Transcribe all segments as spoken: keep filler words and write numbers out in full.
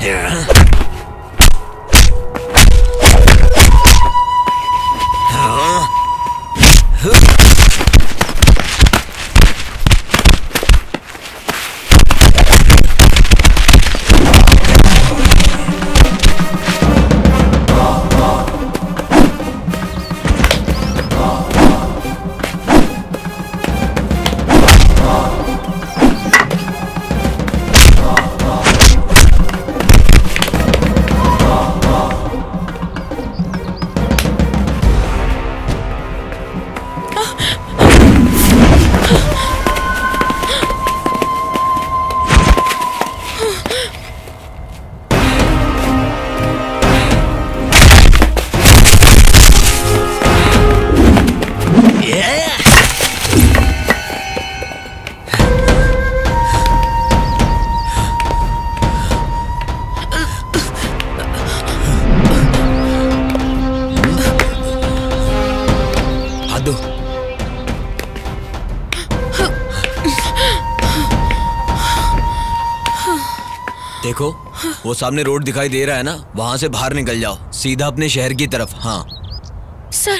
देखो वो सामने रोड दिखाई दे रहा है ना, वहां से बाहर निकल जाओ, सीधा अपने शहर की तरफ। हाँ सर,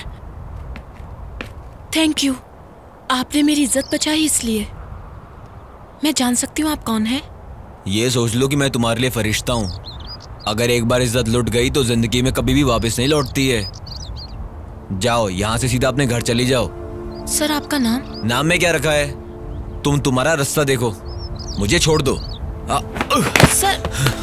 थैंक यू, आपने मेरी इज्जत बचाई। इसलिए मैं जान सकती हूँ आप कौन हैं? ये सोच लो कि मैं तुम्हारे लिए फरिश्ता हूँ। अगर एक बार इज्जत लुट गई तो जिंदगी में कभी भी वापस नहीं लौटती है। जाओ यहाँ से सीधा अपने घर चली जाओ। सर आपका नाम? नाम में क्या रखा है? तुम तुम्हारा रास्ता देखो, मुझे छोड़ दो। आ, सर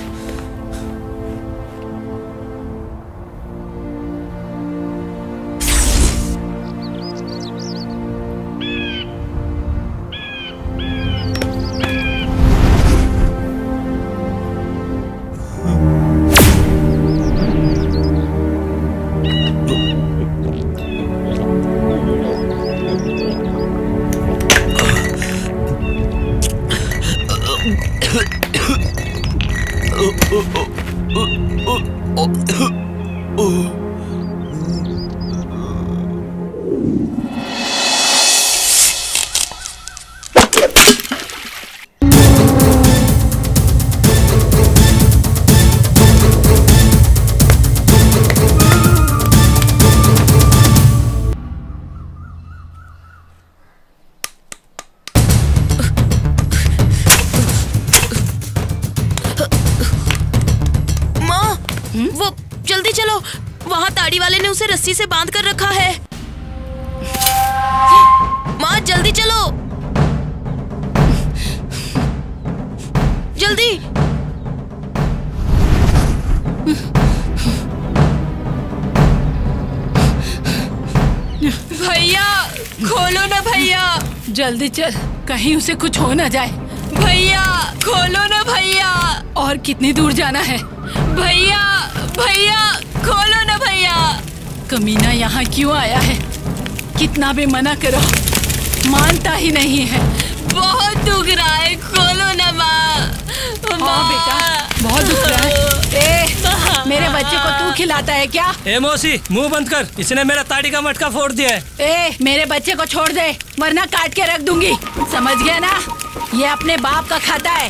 वो जल्दी चलो, वहाँ ताड़ी वाले ने उसे रस्सी से बांध कर रखा है। माँ जल्दी चलो, जल्दी। भैया खोलो ना भैया, जल्दी चल, कहीं उसे कुछ हो ना जाए। भैया खोलो ना भैया। और कितनी दूर जाना है? भैया भैया खोलो ना भैया। कमीना यहाँ क्यों आया है? कितना भी मना करो मानता ही नहीं है। बहुत दुख रहा है, खोलो ना माँ। हाँ बेटा बहुत दुख रहा है। ए, मेरे बच्चे को तू खिलाता है क्या? ए मौसी मुंह बंद कर, इसने मेरा ताड़ी का मटका फोड़ दिया है। ए, मेरे बच्चे को छोड़ दे वरना काट के रख दूंगी, समझ गया ना? ये अपने बाप का खाता है।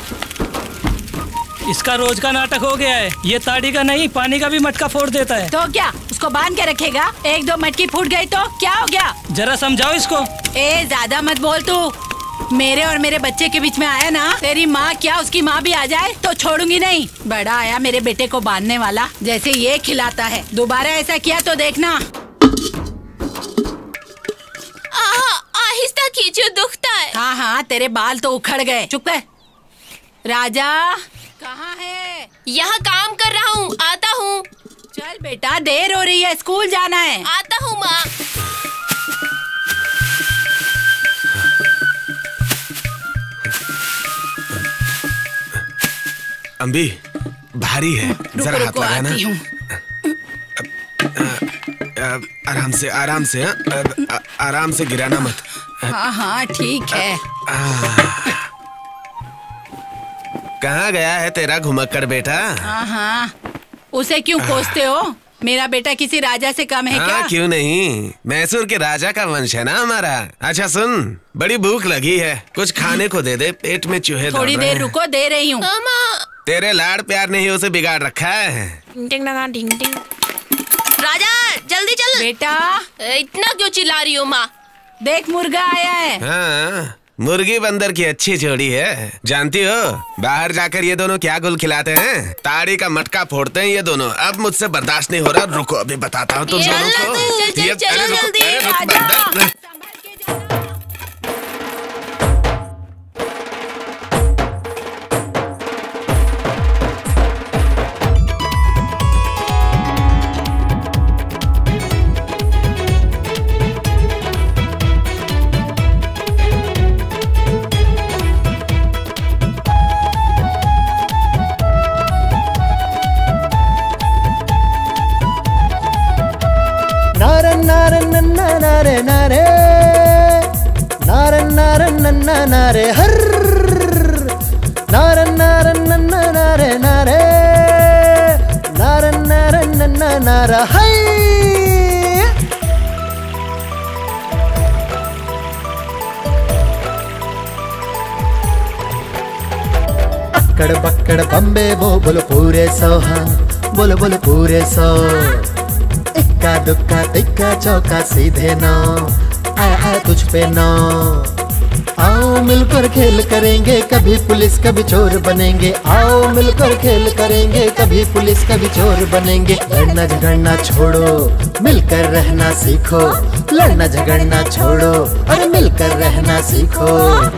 इसका रोज का नाटक हो गया है, ये ताड़ी का नहीं पानी का भी मटका फोड़ देता है। तो क्या उसको बांध के रखेगा? एक दो मटकी फूट गई तो क्या हो गया? जरा समझाओ इसको। ए ज्यादा मत बोल तू, मेरे और मेरे बच्चे के बीच में आया ना, तेरी माँ क्या उसकी माँ भी आ जाए तो छोड़ूंगी नहीं। बड़ा आया मेरे बेटे को बांधने वाला, जैसे ये खिलाता है। दोबारा ऐसा किया तो देखना। आहिस्ता खींचो, दुखता है। हाँ हाँ तेरे बाल तो उखड़ गए। चुप कर। राजा कहाँ है? यहाँ काम कर रहा हूँ, आता हूँ। चल बेटा देर हो रही है, स्कूल जाना है। आता हूँ माँ। अम्बी भारी है, जरा हाथ लगाना। आराम से आराम से, हाँ आराम से गिराना मत। हाँ हाँ ठीक है। कहाँ गया है तेरा घुमक्कड़ बेटा? हाँ हाँ उसे क्यों कोसते हो? मेरा बेटा किसी राजा से कम है हाँ, क्या? क्यों नहीं, मैसूर के राजा का वंश है ना हमारा। अच्छा सुन, बड़ी भूख लगी है, कुछ खाने को दे दे, पेट में चूहे दौड़ थोड़ी रहे देर हैं। रुको, दे रही हूँ। तेरे लाड़ प्यार ने ही उसे बिगाड़ रखा है। राजा जल्दी चल। बेटा इतना क्यों चिल्ला रही हो माँ? देख मुर्गा आया है। हाँ, मुर्गी बंदर की अच्छी जोड़ी है। जानती हो बाहर जाकर ये दोनों क्या गुल खिलाते हैं? ताड़ी का मटका फोड़ते हैं ये दोनों। अब मुझसे बर्दाश्त नहीं हो रहा, रुको अभी बताता हूँ तुम ये दोनों को। चल, चल, ये- चल, अरे रुको, जल्दी, अरे रुक राजा। बंदर। नारे नारे नन्ना नारे नारे नारे नारे नन्ना नारे हर नारे नारे नन्ना नारे नारे नारे नारे नन्ना नारा हाय। अक्कड़ बक्कड़ बम्बे बो बोलो पूरे सौ, हाँ बोलो बोलो पूरे सौ। इक्का दुक्का तिक्का चौका सीधे नौ, आया आया तुझ पे नौ। आओ मिलकर खेल करेंगे, कभी पुलिस कभी चोर बनेंगे। आओ मिलकर खेल करेंगे, कभी पुलिस कभी चोर बनेंगे। लड़ना झगड़ना छोड़ो, मिलकर रहना सीखो। लड़ना झगड़ना छोड़ो और मिलकर रहना सीखो।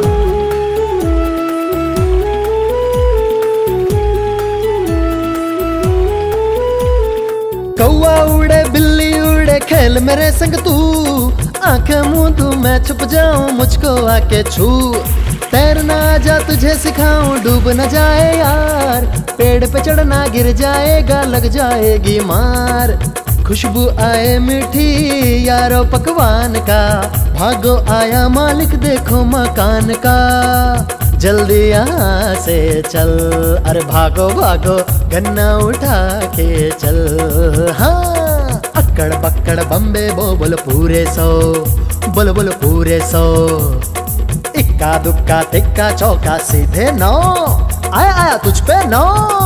कौआ उड़े बिल्ली उड़े खेल मेरे संग तू। आंखें मुंह तू मैं छुप जाऊं, मुझको आके छू। तैरना आजा तुझे सिखाऊं, डूब न जाए यार। पेड़ पे चढ़ना गिर जाएगा, लग जाएगी मार। खुशबू आए मीठी यारो पकवान का। भागो आया मालिक देखो मकान का। जल्दी यहाँ से चल, अरे भागो भागो गन्ना उठा के चल। हाँ अक्कड़ बक्कड़ बम्बे बो बोलो पूरे सौ, बोलो बोलो पूरे सौ। इक्का दुक्का तिक्का चौका सीधे नौ, आया आया तुझ पे नौ।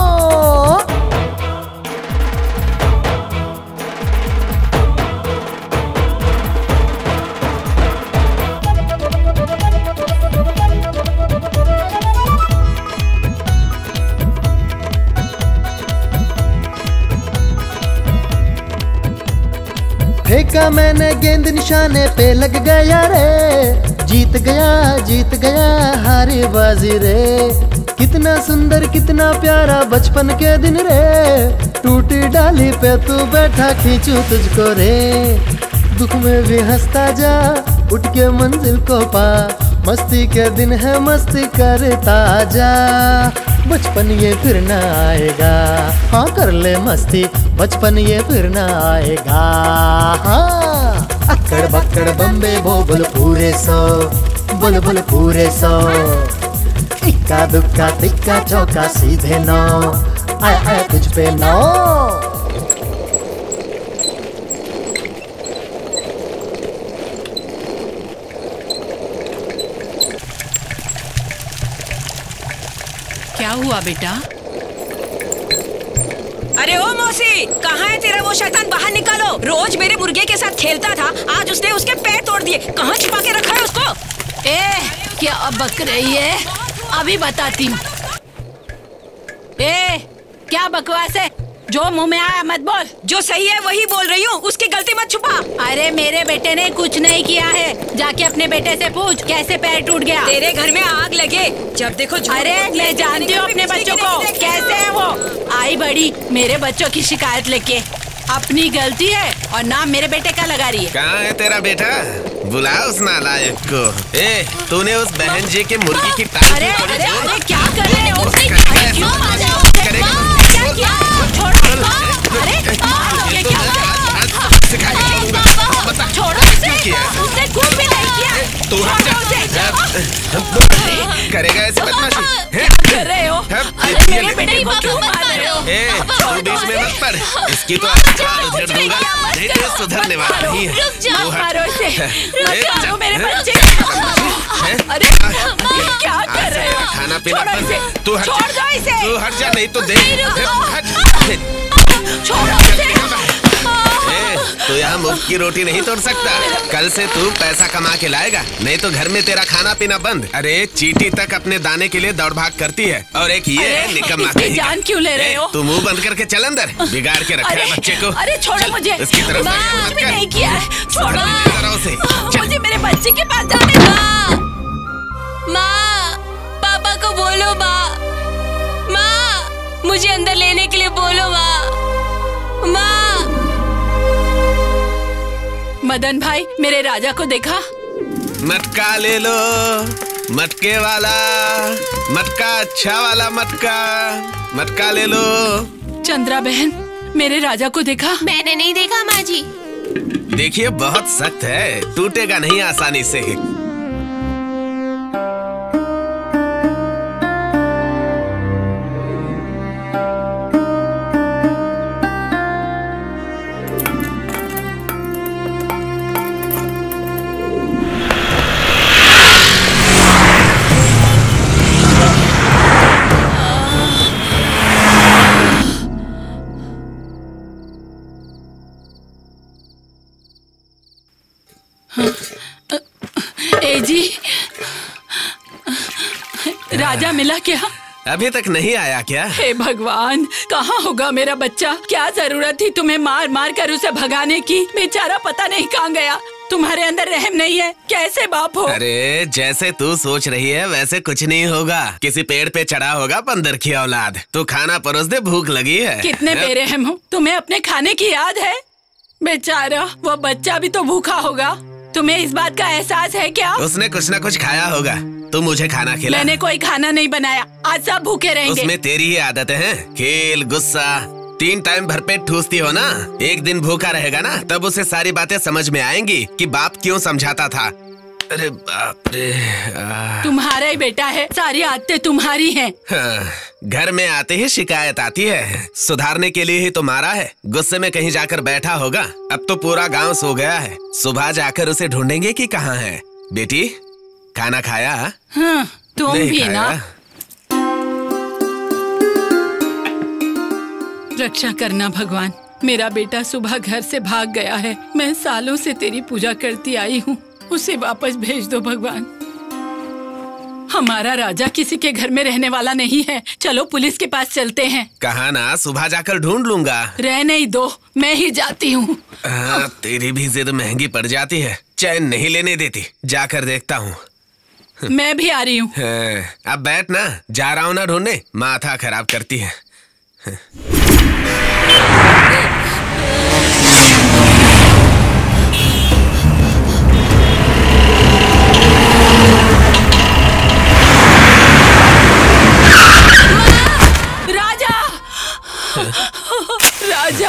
फेंका मैंने गेंद निशाने पे लग गया रे। जीत गया जीत गया हारी बाजी रे। कितना सुंदर कितना प्यारा बचपन के दिन रे। टूटी डाली पे तू बैठा खींचू तुझको रे। दुख में भी हंसता जा, उठ के मंजिल को पा। मस्ती के दिन है मस्ती करता जा। बचपन ये फिर न आएगा, हाँ कर ले मस्ती। बचपन ये फिर न आएगा, हाँ। अक्कड़ बक्कड़ बम्बे बो बोल पूरे सौ, बोल बोल पूरे सौ। इक्का दुक्का तिक्का चौका सीधे नौ, आया आया तुझ पे नौ। क्या हुआ बेटा? अरे ओ मौसी, कहाँ है तेरा वो शैतान? बाहर निकालो। रोज मेरे मुर्गे के साथ खेलता था, आज उसने उसके पैर तोड़ दिए। कहाँ छिपा के रखा है उसको? ए, क्या बक रही है? अभी बताती हूँ। ए, क्या बकवास है? जो मुंह में आया मत बोल। जो सही है वही बोल रही हूँ, उसकी गलती मत छुपा। अरे मेरे बेटे ने कुछ नहीं किया है। जाके अपने बेटे से पूछ कैसे पैर टूट गया। तेरे घर में आग लगे जब देखो। अरे मैं जानती हूँ अपने बच्चों को, कैसे है वो। आई बड़ी मेरे बच्चों की शिकायत लेके। अपनी गलती है और नाम मेरे बेटे का लगा रही है। कहाँ है तेरा बेटा? बुला उस नालायक को। ए, तूने उस बहन जी के मुर्गी की टांग अरे तोड़ी अरे जो? अरे क्या कर रहे हो? अरे क्यों आ जाओ? करेगा? क्या किया? छोड़ो। अरे ये क्या कर बता, छोड़ो क्यों उसे। किया? उसने कुछ भी नहीं किया। तू हट जा। छोड़ो उसे। करेगा ऐसी बदमाशी? क्या कर रहे हो? अरे मेरे बेटे को क्यों मार रहे हो? ए, तू बीच में मत पड़, इसकी तो आज उधेड़ दूंगा, नहीं तो सुधरने वाला नहीं है। मत मारो इसे, मत मारो मेरे बच्चे। अरे क्या कर रहे हो? खाना पीना बंद, तू हट छोड़ दो इसे, तू हट जा, नहीं तो देख छोड़ो इसे। तू यहाँ मुफ्त की रोटी नहीं तोड़ सकता। कल से तू पैसा कमा के लाएगा, नहीं तो घर में तेरा खाना पीना बंद। अरे चींटी तक अपने दाने के लिए दौड़ भाग करती है, और एक ये है निकम्मा कहीं का। जान क्यों ले रहे हो? तू मुंह बंद करके चल अंदर, बिगाड़ के रखा है बच्चे को। अरे छोड़ो मुझे, इसकी तरफ नहीं किया है, छोड़ो मुझे, मेरे बच्चे के पास जाने दो। माँ, पापा को बोलो माँ, माँ मुझे अंदर लेने के लिए बोलो माँ, माँ। मदन भाई, मेरे राजा को देखा? मटका ले लो, मटके वाला मटका, अच्छा वाला मटका, मटका ले लो। चंद्रा बहन, मेरे राजा को देखा? मैंने नहीं देखा माँ जी। देखिए बहुत सख्त है, टूटेगा नहीं आसानी से। ए जी, राजा मिला क्या? अभी तक नहीं आया क्या? हे भगवान, कहाँ होगा मेरा बच्चा? क्या जरूरत थी तुम्हें मार मार कर उसे भगाने की? बेचारा पता नहीं कहाँ गया। तुम्हारे अंदर रहम नहीं है, कैसे बाप हो? अरे जैसे तू सोच रही है वैसे कुछ नहीं होगा। किसी पेड़ पे चढ़ा होगा बंदर की औलाद। तू खाना परोस दे, भूख लगी है। कितने बेरहम हो, तुम्हें अपने खाने की याद है? बेचारा वो बच्चा भी तो भूखा होगा। तुम्हें इस बात का एहसास है क्या? उसने कुछ न कुछ खाया होगा, तू मुझे खाना खिला। मैंने कोई खाना नहीं बनाया, आज सब भूखे रहेंगे। उसमें तेरी ही आदत है, खेल, गुस्सा, तीन टाइम भरपेट ठूसती हो ना। एक दिन भूखा रहेगा ना, तब उसे सारी बातें समझ में आएंगी कि बाप क्यों समझाता था। अरे बाप रे, तुम्हारा ही बेटा है, सारी आदतें तुम्हारी हैं। हाँ, घर में आते ही शिकायत आती है, सुधारने के लिए ही तो मारा है। गुस्से में कहीं जाकर बैठा होगा। अब तो पूरा गांव सो गया है, सुबह जाकर उसे ढूंढेंगे कि कहाँ है। बेटी खाना खाया? हाँ, तुम भी ना। रक्षा करना भगवान, मेरा बेटा सुबह घर से भाग गया है। मैं सालों से तेरी पूजा करती आई हूँ, उसे वापस भेज दो भगवान। हमारा राजा किसी के घर में रहने वाला नहीं है। चलो पुलिस के पास चलते हैं। कहा ना सुबह जाकर ढूंढ लूंगा। रहने ही दो, मैं ही जाती हूँ। तेरी भी जिद महंगी पड़ जाती है, चैन नहीं लेने देती। जाकर देखता हूँ। मैं भी आ रही हूँ। अब बैठ ना, जा रहा हूँ ना ढूंढने, माथा खराब करती है। राजा, राजा,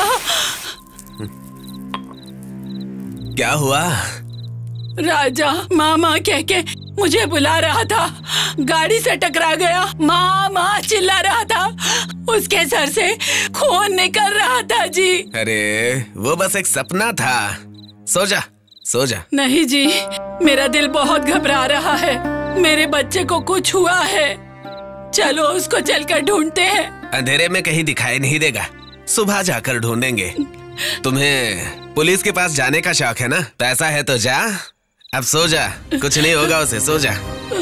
क्या हुआ? राजा माँ माँ कह के मुझे बुला रहा था, गाड़ी से टकरा गया। माँ माँ चिल्ला रहा था, उसके सर से खून निकल रहा था जी। अरे वो बस एक सपना था, सो जा सो जा। नहीं जी, मेरा दिल बहुत घबरा रहा है, मेरे बच्चे को कुछ हुआ है। चलो उसको चलकर ढूंढते हैं। अंधेरे में कहीं दिखाई नहीं देगा, सुबह जाकर ढूंढेंगे। तुम्हें पुलिस के पास जाने का शौक है ना, तो ऐसा है तो जा, अब सो जा, कुछ नहीं होगा उसे, सो जा।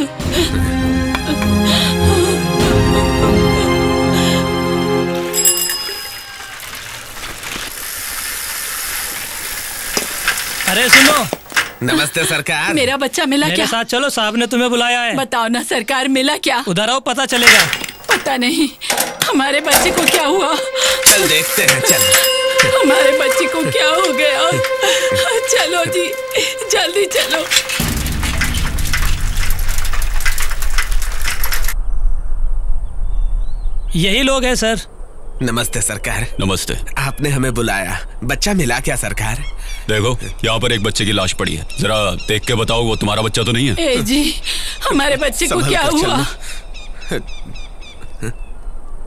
अरे सुनो। नमस्ते सरकार। मेरा बच्चा मिला मेरे क्या? साथ चलो, साहब ने तुम्हें बुलाया है। बताओ ना सरकार, मिला क्या? उधर आओ, पता चलेगा। पता नहीं हमारे बच्चे को क्या हुआ। चल देखते हैं, चल। हमारे बच्चे को क्या हो गया? चलो जी, जल्दी चलो। यही लोग हैं सर। नमस्ते सरकार। नमस्ते। आपने हमें बुलाया, बच्चा मिला क्या सरकार? देखो यहाँ पर एक बच्चे की लाश पड़ी है, जरा देख के बताओ वो तुम्हारा बच्चा तो नहीं है? ए जी, हमारे बच्चे को क्या हुआ?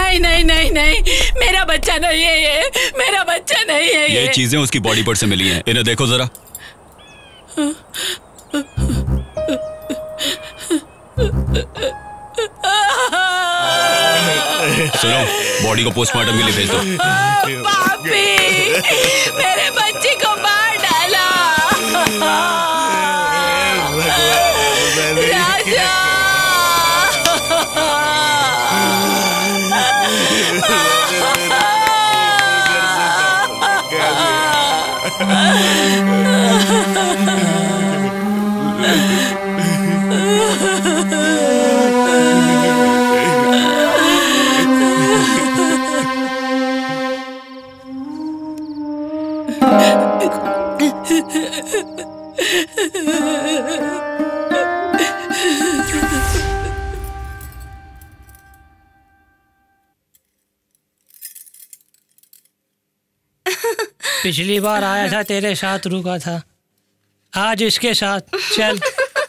नहीं नहीं नहीं नहीं, मेरा बच्चा नहीं है ये, मेरा बच्चा नहीं है ये। ये चीजें उसकी बॉडी पार्ट से मिली हैं, इन्हें देखो जरा। सुनो, बॉडी को पोस्टमार्टम के लिए भेज दो। पापी, मेरे बच्चे को मार डाला। राजा, पिछली बार आया था तेरे साथ रुका था, आज इसके साथ चल।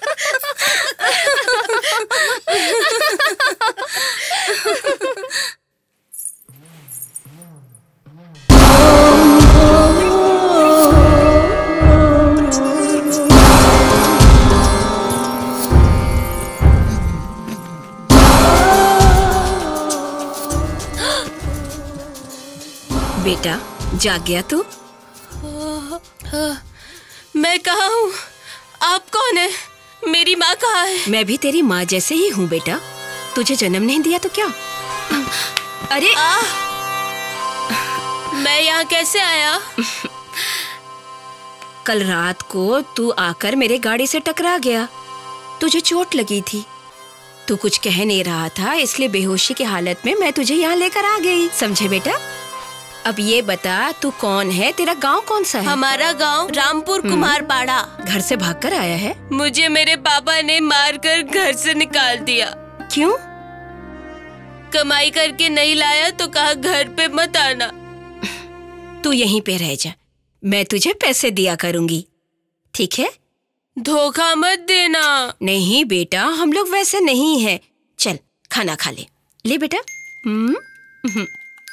बेटा जाग गया तू? मैं कहाँ हूँ? आप कौन है? मेरी माँ कहाँ है? मैं भी तेरी माँ जैसे ही हूँ बेटा। तुझे जन्म नहीं दिया तो क्या? अरे आ, मैं यहाँ कैसे आया? कल रात को तू आकर मेरे गाड़ी से टकरा गया, तुझे चोट लगी थी। तू कुछ कह नहीं रहा था, इसलिए बेहोशी की हालत में मैं तुझे यहाँ लेकर आ गई, समझे बेटा? अब ये बता तू कौन है, तेरा गांव कौन सा है? हमारा गांव रामपुर कुम्हारपाड़ा। घर से भागकर आया है? मुझे मेरे पापा ने मारकर घर से निकाल दिया। क्यों? कमाई करके नहीं लाया तो कहा घर पे मत आना। तू यहीं पे रह जा, मैं तुझे पैसे दिया करूंगी, ठीक है? धोखा मत देना। नहीं बेटा, हम लोग वैसे नहीं हैं। चल खाना खा ले। ले बेटा। हम्म हम्म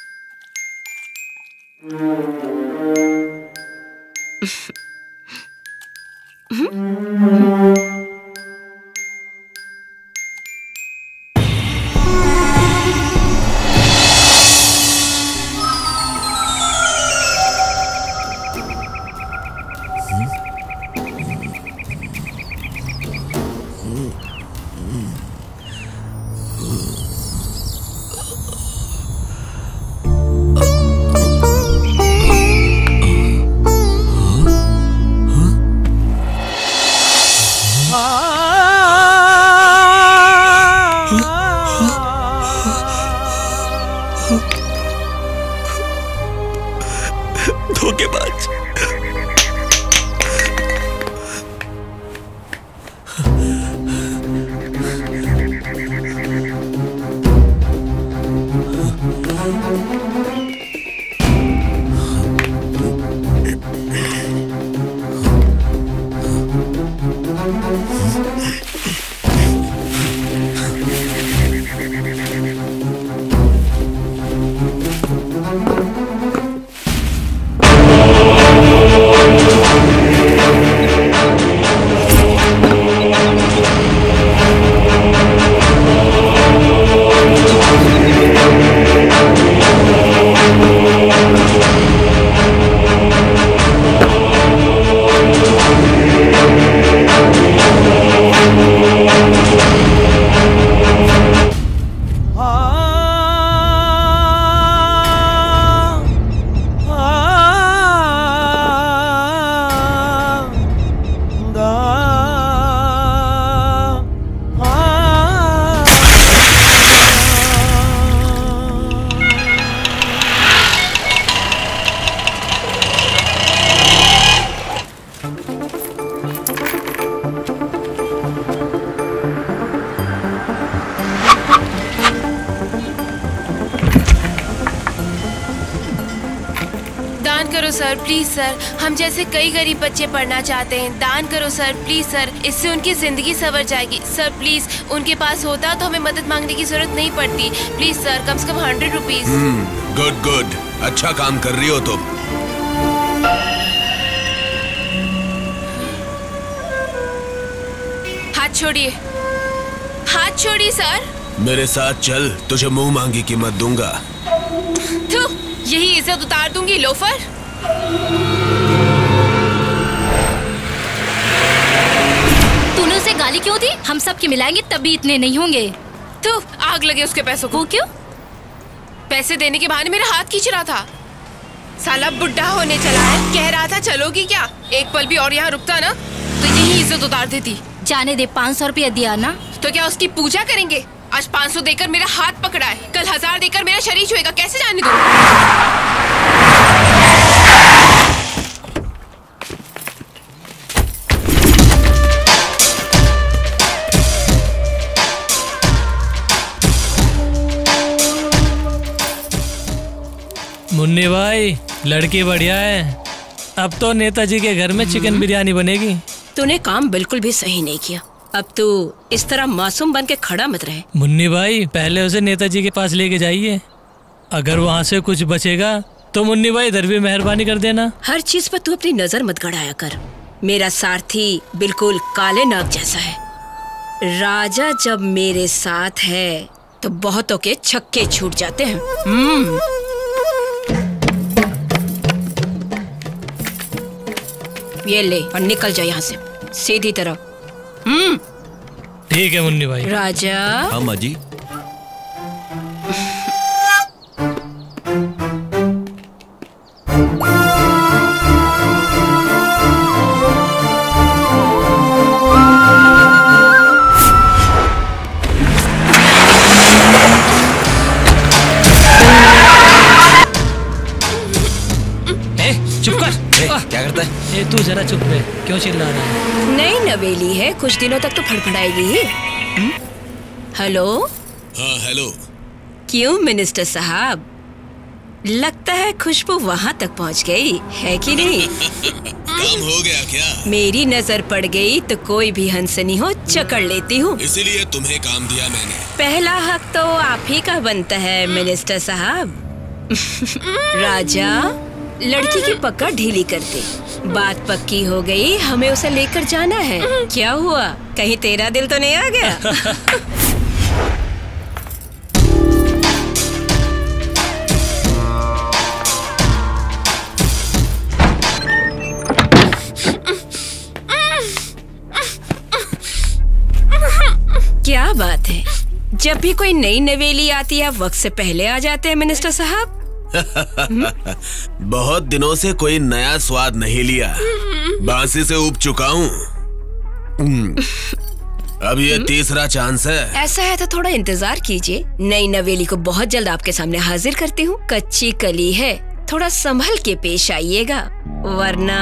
धोखेबाज। दान करो सर, प्लीज सर। हम जैसे कई गरीब बच्चे पढ़ना चाहते हैं, दान करो सर, प्लीज सर। इससे उनकी जिंदगी संवर जाएगी सर, प्लीज। उनके पास होता तो हमें मदद मांगने की जरूरत नहीं पड़ती। प्लीज सर, कम से कम हंड्रेड रुपीज। गुड गुड, अच्छा काम कर रही हो तुम। हाथ छोड़िए, हाथ छोड़िए सर। मेरे साथ चल, तुझे मुंह मांगी कीमत दूंगा। थू, यही इज्जत उतार दूंगी लोफर। तूने उसे गाली क्यों दी? हम सब के मिलाएंगे तब भी इतने नहीं होंगे। थू, आग लगे उसके पैसों को। वो क्यों? पैसे देने के बहाने मेरा हाथ खींच रहा था। साला बुढ़ा होने चला है, कह रहा था चलोगी क्या? एक पल भी और यहाँ रुकता ना तो यही इज्जत उतार देती। जाने दे, पाँच सौ रुपया दिया ना तो क्या उसकी पूजा करेंगे? आज पाँच सौ देकर मेरा हाथ पकड़ा है, कल हजार देकर मेरा शरीर छुएगा, कैसे जाने दूं? मुन्नी भाई, लड़की बढ़िया है। अब तो नेताजी के घर में चिकन बिरयानी बनेगी। तूने काम बिल्कुल भी सही नहीं किया। अब तू इस तरह मासूम बन के खड़ा मत रहे। मुन्नी भाई, पहले उसे नेताजी के पास लेके जाइए। अगर वहाँ से कुछ बचेगा तो मुन्नी भाई इधर भी मेहरबानी कर देना। हर चीज पर तू अपनी नजर मत गड़ाया कर। मेरा सारथी बिल्कुल काले नाग जैसा है। राजा जब मेरे साथ है तो बहुतों के छक्के छूट जाते हैं। हम्म ये ले और निकल जा यहाँ से सीधी तरह। हम्म ठीक है मुन्नी भाई। राजा। हाँ माँ जी। क्या करता है? ए, तू जरा चुप रहे, क्यों चिल्ला रहा है? नई नवेली है, कुछ दिनों तक तो फड़फड़ाएगी ही। हेलो। हाँ हेलो। क्यों मिनिस्टर साहब, लगता है खुशबू वहाँ तक पहुँच गई है कि नहीं? काम हो गया क्या? मेरी नजर पड़ गई तो कोई भी हंसनी हो चकड़ लेती हूँ। इसीलिए तुम्हें काम दिया मैंने। पहला हक तो आप ही का बनता है मिनिस्टर साहब। राजा, लड़की की पकड़ ढीली कर दे। बात पक्की हो गई, हमें उसे लेकर जाना है। क्या हुआ, कहीं तेरा दिल तो नहीं आ गया? क्या बात है, जब भी कोई नई नवेली आती है वक्त से पहले आ जाते हैं मिनिस्टर साहब। बहुत दिनों से कोई नया स्वाद नहीं लिया, बांसी से उब चुका हूँ। अब ये तीसरा चांस है। ऐसा है तो थोड़ा इंतजार कीजिए, नई नवेली को बहुत जल्द आपके सामने हाजिर करती हूँ। कच्ची कली है, थोड़ा संभल के पेश आइएगा वरना।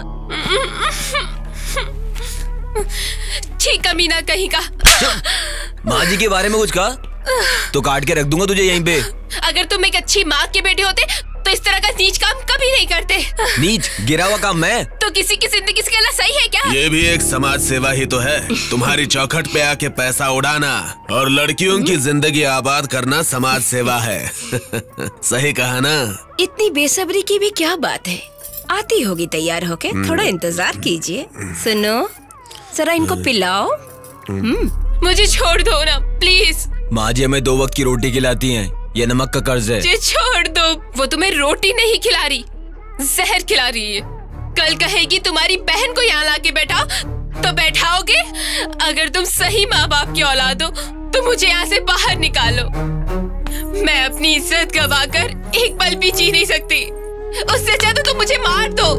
ठीक कमीना कहीं का। माँ जी के बारे में कुछ कहा तो काट के रख दूंगा तुझे यहीं पे। अगर तुम एक अच्छी माँ के बेटे होते तो इस तरह का नीच काम कभी नहीं करते। नीच गिरा हुआ काम मैं तो किसी की जिंदगी के लिए सही है क्या? ये भी एक समाज सेवा ही तो है। तुम्हारी चौखट पे आके पैसा उड़ाना और लड़कियों की जिंदगी आबाद करना समाज सेवा है। सही कहा ना? इतनी बेसब्री की भी क्या बात है, आती होगी तैयार होके, थोड़ा इंतजार कीजिए। सुनो, जरा इनको पिलाओ। मुझे छोड़ दो ना प्लीज। माँ जी हमें दो वक्त की रोटी खिलाती हैं, ये नमक का कर्ज है। मुझे छोड़ दो, वो तुम्हें रोटी नहीं खिला रही, जहर खिला रही है। कल कहेगी तुम्हारी बहन को यहाँ लाके बैठाओ तो बैठाओगे? अगर तुम सही माँ बाप की औलाद हो तो मुझे यहाँ से बाहर निकालो। मैं अपनी इज्जत गवाकर एक पल भी जी नहीं सकती, उससे अच्छा तो तुम मुझे मार दो।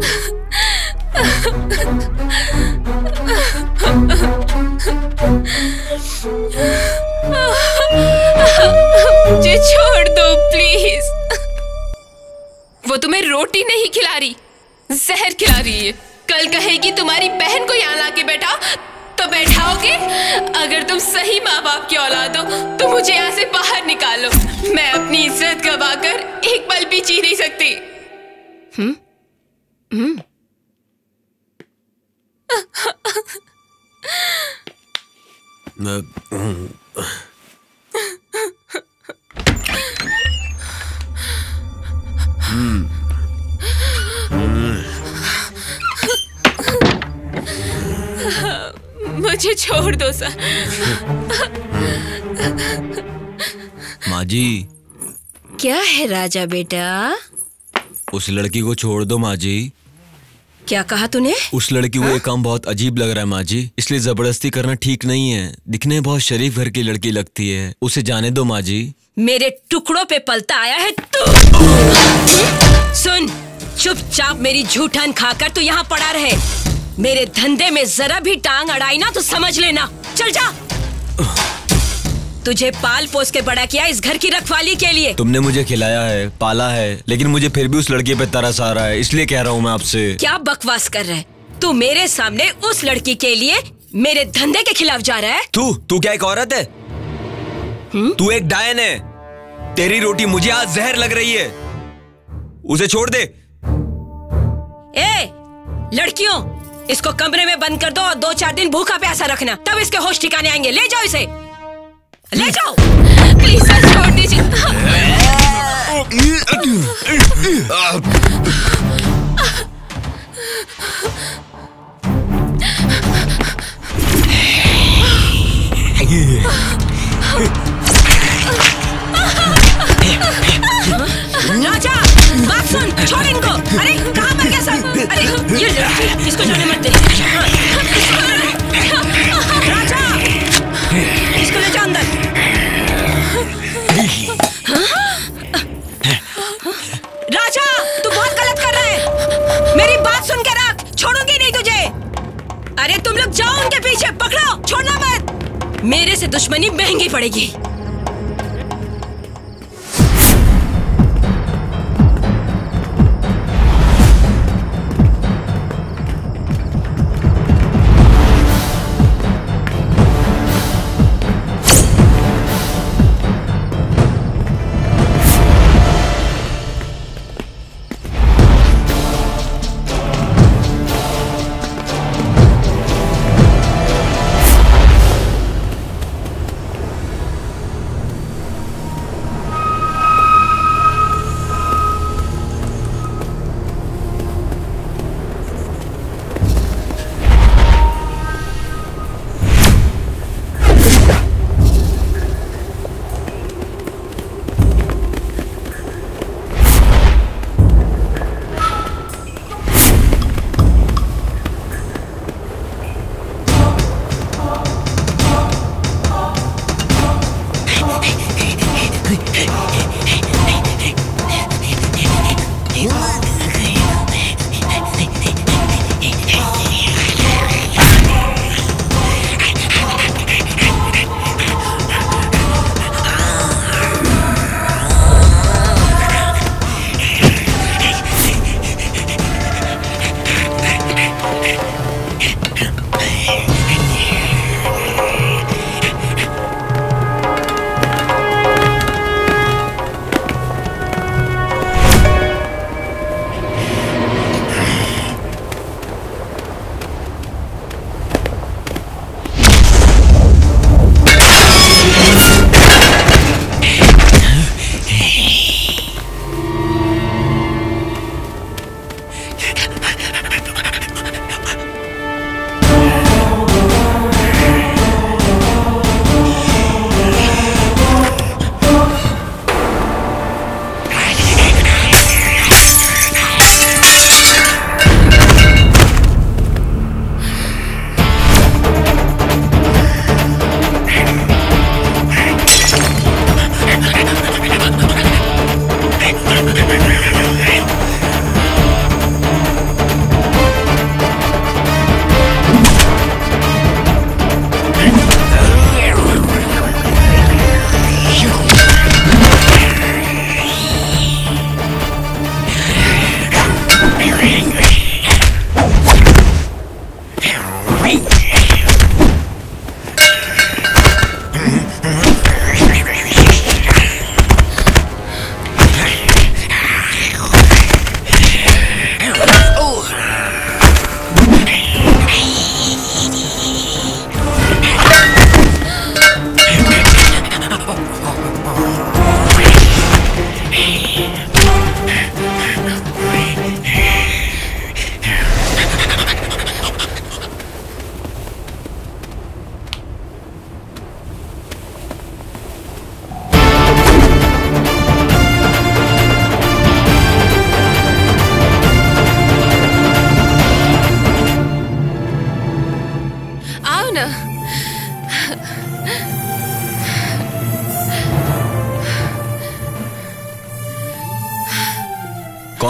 मुझे छोड़ दो प्लीज। वो तुम्हें रोटी नहीं खिला रही, जहर खिला रही है। कल कहेगी तुम्हारी बहन को यहाँ लाके बैठाओ तो बैठाओगे? अगर तुम सही माँ बाप की औलाद हो तो मुझे यहाँ से बाहर निकालो। मैं अपनी इज्जत गवाकर एक पल भी जी नहीं सकती। हम्म हम्म। मुझे छोड़ दो सर। माँ जी। क्या है राजा बेटा? उस लड़की को छोड़ दो माँ जी। क्या कहा तूने? उस लड़की को ये काम बहुत अजीब लग रहा है माँ जी, इसलिए जबरदस्ती करना ठीक नहीं है। दिखने बहुत शरीफ घर की लड़की लगती है, उसे जाने दो माँ जी। मेरे टुकड़ों पे पलता आया है तू। सुन, चुपचाप मेरी झूठन खाकर तू यहाँ पड़ा रहे। मेरे धंधे में जरा भी टांग अड़ाई ना तो समझ लेना। चल जा। तुझे पाल पोस के बड़ा किया इस घर की रखवाली के लिए। तुमने मुझे खिलाया है, पाला है, लेकिन मुझे फिर भी उस लड़की पे तरस आ रहा है, इसलिए कह रहा हूँ मैं आपसे। क्या बकवास कर रहा है तू? मेरे सामने उस लड़की के लिए मेरे धंधे के खिलाफ जा रहा है? तू तू क्या एक औरत है? तू एक डायन है। तेरी रोटी मुझे आज जहर लग रही है, उसे छोड़ दे। ए लड़कियों, इसको कमरे में बंद कर दो और दो चार दिन भूखा प्यासा रखना, तब इसके होश ठिकाने आएंगे। ले जाओ इसे, ले जाओ। प्लीज सर छोड़ दीजिए। राजा बात सुन, छोड़ इनको। अरे कहाँ मर गया सब? अरे ये लड़की, इसको जाने मत दे। राजा इसको ले जा अंदर। राजा तू बहुत गलत कर रहा है, मेरी बात सुन के रख, छोड़ूंगी नहीं तुझे। अरे तुम लोग जाओ उनके पीछे, पकड़ो, छोड़ना मत। मेरे से दुश्मनी महंगी पड़ेगी।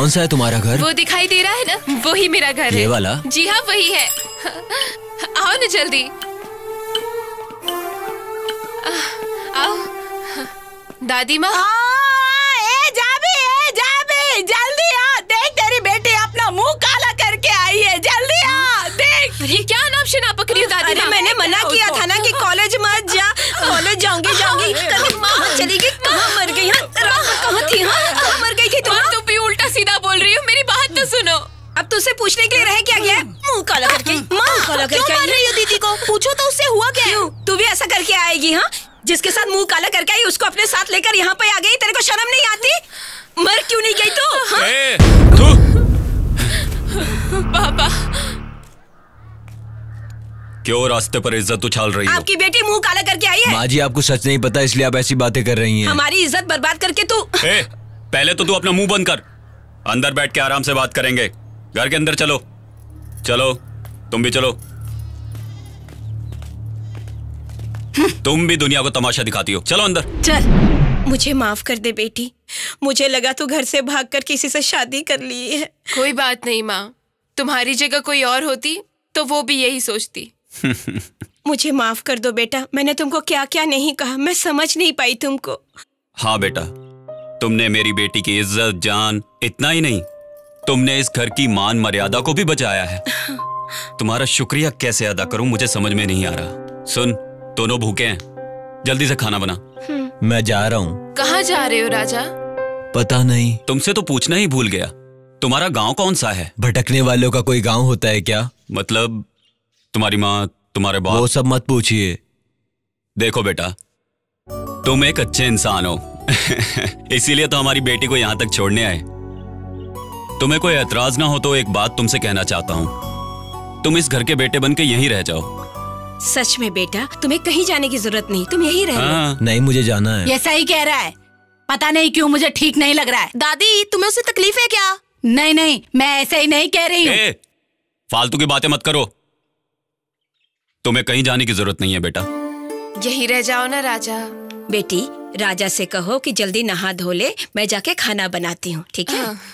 कौन सा है तुम्हारा घर? वो दिखाई दे रहा है ना, वही मेरा घर है। ये वाला? जी हाँ वही है। आओ ना जल्दी आओ। दादी माँ ए जाबी, ए जाबी, जल्दी आ। देख तेरी बेटी अपना मुंह काला करके आई है, जल्दी आ देख। ये क्या नाम शनाप पकड़ी हो दादी? अरे मैंने मना किया था ना कि कॉलेज मत जा। कॉलेज जाऊंगी जाऊंगी कभी माँ चली गई। कहाँ मर गई? हाँ कहाँ थी? हाँ कहाँ मर गई थी तुम? तुम भी उल्टा सीधा बोल रही हो, मेरी बात तो सुनो। अब तुझसे पूछने के लिए रह क्या गया? मुंह काला करके मुंह काला करके क्यों मार रही हो दीदी को? पूछो तो उससे हुआ क्या? क्यों तू भी ऐसा करके आएगी? हाँ जिसके साथ मुंह काला करके आई उसको अपने साथ लेकर यहाँ पे आ गई। तेरे को शर्म नहीं आती? मर क्यों नहीं गई तू? हाँ? ए, तू पापा क्यों रास्ते पर इज्जत उछाल रही हो? आपकी बेटी मुंह काला करके आई है। माँ जी आपको सच नहीं पता इसलिए आप ऐसी बातें कर रही हैं। हमारी इज्जत बर्बाद करके तू। ए, पहले तो तू अपना मुंह बंद कर। अंदर बैठ के आराम से बात करेंगे। घर के अंदर चलो। चलो तुम भी चलो। तुम भी दुनिया को तमाशा दिखाती हो। चलो अंदर चल। मुझे माफ कर दे बेटी, मुझे लगा तू घर से भागकर किसी से शादी कर ली है। कोई बात नहीं माँ, तुम्हारी जगह कोई और होती तो वो भी यही सोचती। मुझे माफ कर दो बेटा, मैंने तुमको क्या क्या नहीं कहा, मैं समझ नहीं पाई तुमको। हाँ बेटा, तुमने मेरी बेटी की इज्जत जान इतना ही नहीं, तुमने इस घर की मान मर्यादा को भी बचाया है। तुम्हारा शुक्रिया कैसे अदा करूं मुझे समझ में नहीं आ रहा। सुन, दोनों भूखे हैं, जल्दी से खाना बना। मैं जा रहा हूँ। कहाँ जा रहे हो राजा? पता नहीं। तुमसे तो पूछना ही भूल गया, तुम्हारा गांव कौन सा है? भटकने वालों का कोई गांव होता है क्या? मतलब तुम्हारी माँ, तुम्हारे बाप? वो सब मत पूछिए। देखो बेटा, तुम एक अच्छे इंसान हो इसीलिए तो हमारी बेटी को यहाँ तक छोड़ने आए। तुम्हें कोई एतराज ना हो तो एक बात तुमसे कहना चाहता हूँ, तुम इस घर के बेटे बन के यहीं रह जाओ। सच में बेटा, तुम्हें कहीं जाने की जरूरत नहीं, तुम यहीं रह लो। नहीं, मुझे जाना है। ये सही कह रहा है, पता नहीं क्यों मुझे ठीक नहीं लग रहा है। दादी तुम्हें उससे तकलीफ है क्या? नहीं नहीं, मैं ऐसे ही नहीं कह रही हूँ। फालतू की बातें मत करो, तुम्हें कहीं जाने की जरूरत नहीं है बेटा। यही रह जाओ ना राजा। बेटी, राजा से कहो कि जल्दी नहा धो ले, मैं जाके खाना बनाती हूँ, ठीक है? हाँ।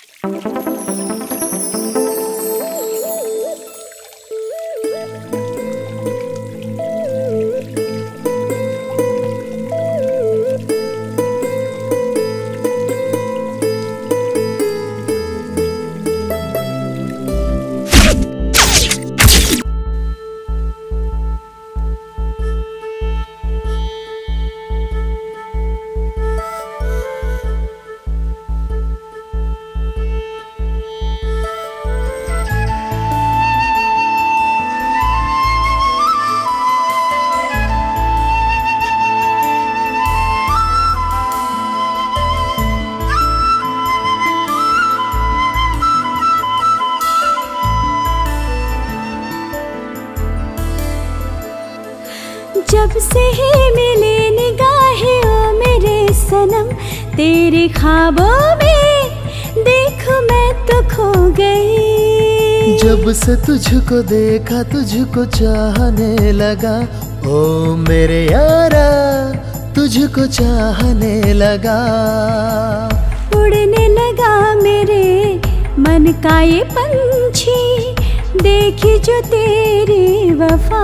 जब से ही मिले निगाहें ओ मेरे सनम, तेरे ख्वाबों में देखो मैं तो खो गई। जब से तुझको देखा तुझको चाहने लगा, ओ मेरे यारा तुझको चाहने लगा। उड़ने लगा मेरे मन का ये पंछी, देखी जो तेरी वफा।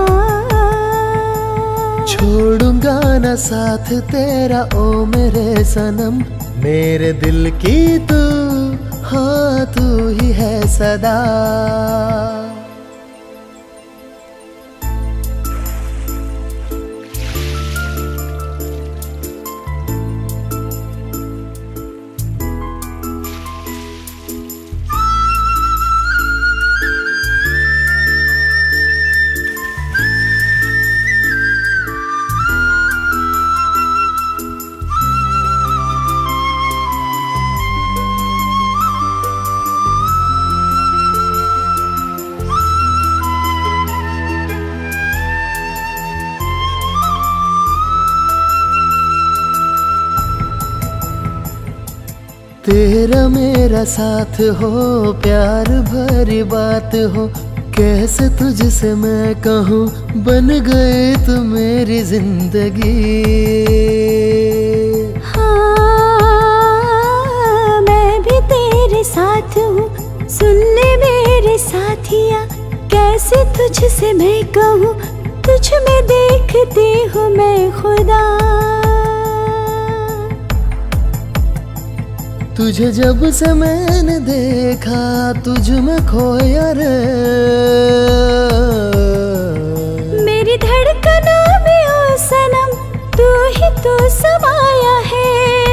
छोड़ूंगा न साथ तेरा ओ मेरे सनम, मेरे दिल की तू, हाँ तू ही है सदा। तेरा मेरा साथ हो, प्यार भरी बात हो, कैसे तुझसे मैं कहूँ, बन गए तू मेरी जिंदगी। हाँ मैं भी तेरे साथ साथिया, कैसे तुझसे मैं कहूँ, तुझ में देखती हूँ मैं खुदा। तुझे जब से मैंने देखा, तुझ में खोया रे। मेरी धड़कनों में ओ सनम, तू ही तो समाया है।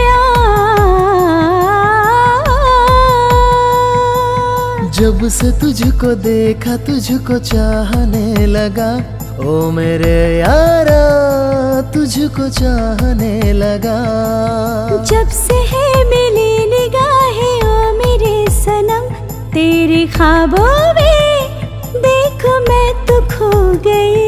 जब से तुझको देखा, तुझको चाहने लगा, ओ मेरे यारा तुझको चाहने लगा। जब से है मिली निगाहें ओ मेरे सनम, तेरे ख्वाबों में देखो मैं तो खो गई।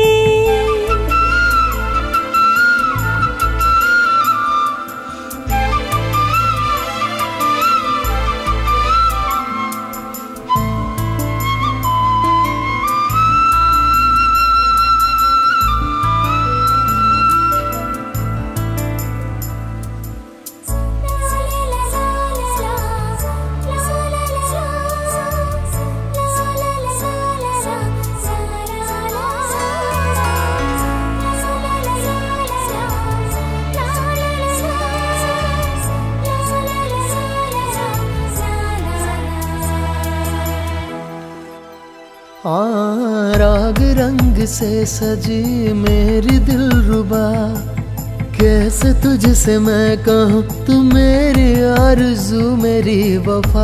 हाँ, राग रंग से सजी मेरी दिलरुबा, कैसे तुझसे मैं कहूँ, तू मेरी आरज़ू मेरी वफा।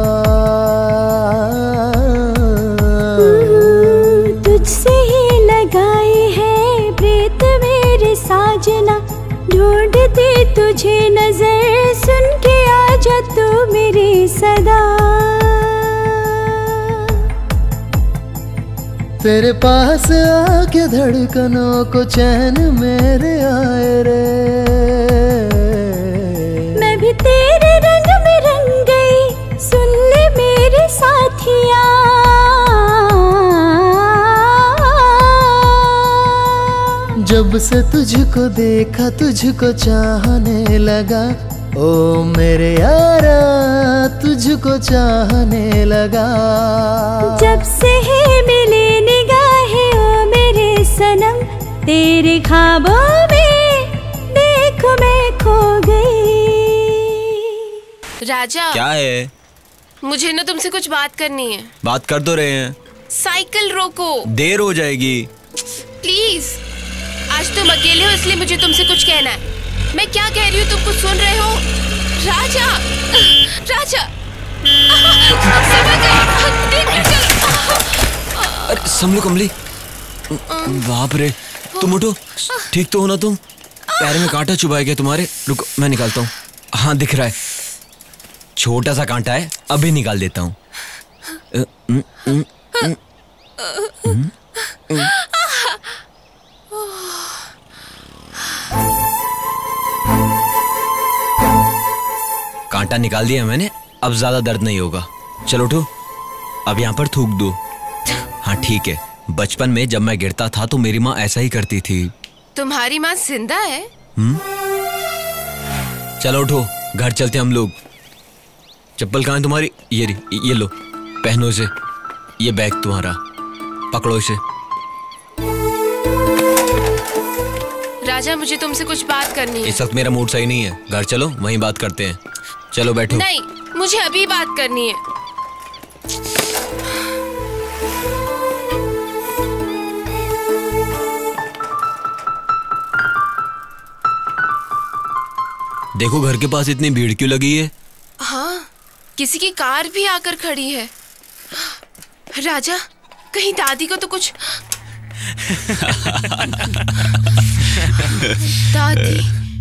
तुझसे ही लगाई है प्रीत मेरे साजना, ढूंढती तुझे नजर, सुन के आजा तू मेरी सदा। तेरे पास आके धड़कनों को चैन मेरे आए रे। मैं भी तेरे रंग में रंग गई, सुन ले मेरे साथिया। जब से तुझको देखा, तुझको चाहने लगा, ओ मेरे यारा तुझको चाहने लगा। जब से है मिली निगाहें ओ मेरे सनम, तेरे ख्वाबों में देखो मैं खो गई। राजा क्या है? मुझे ना तुमसे कुछ बात करनी है। बात कर तो रहे हैं। साइकिल रोको, देर हो जाएगी। प्लीज, आज तुम अकेले हो इसलिए मुझे तुमसे कुछ कहना है। मैं क्या कह रही हूँ तुम कुछ सुन रहे हो? राजा, राजा, अरे संभलो कमली। बाप रे, तुम उठो। ठीक तो हो ना तुम? पैर में कांटा चुभा गया तुम्हारे। रुको मैं निकालता हूँ। हाँ दिख रहा है, छोटा सा कांटा है, अभी निकाल देता हूँ। कांटा निकाल दिया मैंने, अब ज्यादा दर्द नहीं होगा। चलो उठो, अब यहाँ पर थूक दो। हाँ ठीक है, बचपन में जब मैं गिरता था तो मेरी माँ ऐसा ही करती थी। तुम्हारी माँ जिंदा है? हम्म, चलो उठो, घर चलते हम लोग। चप्पल कहाँ है तुम्हारी? ये रही, ये लो, पहनो इसे। ये बैग तुम्हारा, पकड़ो इसे। राजा मुझे तुमसे कुछ बात करनी है। इस वक्त मेरा मूड सही नहीं है, घर चलो वहीं बात करते हैं। चलो बैठो। नहीं, मुझे अभी बात करनी है। देखो घर के पास इतनी भीड़ क्यों लगी है? हाँ, किसी की कार भी आकर खड़ी है। राजा, कहीं दादी को तो कुछ दादी।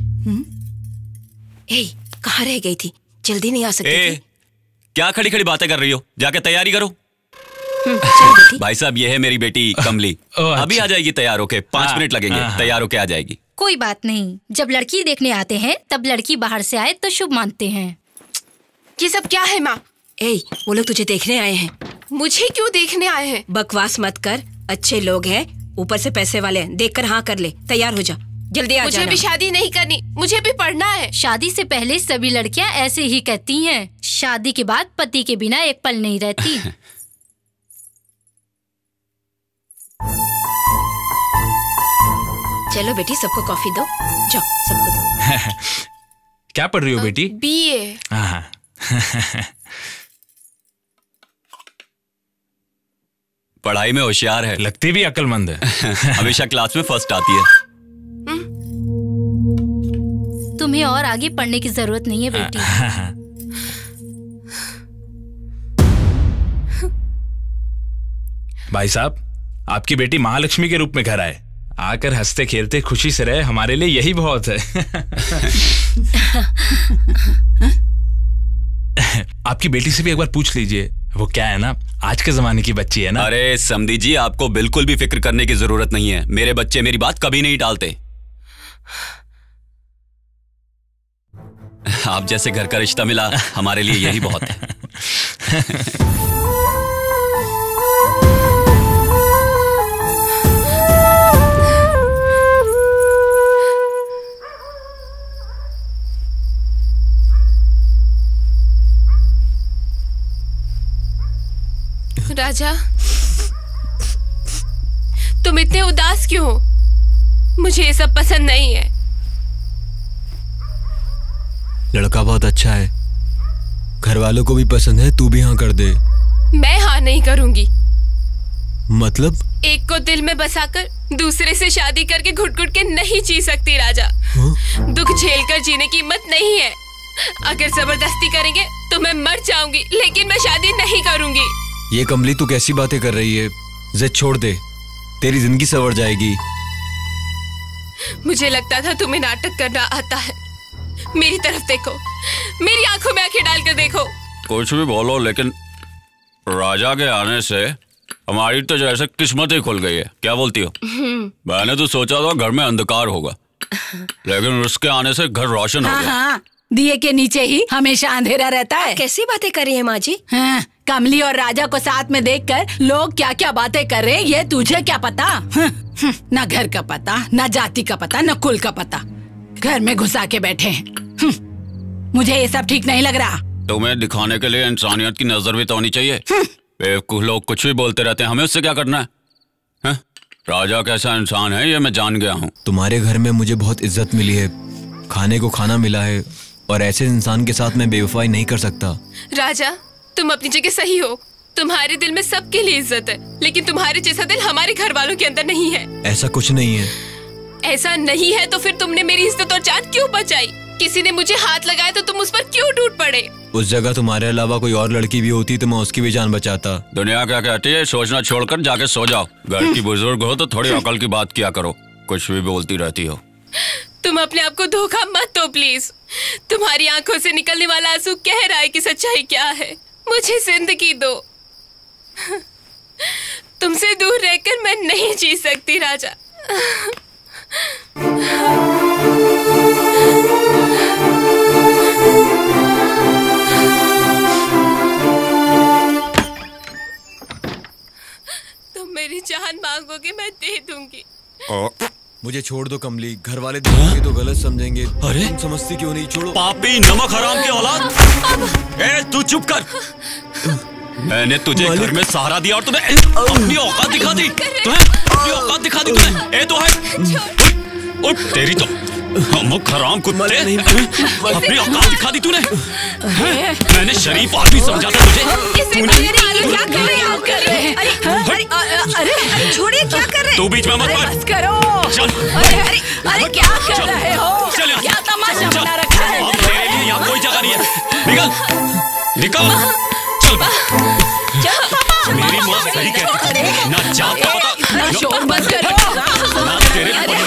ए, कहाँ रह गई थी? जल्दी नहीं आ सकती ए, थी? क्या खड़ी खड़ी बातें कर रही हो? जाके तैयारी करो। भाई साहब, ये है मेरी बेटी कमली। अभी आ जाएगी तैयार होके, पांच मिनट लगेंगे, तैयार होके आ जाएगी। कोई बात नहीं, जब लड़की देखने आते हैं तब लड़की बाहर से आए तो शुभ मानते हैं। ये सब क्या है माँ? ए, वो लोग तुझे देखने आए हैं। मुझे क्यों देखने आए हैं? बकवास मत कर, अच्छे लोग हैं, ऊपर से पैसे वाले हैं। देखकर हाँ कर ले, तैयार हो जा, जल्दी आ मुझे जाना। भी शादी नहीं करनी, मुझे भी पढ़ना है। शादी से पहले सभी लड़कियां ऐसे ही कहती हैं। शादी के बाद पति के बिना एक पल नहीं रहती। चलो बेटी, सबको कॉफी दो। जाओ सबको दो। क्या पढ़ रही हो बेटी? बीए। हाँ। पढ़ाई में होशियार है, लगती भी अक्लमंद है। हमेशा क्लास में फर्स्ट आती है। तुम्हें और आगे पढ़ने की जरूरत नहीं है बेटी। भाई साहब, आपकी बेटी महालक्ष्मी के रूप में घर आए, आकर हंसते खेलते खुशी से रहे, हमारे लिए यही बहुत है। आपकी बेटी से भी एक बार पूछ लीजिए, वो क्या है ना, आज के जमाने की बच्ची है ना। अरे समधी जी, आपको बिल्कुल भी फिक्र करने की जरूरत नहीं है। मेरे बच्चे मेरी बात कभी नहीं टालते। आप जैसे घर का रिश्ता मिला, हमारे लिए यही बहुत है। राजा, तुम इतने उदास क्यों हो? मुझे ये सब पसंद नहीं है। लड़का बहुत अच्छा है, घर वालों को भी पसंद है, तू भी हाँ कर दे। मैं हाँ नहीं करूंगी। मतलब? एक को दिल में बसाकर दूसरे से शादी करके घुट घुट के नहीं जी सकती राजा। हाँ? दुख झेलकर जीने की हिम्मत नहीं है। अगर जबरदस्ती करेंगे तो मैं मर जाऊंगी, लेकिन मैं शादी नहीं करूंगी। ये कमली तू कैसी बातें कर रही है? जिद छोड़ दे, तेरी जिंदगी संवर जाएगी। मुझे लगता था तुम्हें नाटक करना आता है। मेरी तरफ देखो, मेरी आंखों में आंखें डालकर देखो। कुछ भी बोलो, लेकिन राजा के आने से हमारी तो जैसे किस्मत ही खुल गई है। क्या बोलती हो? मैंने तो सोचा था घर में अंधकार होगा, लेकिन उसके आने से घर रोशन हो गया। हाँ, दिए के नीचे ही हमेशा अंधेरा रहता है। कैसी बातें कर रही है माँ जी? हाँ, कमली और राजा को साथ में देखकर लोग क्या क्या बातें कर रहे हैं, ये तुझे क्या पता? न घर का पता, न जाति का पता, न कुल का पता, घर में घुसा के बैठे हैं। मुझे ये सब ठीक नहीं लग रहा। तुम्हें दिखाने के लिए इंसानियत की नजर भी तो होनी चाहिए। बेवकूफ लोग कुछ भी बोलते रहते हैं, हमें उससे क्या करना है? है? राजा कैसा इंसान है ये मैं जान गया हूँ। तुम्हारे घर में मुझे बहुत इज्जत मिली है, खाने को खाना मिला है, और ऐसे इंसान के साथ मैं बेवफाई नहीं कर सकता। राजा, तुम अपनी जगह सही हो। तुम्हारे दिल में सबके लिए इज्जत है, लेकिन तुम्हारे जैसा दिल हमारे घर वालों के अंदर नहीं है। ऐसा कुछ नहीं है। ऐसा नहीं है तो फिर तुमने मेरी इज्जत और जान क्यों बचाई? किसी ने मुझे हाथ लगाया तो तुम उस पर क्यों टूट पड़े? उस जगह तुम्हारे अलावा कोई और लड़की भी होती तो मैं उसकी भी जान बचाता। दुनिया क्या कहती है, सोचना छोड़कर जाके सो जाओ। घर की बुजुर्ग हो तो थोड़ी अकल की बात किया करो, कुछ भी बोलती रहती हो। तुम अपने आप को धोखा मत दो प्लीज। तुम्हारी आंखों से निकलने वाला आंसू कह रहा है कि सच्चाई क्या है। मुझे जिंदगी दो। तुमसे दूर रहकर मैं नहीं जी सकती राजा। तुम मेरी जान मांगोगे, मैं दे दूंगी। मुझे छोड़ दो कमली, घर वाले देखेंगे तो गलत समझेंगे। अरे तुम समझती क्यों नहीं? छोड़ो। पापी नमक हराम की औलाद। ए तू चुप कर। मैंने तुझे घर में सहारा दिया और तुम्हें अपनी औकात दिखा दी। तुम्हें अपनी औकात दिखा दी तुम्हें। ए तो है और तेरी तो नमक हराम कुत्ते, अपनी औकात दिखा दी तूने। मैंने शरीफ आदमी समझा था तुझे। तूने क्या कर रहे हो? कर रहे हैं? अरे अरे अरे छोड़िए, क्या कर रहे हैं? तू बीच में मत पड़। बस करो। चल। अरे अरे अरे क्या कर रहे हो? क्या तमाशा बना रखा है? अब तेरे लिए यहाँ कोई जगह नहीं है। निकल निकल। चल। मेरी माँ सही कहती है, ना जात का पता, ना शोर मत करो, ना तेरे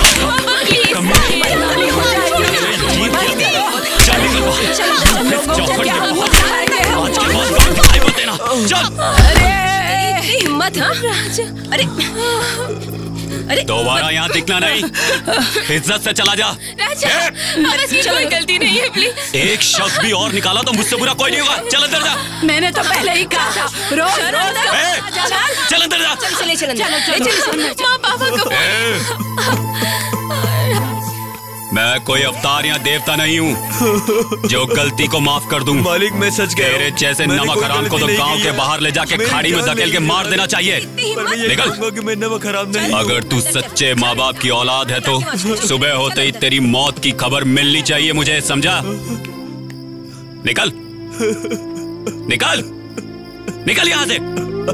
हिम्मत। हाँ अरे अरे दोबारा यहाँ दिखना नहीं, इज्जत से चला जा। राजा, अब इसकी कोई गलती नहीं है प्लीज। एक शब्द भी और निकाला तो मुझसे बुरा कोई नहीं होगा। चल अंदर जा। मैंने तो पहले ही कहा था। रोज रोज चल अंदर जा। चल चले चल अंदर। माँ पापा को मैं कोई अवतार या देवता नहीं हूँ जो गलती को माफ कर दूं। मालिक मैं सच कह रहा हूं। तेरे जैसे नमक हराम को तो गांव के बाहर ले जाके खाड़ी में धकेल के मार देना चाहिए। निकल। कि मैं नमक हराम नहीं। अगर तू सच्चे माँ बाप की औलाद है तो सुबह होते ही तेरी मौत की खबर मिलनी चाहिए मुझे, समझा? निकल निकल निकल यहां से।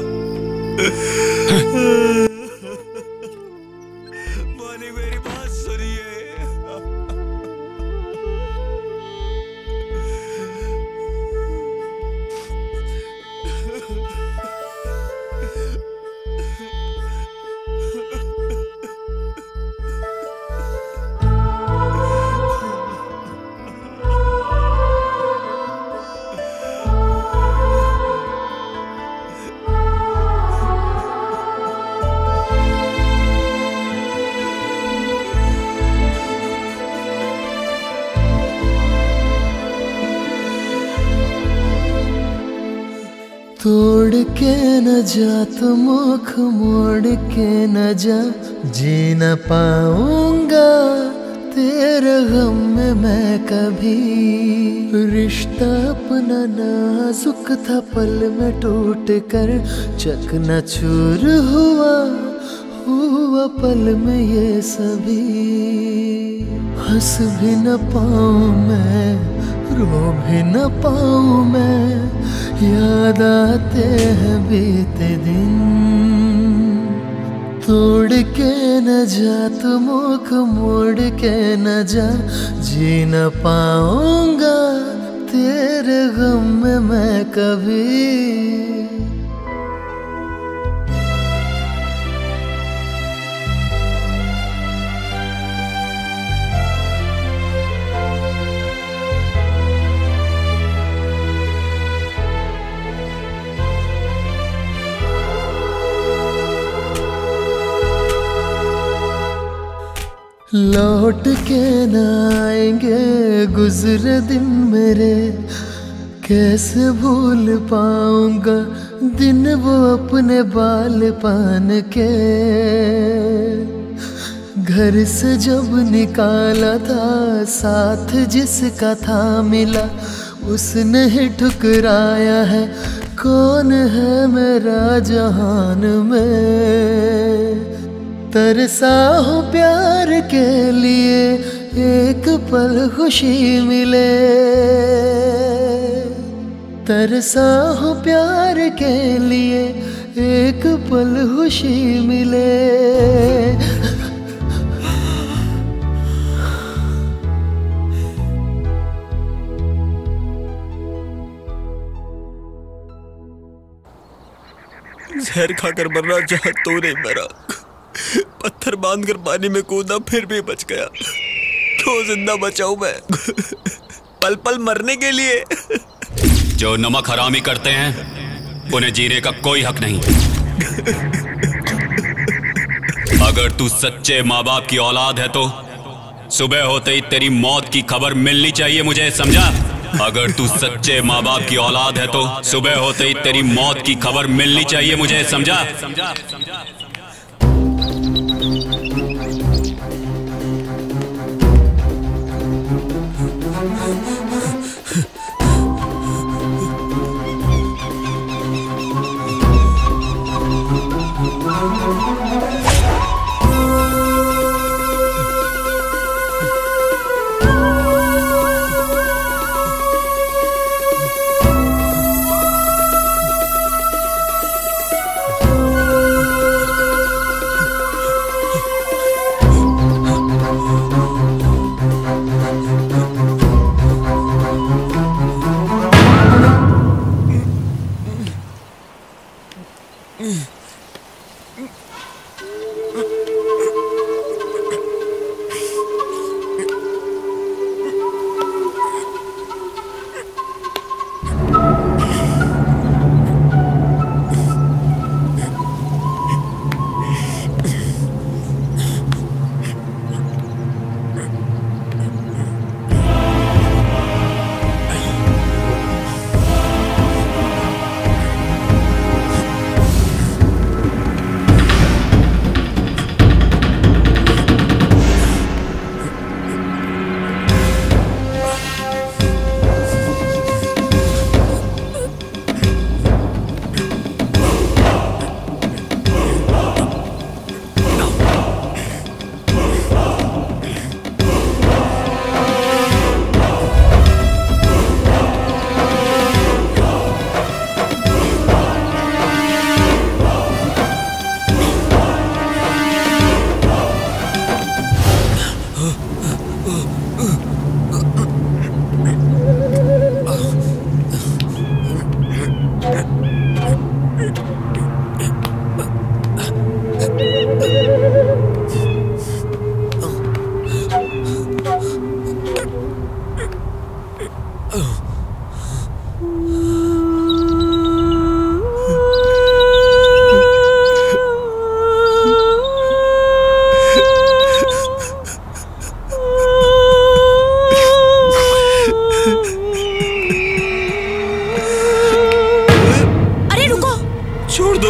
मालिक मेरी बात सुनिए। तोड़ के न जा तो मुख मोड़ के न जा, जी न पाऊंगा तेरे गम में मैं कभी। रिश्ता अपना नाजुक था पल में टूट कर चकनाचूर हुआ हुआ पल में ये सभी। हंस भी न पाऊं मैं, रो भी न पाऊं मैं, याद आते हैं बीते दिन। तोड़ के न जा तो मुख मोड़ के न जा, जी न पाऊंगा तेरे गम में मैं कभी। लौट के न आएंगे गुजरे दिन मेरे, कैसे भूल पाऊंगा दिन वो अपने बालपन के। घर से जब निकाला था साथ जिसका था मिला, उसने ही ठुकराया है कौन है मेरा जहान में। तरसा हूँ प्यार के लिए एक पल खुशी मिले, तरसा हूँ प्यार के लिए एक पल खुशी मिले। जहर खाकर मरना चाहा तो नहीं मरा, पत्थर बांधकर पानी में कूदा फिर भी बच गया। क्यों जिंदा बचाऊं मैं पल पल मरने के लिए? जो नमक हरामी करते हैं उन्हें जीने का कोई हक नहीं। अगर तू सच्चे माँ बाप की औलाद है तो सुबह होते ही तेरी मौत की खबर मिलनी चाहिए मुझे, समझा? अगर तू सच्चे माँ बाप की औलाद है तो सुबह होते ही तेरी मौत की खबर मिलनी चाहिए मुझे, समझा?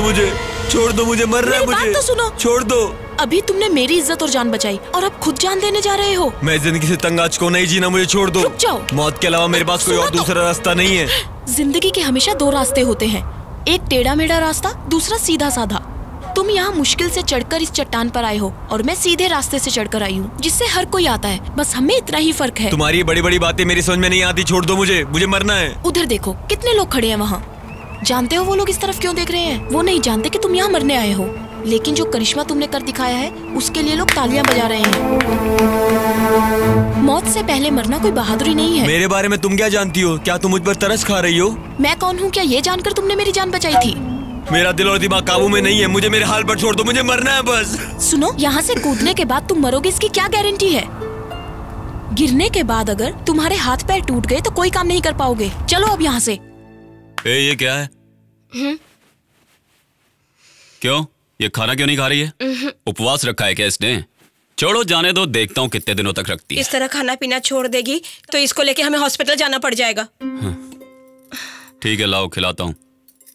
मुझे, छोड़ दो मुझे, मर रहा है मुझे। बात तो सुनो। छोड़ दो। अभी तुमने मेरी इज्जत और जान बचाई और अब खुद जान देने जा रहे हो। मैं जिंदगी से तंग आ चुका हूं, नहीं जीना, मुझे छोड़ दो। रुक जाओ। मौत के अलावा मेरे पास कोई और दूसरा रास्ता नहीं है। जिंदगी के हमेशा दो रास्ते होते हैं, एक टेढ़ा मेढ़ा रास्ता, दूसरा सीधा साधा। तुम यहाँ मुश्किल से चढ़कर इस चट्टान पर आए हो और मैं सीधे रास्ते से चढ़कर आई हूँ, जिससे हर कोई आता है। बस हमें इतना ही फर्क है। तुम्हारी ये बड़ी बड़ी बातें मेरी समझ में नहीं आती, छोड़ दो मुझे, मुझे मरना है। उधर देखो कितने लोग खड़े हैं वहाँ। जानते हो वो लोग इस तरफ क्यों देख रहे हैं? वो नहीं जानते कि तुम यहाँ मरने आए हो, लेकिन जो करिश्मा तुमने कर दिखाया है उसके लिए लोग तालियां बजा रहे हैं। मौत से पहले मरना कोई बहादुरी नहीं है। मेरे बारे में तुम क्या जानती हो? क्या तुम मुझ पर तरस खा रही हो? मैं कौन हूँ क्या ये जानकर तुमने मेरी जान बचाई थी? मेरा दिल और दिमाग काबू में नहीं है, मुझे मेरे हाल पर छोड़ दो, मुझे मरना है बस। सुनो, यहाँ से कूदने के बाद तुम मरोगे इसकी क्या गारंटी है? गिरने के बाद अगर तुम्हारे हाथ पैर टूट गए तो कोई काम नहीं कर पाओगे। चलो अब यहाँ से। ए, ये क्या है? क्यों? ये खाना क्यों नहीं खा रही है? उपवास रखा है क्या इसने? छोड़ो, जाने दो, देखता हूँ कितने दिनों तक रखती है। इस तरह खाना पीना छोड़ देगी तो इसको लेके हमें हॉस्पिटल जाना पड़ जाएगा। ठीक है, लाओ खिलाता हूँ।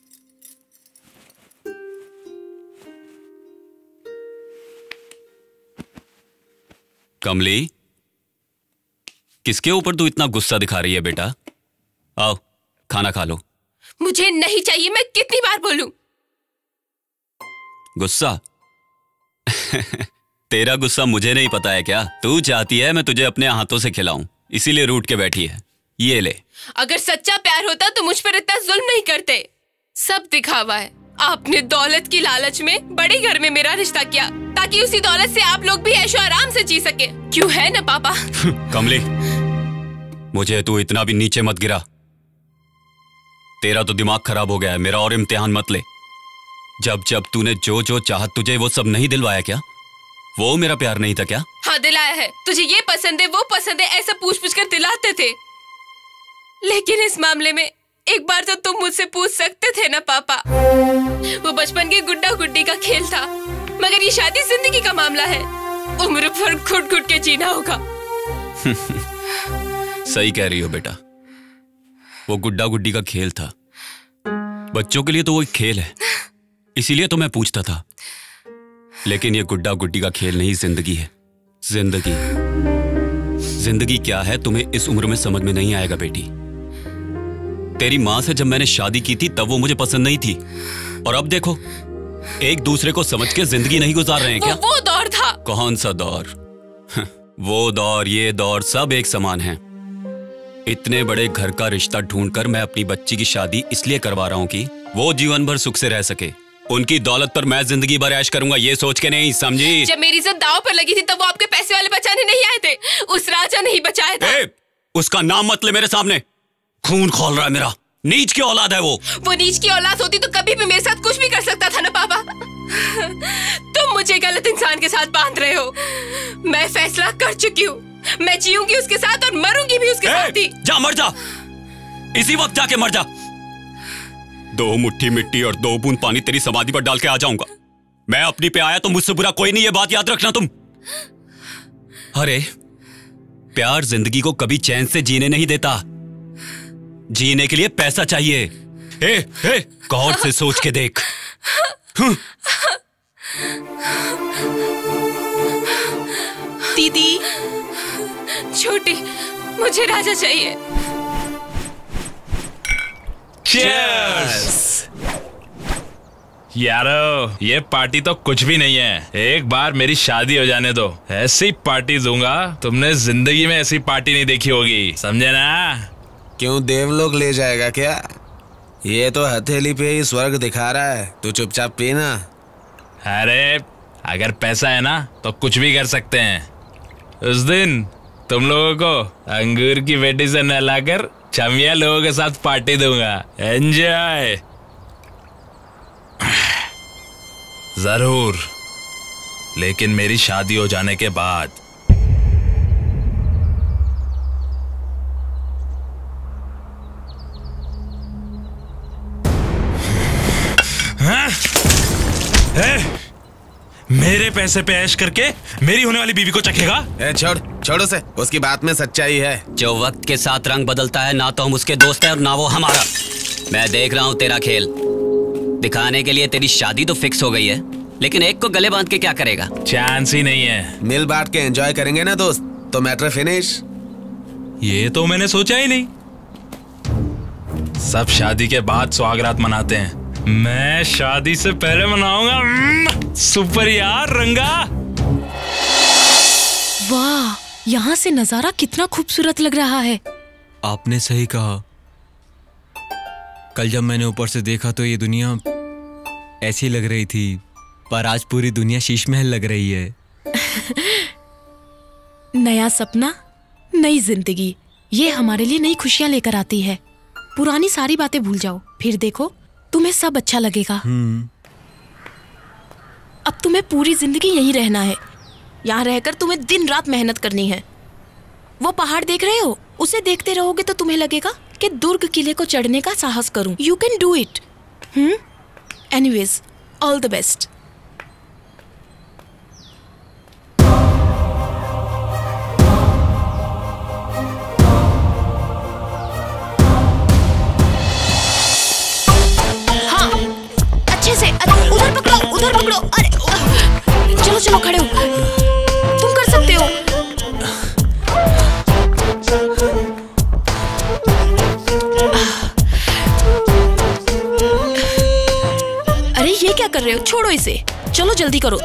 कमली, किसके ऊपर तू इतना गुस्सा दिखा रही है बेटा? आओ खाना खा लो। मुझे नहीं चाहिए, मैं कितनी बार बोलूं? गुस्सा? तेरा गुस्सा मुझे नहीं पता है क्या? तू चाहती है मैं तुझे अपने हाथों से खिलाऊं, इसीलिए रूठ के बैठी है। ये ले। अगर सच्चा प्यार होता तो मुझ पर इतना जुल्म नहीं करते। सब दिखावा है। आपने दौलत की लालच में बड़े घर में मेरा रिश्ता किया ताकि उसी दौलत से आप लोग भी ऐशो आराम से जी सके। क्यों है ना पापा? कमली, मुझे तू इतना भी नीचे मत गिरा। तेरा तो दिमाग खराब हो गया है, मेरा और इम्तिहान मत ले। जब जब तूने जो जो चाहत तुझे वो सब नहीं दिलवाया क्या? वो मेरा प्यार नहीं था क्या? हाँ दिलाया है। तुझे ये पसंद है वो पसंद है ऐसा पूछ पूछ कर दिलाते थे, लेकिन इस मामले में एक बार तो तुम मुझसे पूछ सकते थे ना पापा। वो बचपन के गुड्डा गुड्डी का खेल था, मगर ये शादी जिंदगी का मामला है। उम्र भर घुट घुट के जीना होगा। सही कह रही हो बेटा, वो गुड्डा गुड्डी का खेल था। बच्चों के लिए तो वो एक खेल है, इसीलिए तो मैं पूछता था। लेकिन ये गुड्डा गुड्डी का खेल नहीं, जिंदगी है। जिंदगी जिंदगी क्या है तुम्हें इस उम्र में समझ में नहीं आएगा बेटी। तेरी माँ से जब मैंने शादी की थी तब वो मुझे पसंद नहीं थी, और अब देखो एक दूसरे को समझ के जिंदगी नहीं गुजार रहे हैं क्या? वो, वो दौर था। कौन सा दौर? वो दौर ये दौर सब एक समान है। इतने बड़े घर का रिश्ता ढूंढकर मैं अपनी बच्ची की शादी इसलिए करवा रहा हूँ कि वो जीवन भर सुख से रह सके। उनकी दौलत पर मैं जिंदगी भर ऐश करूंगा ये सोच के नहीं, समझी? जब मेरी इज्जत दांव पर लगी थी तब वो आपके पैसे वाले बचाने नहीं आए थे, उस राजा नहीं बचाया था। ए, उसका नाम मत ले मेरे सामने। खून खोल रहा है मेरा। नीच की औलाद है वो। वो नीच की औलाद होती तो कभी भी मेरे साथ कुछ भी कर सकता था ना पापा। तुम मुझे गलत इंसान के साथ बांध रहे हो। मैं फैसला कर चुकी हूँ, मैं जीऊंगी उसके साथ और मरूंगी भी उसके साथ ही। जा मर जा, इसी वक्त जाके मर जा। दो मुट्ठी मिट्टी और दो बूंद पानी तेरी समाधि पर डाल के आ जाऊंगा। मैं अपनी पे आया तो मुझसे बुरा कोई नहीं, ये बात याद रखना तुम। अरे प्यार जिंदगी को कभी चैन से जीने नहीं देता, जीने के लिए पैसा चाहिए। ए, ए, गौर से सोच के देख। दीदी छोटी, मुझे राजा चाहिए। Cheers! यारो, ये पार्टी तो कुछ भी नहीं है। एक बार मेरी शादी हो जाने दो, ऐसी पार्टी दूंगा तुमने जिंदगी में ऐसी पार्टी नहीं देखी होगी, समझे ना? क्यों देवलोक ले जाएगा क्या? ये तो हथेली पे ही स्वर्ग दिखा रहा है, तू चुपचाप पीना। अरे अगर पैसा है ना तो कुछ भी कर सकते हैं। उस दिन तुम लोगों को अंगूर की बेटी से नहलाकर छमिया लोगों के साथ पार्टी दूंगा। एंजॉय। जरूर, लेकिन मेरी शादी हो जाने के बाद। हाँ? है? मेरे पैसे पे ऐश करके मेरी होने वाली बीवी को चखेगा? ए, छोड़ छोड़ो से, उसकी बात में सच्चाई है। जो वक्त के साथ रंग बदलता है ना तो हम उसके दोस्त हैं और ना वो हमारा। मैं देख रहा हूँ तेरा खेल। दिखाने के लिए तेरी शादी तो फिक्स हो गई है, लेकिन एक को गले बांध के क्या करेगा? चांस ही नहीं है। मिल बांट के एंजॉय करेंगे ना दोस्त, तो मैटर फिनिश। ये तो मैंने सोचा ही नहीं। सब शादी के बाद सुहागरात मनाते हैं, मैं शादी से पहले मनाऊंगा। सुपर यार रंगा। वाह, यहाँ से नजारा कितना खूबसूरत लग रहा है। आपने सही कहा। कल जब मैंने ऊपर से देखा तो ये दुनिया ऐसी लग रही थी, पर आज पूरी दुनिया शीश महल लग रही है। नया सपना, नई जिंदगी, ये हमारे लिए नई खुशियां लेकर आती है। पुरानी सारी बातें भूल जाओ, फिर देखो तुम्हें सब अच्छा लगेगा। अब तुम्हें पूरी जिंदगी यहीं रहना है। यहाँ रहकर तुम्हें दिन रात मेहनत करनी है। वो पहाड़ देख रहे हो, उसे देखते रहोगे तो तुम्हें लगेगा कि दुर्ग किले को चढ़ने का साहस करूं। You can do it. Hmm anyways, all the best. हाँ, अच्छे से। उधर पकड़ो, उधर पकड़ो। अरे चलो चलो, खड़े हो, तुम कर सकते हो। अरे ये क्या कर रहे हो? छोड़ो इसे, चलो जल्दी करो।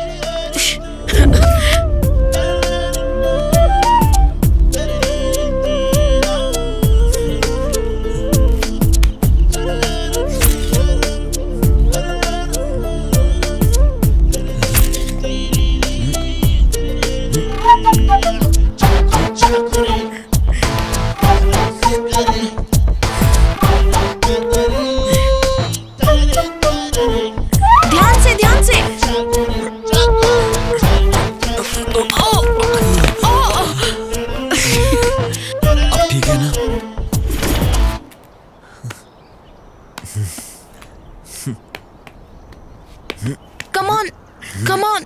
Come on, come on,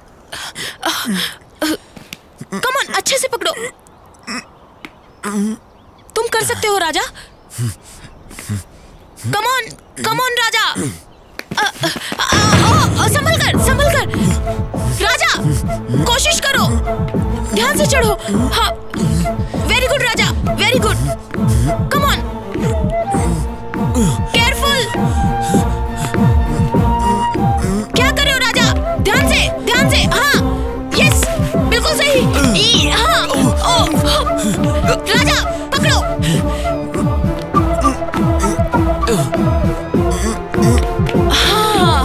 come on, अच्छे से पकड़ो। तुम कर सकते हो राजा। कम ऑन, कम ऑन राजा। संभल कर, संभल कर राजा, कोशिश करो, ध्यान से चढ़ो। हाँ, very good Raja, very good. Come on, careful. क्या कर रहे हो राजा? ध्यान से, ध्यान से। हाँ, यस, बिल्कुल सही। हाँ, ओ, राजा पकड़ो। हाँ,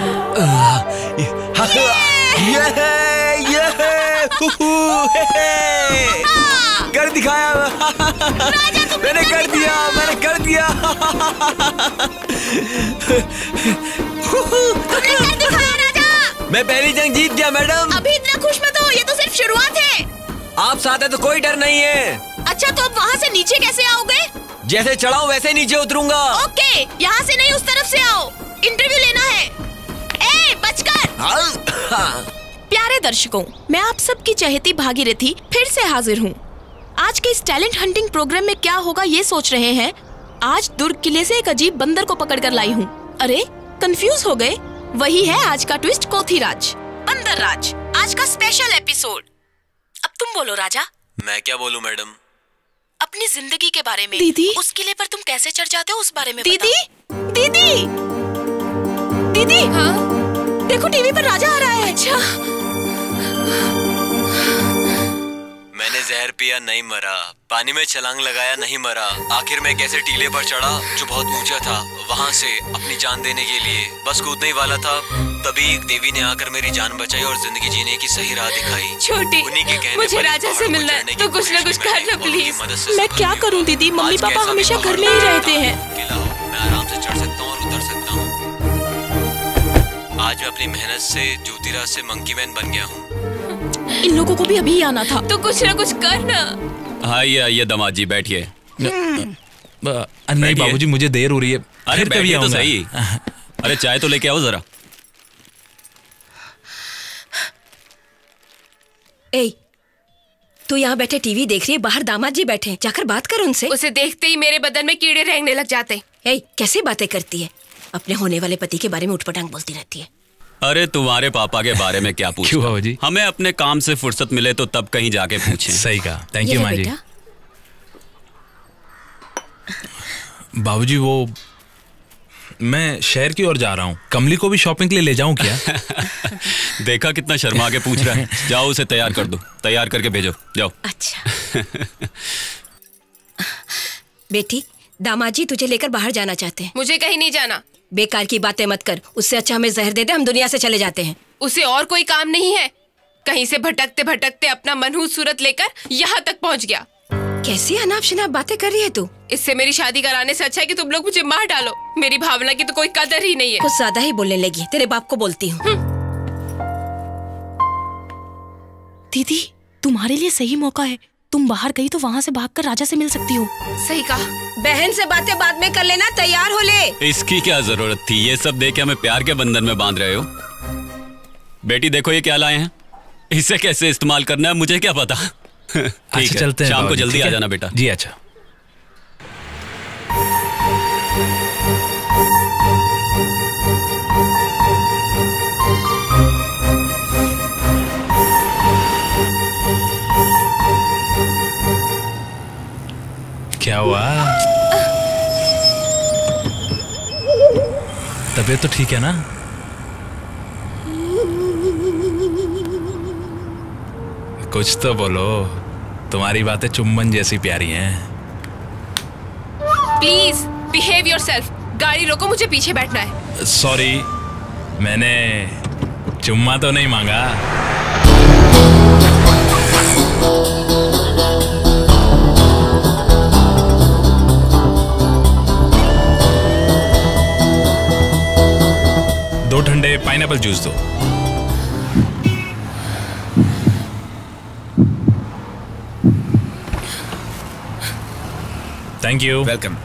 कर दिखाया। मैंने कर दिया, मैंने कर दिया। तुमने कर दिखाया राजा। मैं पहली जंग जीत गया मैडम। अभी इतना खुश मत हो, ये तो सिर्फ शुरुआत है। आप साथ है तो कोई डर नहीं है। अच्छा, तो अब वहाँ से नीचे कैसे आओगे? जैसे चढ़ा हूँ वैसे नीचे उतरूंगा। ओके, यहाँ से नहीं, उस तरफ से आओ, इंटरव्यू लेना है। ए, बचकर। प्यारे दर्शकों, मैं आप सबकी चहेती भागीरथी फिर से हाजिर हूँ। आज के इस टैलेंट हंटिंग प्रोग्राम में क्या होगा ये सोच रहे हैं। आज दुर्ग किले से एक अजीब बंदर को पकड़ कर लाई हूँ। अरे, कंफ्यूज हो गए? वही है आज का ट्विस्ट, कोथीराज, बंदर राज, आज का स्पेशल एपिसोड। अब तुम बोलो राजा। मैं क्या बोलूं मैडम? अपनी जिंदगी के बारे में। दीदी, उस किले पर तुम कैसे चढ़ जाते हो उस बारे में दीदी, दीदी, दीदी, हाँ? देखो टीवी पर राजा आ रहा है। अच्छा, मैंने जहर पिया नहीं मरा, पानी में छलांग लगाया नहीं मरा, आखिर मैं कैसे टीले पर चढ़ा जो बहुत ऊंचा था, वहाँ से अपनी जान देने के लिए बस कूदने ही वाला था। तभी एक देवी ने आकर मेरी जान बचाई और जिंदगी जीने की सही राह दिखाई। छोटी, उन्हीं के कहने मुझे राजा से मिलना है, तो कुछ न कुछ करना प्लीज। मैं क्या करूं दीदी, मम्मी पापा हमेशा घर में ही रहते हैं। मैं आराम से चढ़ सकता हूँ और उतर सकता हूँ। आज मैं अपनी मेहनत से ज्योतिराज से मंकी मैन बन गया हूँ। इन लोगों को भी अभी आना था। तो कुछ ना कुछ करना। आइए आइए दामाद जी, बैठिए। नहीं बाबूजी, मुझे देर हो रही है। अरे बैठिए तो सही। अरे चाय तो लेके आओ जरा। ए, तू यहाँ बैठे टीवी देख रही है, बाहर दामाद जी बैठे, जाकर बात कर उनसे। उसे देखते ही मेरे बदन में कीड़े रेंगने लग जाते। ए, कैसे बातें करती है? अपने होने वाले पति के बारे में उठपटांग बोलती रहती है। अरे तुम्हारे पापा के बारे में क्या पूछना? क्यों बाबूजी? हमें अपने काम से फुर्सत मिले तो तब कहीं जाके पूछें। सही कहा। थैंक यू माँ जी। बाबूजी वो मैं शहर की ओर जा रहा हूँ, कमली को भी शॉपिंग के लिए ले जाऊँ क्या? देखा कितना शर्मा के पूछ रहा है। जाओ उसे तैयार कर दो, तैयार करके भेजो, जाओ। अच्छा। बेटी, दामाजी तुझे लेकर बाहर जाना चाहते हैं। मुझे कहीं नहीं जाना। बेकार की बातें मत कर, उससे अच्छा हमें जहर दे दे, हम दुनिया से चले जाते हैं। उसे और कोई काम नहीं है, कहीं से भटकते भटकते अपना मनहूस सूरत लेकर यहाँ तक पहुँच गया। कैसी अनाप शनाप बातें कर रही है तू? इससे मेरी शादी कराने से अच्छा है कि तुम लोग मुझे मार डालो। मेरी भावना की तो कोई कदर ही नहीं है। कुछ ज्यादा ही बोलने लगी, तेरे बाप को बोलती हूँ। दीदी, तुम्हारे लिए सही मौका है। तुम बाहर गई तो वहाँ से भागकर राजा से मिल सकती हो। सही कहा। बहन से बातें बाद में कर लेना, तैयार हो ले। इसकी क्या जरूरत थी? ये सब देख के हमें प्यार के बंधन में बांध रहे हो। बेटी देखो ये क्या लाए हैं, इसे कैसे इस्तेमाल करना है मुझे क्या पता। अच्छा चलते हैं, शाम को जल्दी आ जाना बेटा। जी अच्छा। क्या हुआ? तबीयत तो ठीक है ना? कुछ तो बोलो, तुम्हारी बातें चुम्बन जैसी प्यारी हैं। Please behave yourself. गाड़ी रोको, मुझे पीछे बैठना है। सॉरी, मैंने चुम्मा तो नहीं मांगा। दो ठंडे पाइनएप्पल जूस दो। Thank you. वेलकम।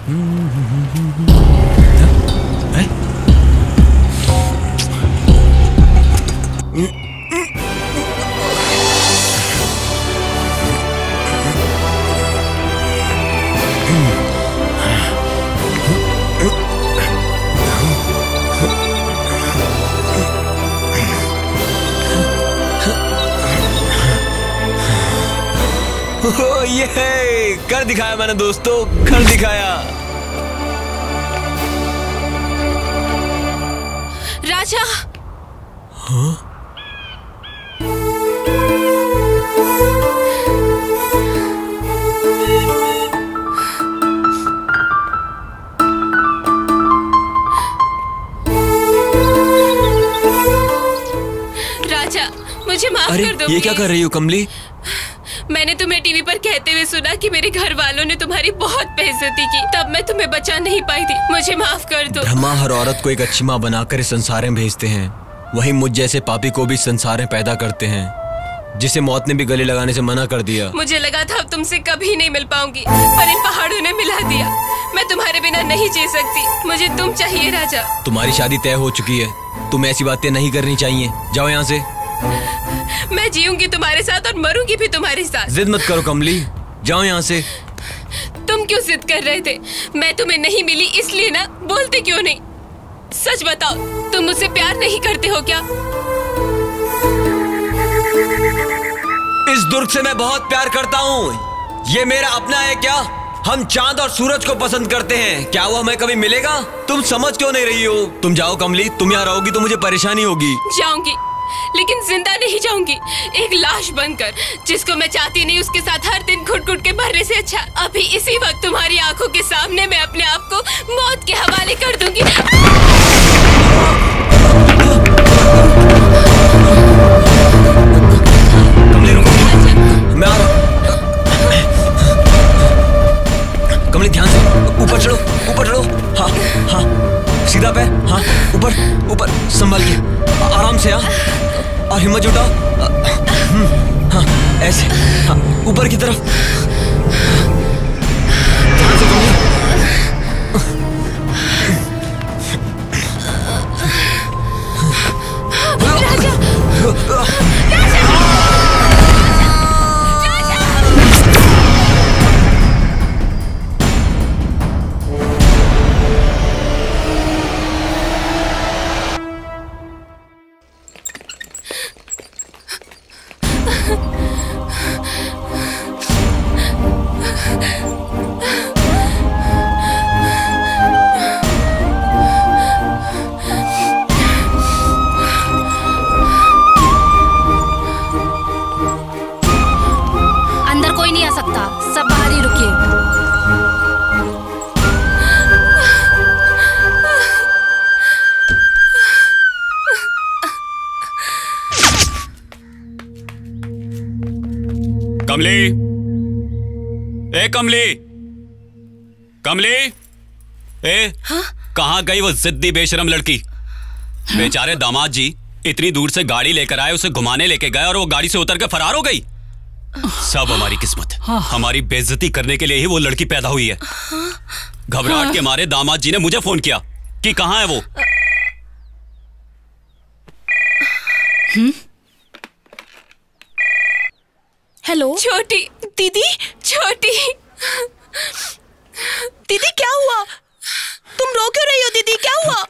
ये कर दिखाया मैंने दोस्तों, कर दिखाया। राजा। हाँ? राजा मुझे माफ अरे कर दो। ये क्या कर रही हो कमली? मैंने तुम्हें टीवी पर कहते हुए सुना कि मेरे घर वालों ने तुम्हारी बहुत बेइज्जती की, तब मैं तुम्हें बचा नहीं पाई थी। मुझे माफ कर दो। ब्रह्मा हर औरत को एक अच्छी माँ बनाकर इस संसार में भेजते हैं, वही मुझ जैसे पापी को भी संसार में पैदा करते हैं, जिसे मौत ने भी गले लगाने से मना कर दिया। मुझे लगा था अब तुमसे कभी नहीं मिल पाऊंगी, पर इन पहाड़ों ने मिला दिया। मैं तुम्हारे बिना नहीं जी सकती, मुझे तुम चाहिए राजा। तुम्हारी शादी तय हो चुकी है, तुम्हें ऐसी बातें नहीं करनी चाहिए। जाओ यहाँ से। मैं जीऊंगी तुम्हारे साथ और मरूंगी भी तुम्हारे साथ। जिद मत करो कमली, जाओ यहाँ से। तुम क्यों जिद कर रहे थे? मैं तुम्हें नहीं मिली इसलिए ना, बोलते क्यों नहीं? सच बताओ, तुम मुझसे प्यार नहीं करते हो क्या? इस दुर्ग से मैं बहुत प्यार करता हूँ, ये मेरा अपना है क्या? हम चांद और सूरज को पसंद करते हैं, क्या वो हमें कभी मिलेगा? तुम समझ क्यों नहीं रही हो? तुम जाओ कमली, तुम यहाँ रहोगी तो मुझे परेशानी होगी। जाऊंगी, लेकिन जिंदा नहीं जाऊंगी, एक लाश बनकर। जिसको मैं चाहती नहीं उसके साथ हर दिन घुट घुट के मरने से अच्छा अभी इसी वक्त तुम्हारी आंखों के सामने मैं अपने आप को मौत के हवाले कर दूंगी। कमली रुको, मैं आ रहा हूँ। कमली ध्यान से, ऊपर चढ़ो, ऊपर चढ़ो। हाँ हाँ, सीधा पैर, हाँ ऊपर ऊपर, संभल के, आराम से। हाँ, और हिम्मत जुटाओ। हाँ ऐसे, हाँ ऊपर की तरफ। ध्यान से कमली। कमली, ए कमली, कमली, ए हाँ? कहाँ गई वो जिद्दी बेशरम लड़की? हाँ? बेचारे दामाद जी इतनी दूर से गाड़ी लेकर आए, उसे घुमाने लेके गए और वो गाड़ी से उतर के फरार हो गई। सब हमारी किस्मत, हाँ? हमारी बेइज्जती करने के लिए ही वो लड़की पैदा हुई है। घबराहट हाँ? के मारे दामाद जी ने मुझे फोन किया कि कहाँ है वो। हम्म? हेलो छोटी दीदी, छोटी दीदी क्या हुआ? तुम रो क्यों रही हो दीदी, क्या हुआ?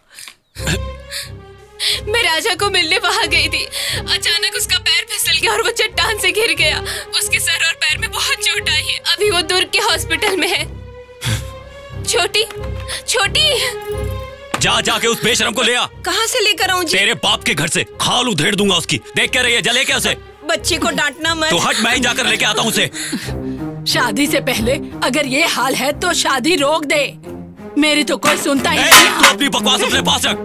मैं राजा को मिलने वहां गई थी, अचानक उसका पैर फिसल गया और वो चट्टान से गिर गया। उसके सर और पैर में बहुत चोट आई है, अभी वो दुर्ग के हॉस्पिटल में है। छोटी छोटी जा जाके उस बेशरम को ले आ। कहाँ से लेकर आऊं जी? तेरे बाप के घर से खाल उधेड़ दूंगा उसकी। देख क्या रही है, जले क्या उसे? बच्चे को डांटना मत। तो हट, मैं ही जाकर लेके आता हूँ उसे। शादी से पहले अगर ये हाल है तो शादी रोक दे, मेरी तो कोई सुनता ही नहीं। तू अपनी बकवास अपने पास रख।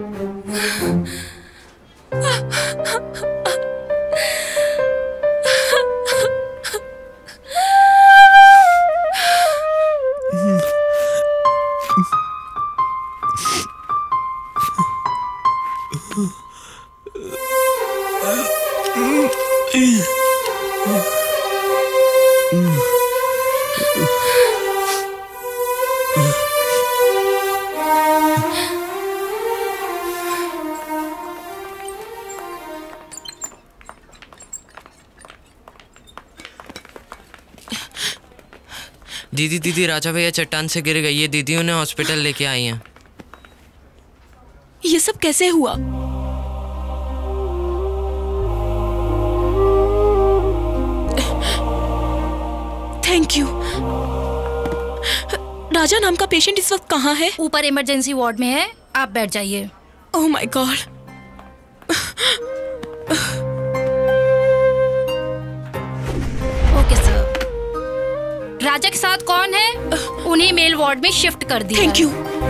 दीदी दीदी राजा भैया चट्टान से गिर गई है, दीदी उन्हें हॉस्पिटल लेके आई हैं। ये सब कैसे हुआ? Thank you. राजा नाम का पेशेंट इस वक्त कहाँ है? ऊपर इमरजेंसी वार्ड में है, आप बैठ जाइए। Oh my god. Okay sir. Raja के साथ कौन है? उन्हें मेल वार्ड में शिफ्ट कर दिया। Thank you.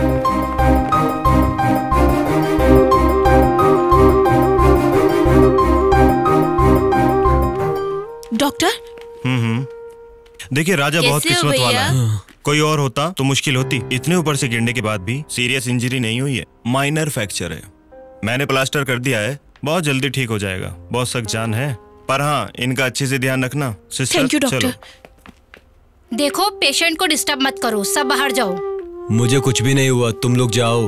Doctor. Hmm hmm देखिए राजा बहुत किस्मत वाला है। कोई और होता तो मुश्किल होती। इतने ऊपर से गिरने के बाद भी सीरियस इंजरी नहीं हुई है, माइनर फ्रैक्चर है। मैंने प्लास्टर कर दिया है, बहुत जल्दी ठीक हो जाएगा। बहुत सख्त जान है, पर हाँ इनका अच्छे से ध्यान रखना। Sister thank you doctor. चलो। देखो पेशेंट को डिस्टर्ब मत करो, सब बाहर जाओ। मुझे कुछ भी नहीं हुआ, तुम लोग जाओ।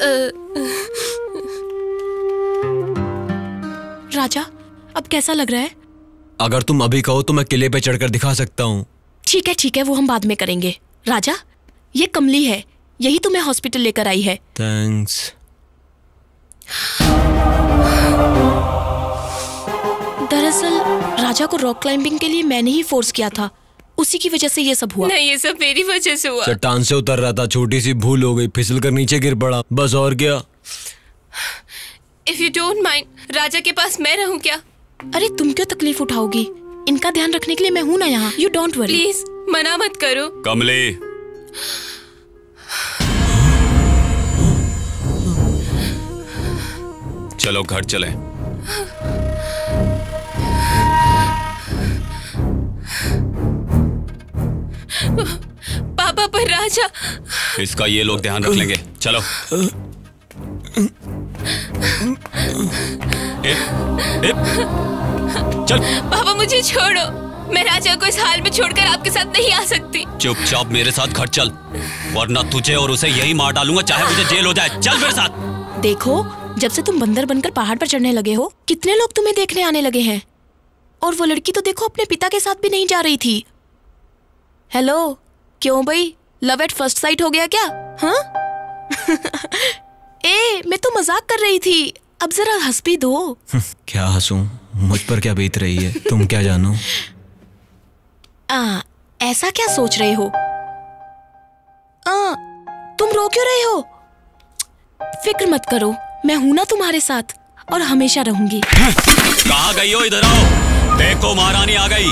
राजा अब कैसा लग रहा है? अगर तुम अभी कहो तो मैं किले पे चढ़कर दिखा सकता हूँ। ठीक है ठीक है, वो हम बाद में करेंगे। राजा ये कमली है, यही तुम्हें हॉस्पिटल लेकर आई है। थैंक्स। दरअसल राजा को रॉक क्लाइंबिंग के लिए मैंने ही फोर्स किया था, उसी की वजह से ये सब हुआ। नहीं, ये सब मेरी वजह से हुआ। चट्टान से उतर रहा था, छोटी सी भूल हो गई, फिसल कर नीचे गिर पड़ा, बस और क्या। If you don't mind, Raja के पास मैं रहूं क्या? अरे तुम क्यों तकलीफ उठाओगी? इनका ध्यान रखने के लिए मैं हूं ना यहाँ। You don't worry. प्लीज मना मत करो। कमली, चलो घर चले। पापा पर राजा। इसका ये लोग ध्यान रख लेंगे, चलो। ए, ए, चल। पापा मुझे छोड़ो, मैं राजा को इस हाल में छोड़कर आपके साथ नहीं आ सकती। चुपचाप मेरे साथ घर चल, वरना तुझे और उसे यही मार डालूंगा, चाहे मुझे जेल हो जाए। चल मेरे साथ। देखो जब से तुम बंदर बनकर पहाड़ पर चढ़ने लगे हो, कितने लोग तुम्हें देखने आने लगे हैं। और वो लड़की तो देखो अपने पिता के साथ भी नहीं जा रही थी। हेलो, क्यों भाई, लव एट फर्स्ट साइट हो गया क्या? हाँ? ए, मैं तो मजाक कर रही थी, अब जरा हंस भी दो। क्या हंसूं, मुझ पर क्या बीत रही है, तुम क्या जानो। आ, ऐसा क्या सोच रहे हो? आ, तुम रो क्यों रहे हो? फिक्र मत करो, मैं हूं ना तुम्हारे साथ और हमेशा रहूंगी। कहाँ गई हो? इधर आओ। देखो महारानी आ गई।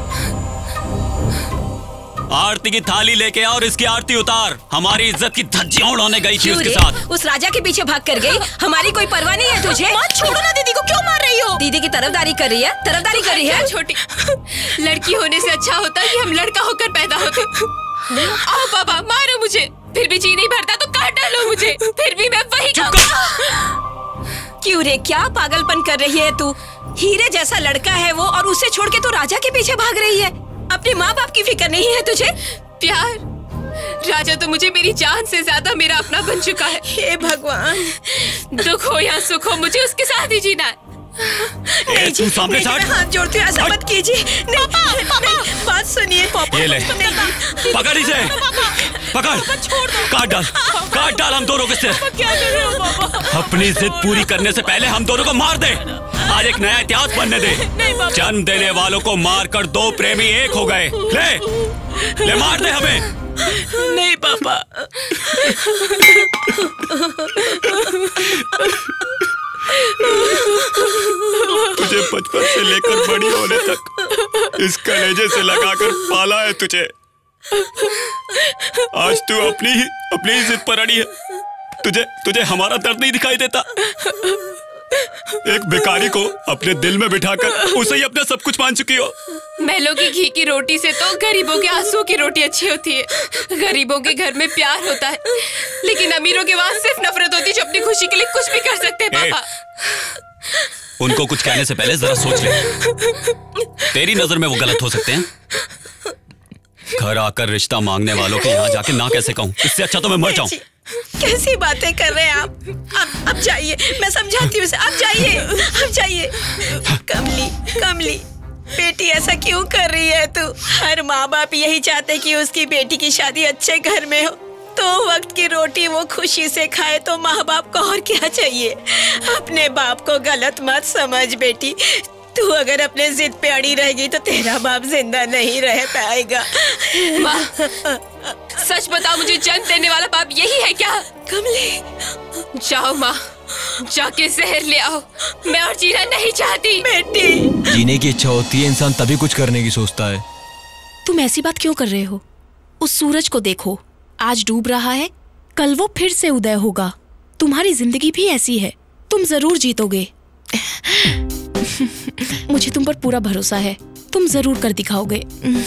आरती की थाली लेके आ और इसकी आरती उतार। हमारी इज्जत की धज्जियां उड़ाने गई थी उसके साथ। उस राजा के पीछे भाग कर गई, हमारी कोई परवाह नहीं है तुझे? मत छोड़ो ना दीदी को, क्यों मार रही हो? दीदी की तरफदारी कर रही है, तरफदारी कर रही है। छोटी लड़की होने से अच्छा होता है कि हम लड़का होकर पैदा होते। आओ पापा, मारो मुझे, फिर भी जी नहीं भरता तो काट डालो मुझे, फिर भी मैं वही क्यों रे, क्या पागलपन कर रही है तू? हीरे जैसा लड़का है वो, और उसे छोड़ के तू राजा के पीछे भाग रही है। अपने माँ बाप की फिक्र नहीं है तुझे? प्यार, राजा तो मुझे मेरी जान से ज्यादा मेरा अपना बन चुका है। हे भगवान, दुख हो या सुख हो, मुझे उसके साथ ही जीना है। नहीं जी, सामने मैं हाथ जोड़ती हूँ, ऐसा मत कीजिए। नहीं, पापा, पापा, बात सुनिए पापा। ये ले, पकड़ इसे, पकड़, काट डाल, काट डाल हम दोनों के सिर। क्या कर रहे हो पापा? अपनी जिद पूरी करने से पहले हम दोनों को मार दे। आज एक नया इतिहास बनने दे। जन्म देने वालों को मारकर दो प्रेमी एक हो गए। ले, ले मार दे हमें। नहीं पापा। तुझे बचपन से लेकर बड़ी होने तक इस कलेजे से लगाकर पाला है तुझे। आज तू अपनी ही अपनी ही जिद पर अड़ी है। तुझे तुझे हमारा दर्द नहीं दिखाई देता? एक भिखारी को अपने दिल में बिठाकर उसे ही अपना सब कुछ मान चुकी हो। महलों की घी की रोटी से तो गरीबों के आंसू की रोटी अच्छी होती है। गरीबों के घर में प्यार होता है, लेकिन अमीरों के वहां सिर्फ नफरत होती है, जो अपनी खुशी के लिए कुछ भी कर सकते हैं। पापा, उनको कुछ कहने से पहले जरा सोच ले। तेरी नजर में वो गलत हो सकते हैं। घर आकर रिश्ता मांगने वालों के यहाँ जाके ना कैसे कहूँ? इससे अच्छा तो मैं मर जाऊं। कैसी बातें कर रहे हैं आप? अब अब जाइए, मैं समझाती हूँ उसे। अब जाइए, अब जाइए। कमली, कमली, बेटी ऐसा क्यों कर रही है तू? हर माँ बाप यही चाहते कि उसकी बेटी की शादी अच्छे घर में हो, तो वक्त की रोटी वो खुशी से खाए। तो माँ बाप को और क्या चाहिए? अपने बाप को गलत मत समझ बेटी। तू अगर अपने जिद पे अड़ी रहेगी तो तेरा बाप जिंदा नहीं रह पाएगा। माँ, सच बताओ, मुझे जन्म देने वाला बाप यही है क्या? कमली, जाओ माँ, जाके जहर ले आओ। मैं और जीना नहीं चाहती। बेटी, जीने की इच्छा होती है, इंसान तभी कुछ करने की सोचता है। तुम ऐसी बात क्यों कर रहे हो? उस सूरज को देखो, आज डूब रहा है, कल वो फिर से उदय होगा। तुम्हारी जिंदगी भी ऐसी है, तुम जरूर जीतोगे। मुझे तुम पर पूरा भरोसा है, तुम जरूर कर दिखाओगे।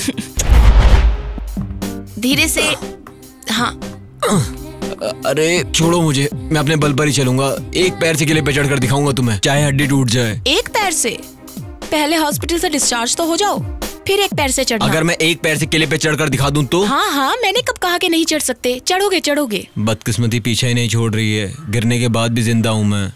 धीरे से। हाँ। अरे छोड़ो मुझे, मैं अपने बल पर ही चलूंगा। एक पैर से किले पे चढ़कर दिखाऊंगा तुम्हें, चाहे हड्डी टूट जाए। एक पैर से? पहले हॉस्पिटल से डिस्चार्ज तो हो जाओ, फिर एक पैर से चढ़ना। अगर मैं एक पैर से किले पे चढ़कर दिखा दूं तो? हाँ हाँ, मैंने कब कहा कि नहीं चढ़ सकते? चढ़ोगे चढ़ोगे। बदकिस्मती पीछे ही नहीं छोड़ रही है, गिरने के बाद भी जिंदा हूँ मैं।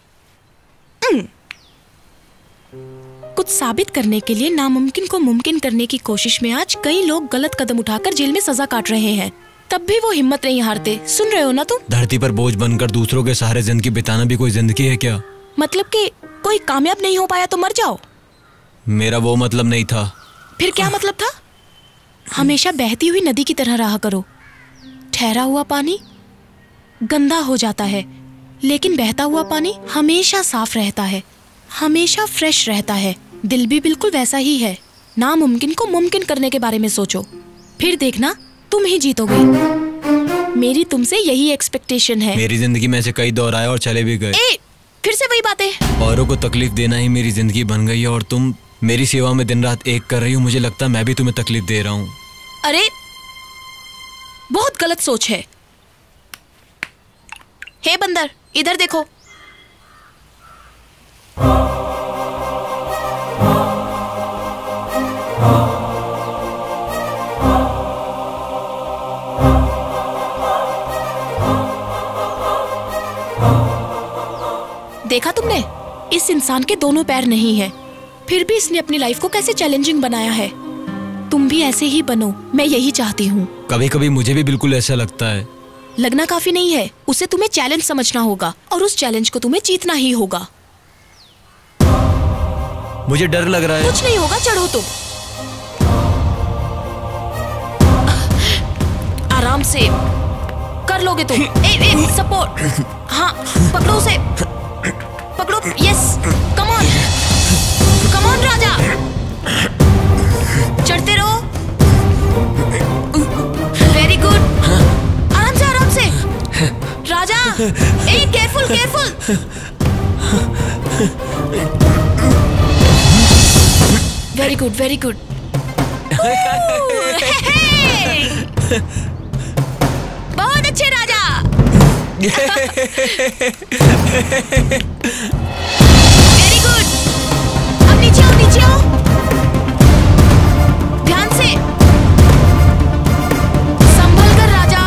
कुछ साबित करने के लिए नामुमकिन को मुमकिन करने की कोशिश में आज कई लोग गलत कदम उठाकर जेल में सजा काट रहे हैं, तब भी वो हिम्मत नहीं हारते। सुन रहे हो ना तुम? धरती पर बोझ बनकर दूसरों के सहारे जिंदगी बिताना भी कोई जिंदगी है क्या? मतलब कि कोई कामयाब नहीं हो पाया तो मर जाओ? मेरा वो मतलब नहीं था। फिर क्या मतलब था? हमेशा बहती हुई नदी की तरह रहा करो। ठहरा हुआ पानी गंदा हो जाता है, लेकिन बहता हुआ पानी हमेशा साफ रहता है, हमेशा फ्रेश रहता है। दिल भी बिल्कुल वैसा ही है। नामुमकिन को मुमकिन करने के बारे में सोचो, फिर देखना तुम ही जीतोगे। मेरी तुमसे यही एक्सपेक्टेशन है। मेरी जिंदगी में से कई दौर आए और चले भी गए। ए, फिर से वही बातें। औरों को तकलीफ देना ही मेरी जिंदगी बन गई है, और तुम मेरी सेवा में दिन रात एक कर रही हो। मुझे लगता है मैं भी तुम्हें तकलीफ दे रहा हूँ। अरे बहुत गलत सोच है। हे बंदर, इधर देखो। देखा तुमने? इस इंसान के दोनों पैर नहीं है, फिर भी इसने अपनी लाइफ को कैसे चैलेंजिंग बनाया है। तुम भी ऐसे ही बनो, मैं यही चाहती हूँ। कभी कभी मुझे भी बिल्कुल ऐसा लगता है। लगना काफी नहीं है, उसे तुम्हें चैलेंज समझना होगा, और उस चैलेंज को तुम्हें जीतना ही होगा। मुझे डर लग रहा है। कुछ नहीं होगा, चढ़ो तुम। आराम से कर लोगे तुम। Hey, hey, support. हाँ, पकड़ो उसे, पकड़ो। Yes, come on, come on Raja, चढ़ते रहो। Very good. आराम से, आराम से Raja. Hey, careful, careful. Very good very good. बहुत अच्छे राजा। Very good. अब नीचे आओ नीचे आओ, ध्यान से संभल कर Raja.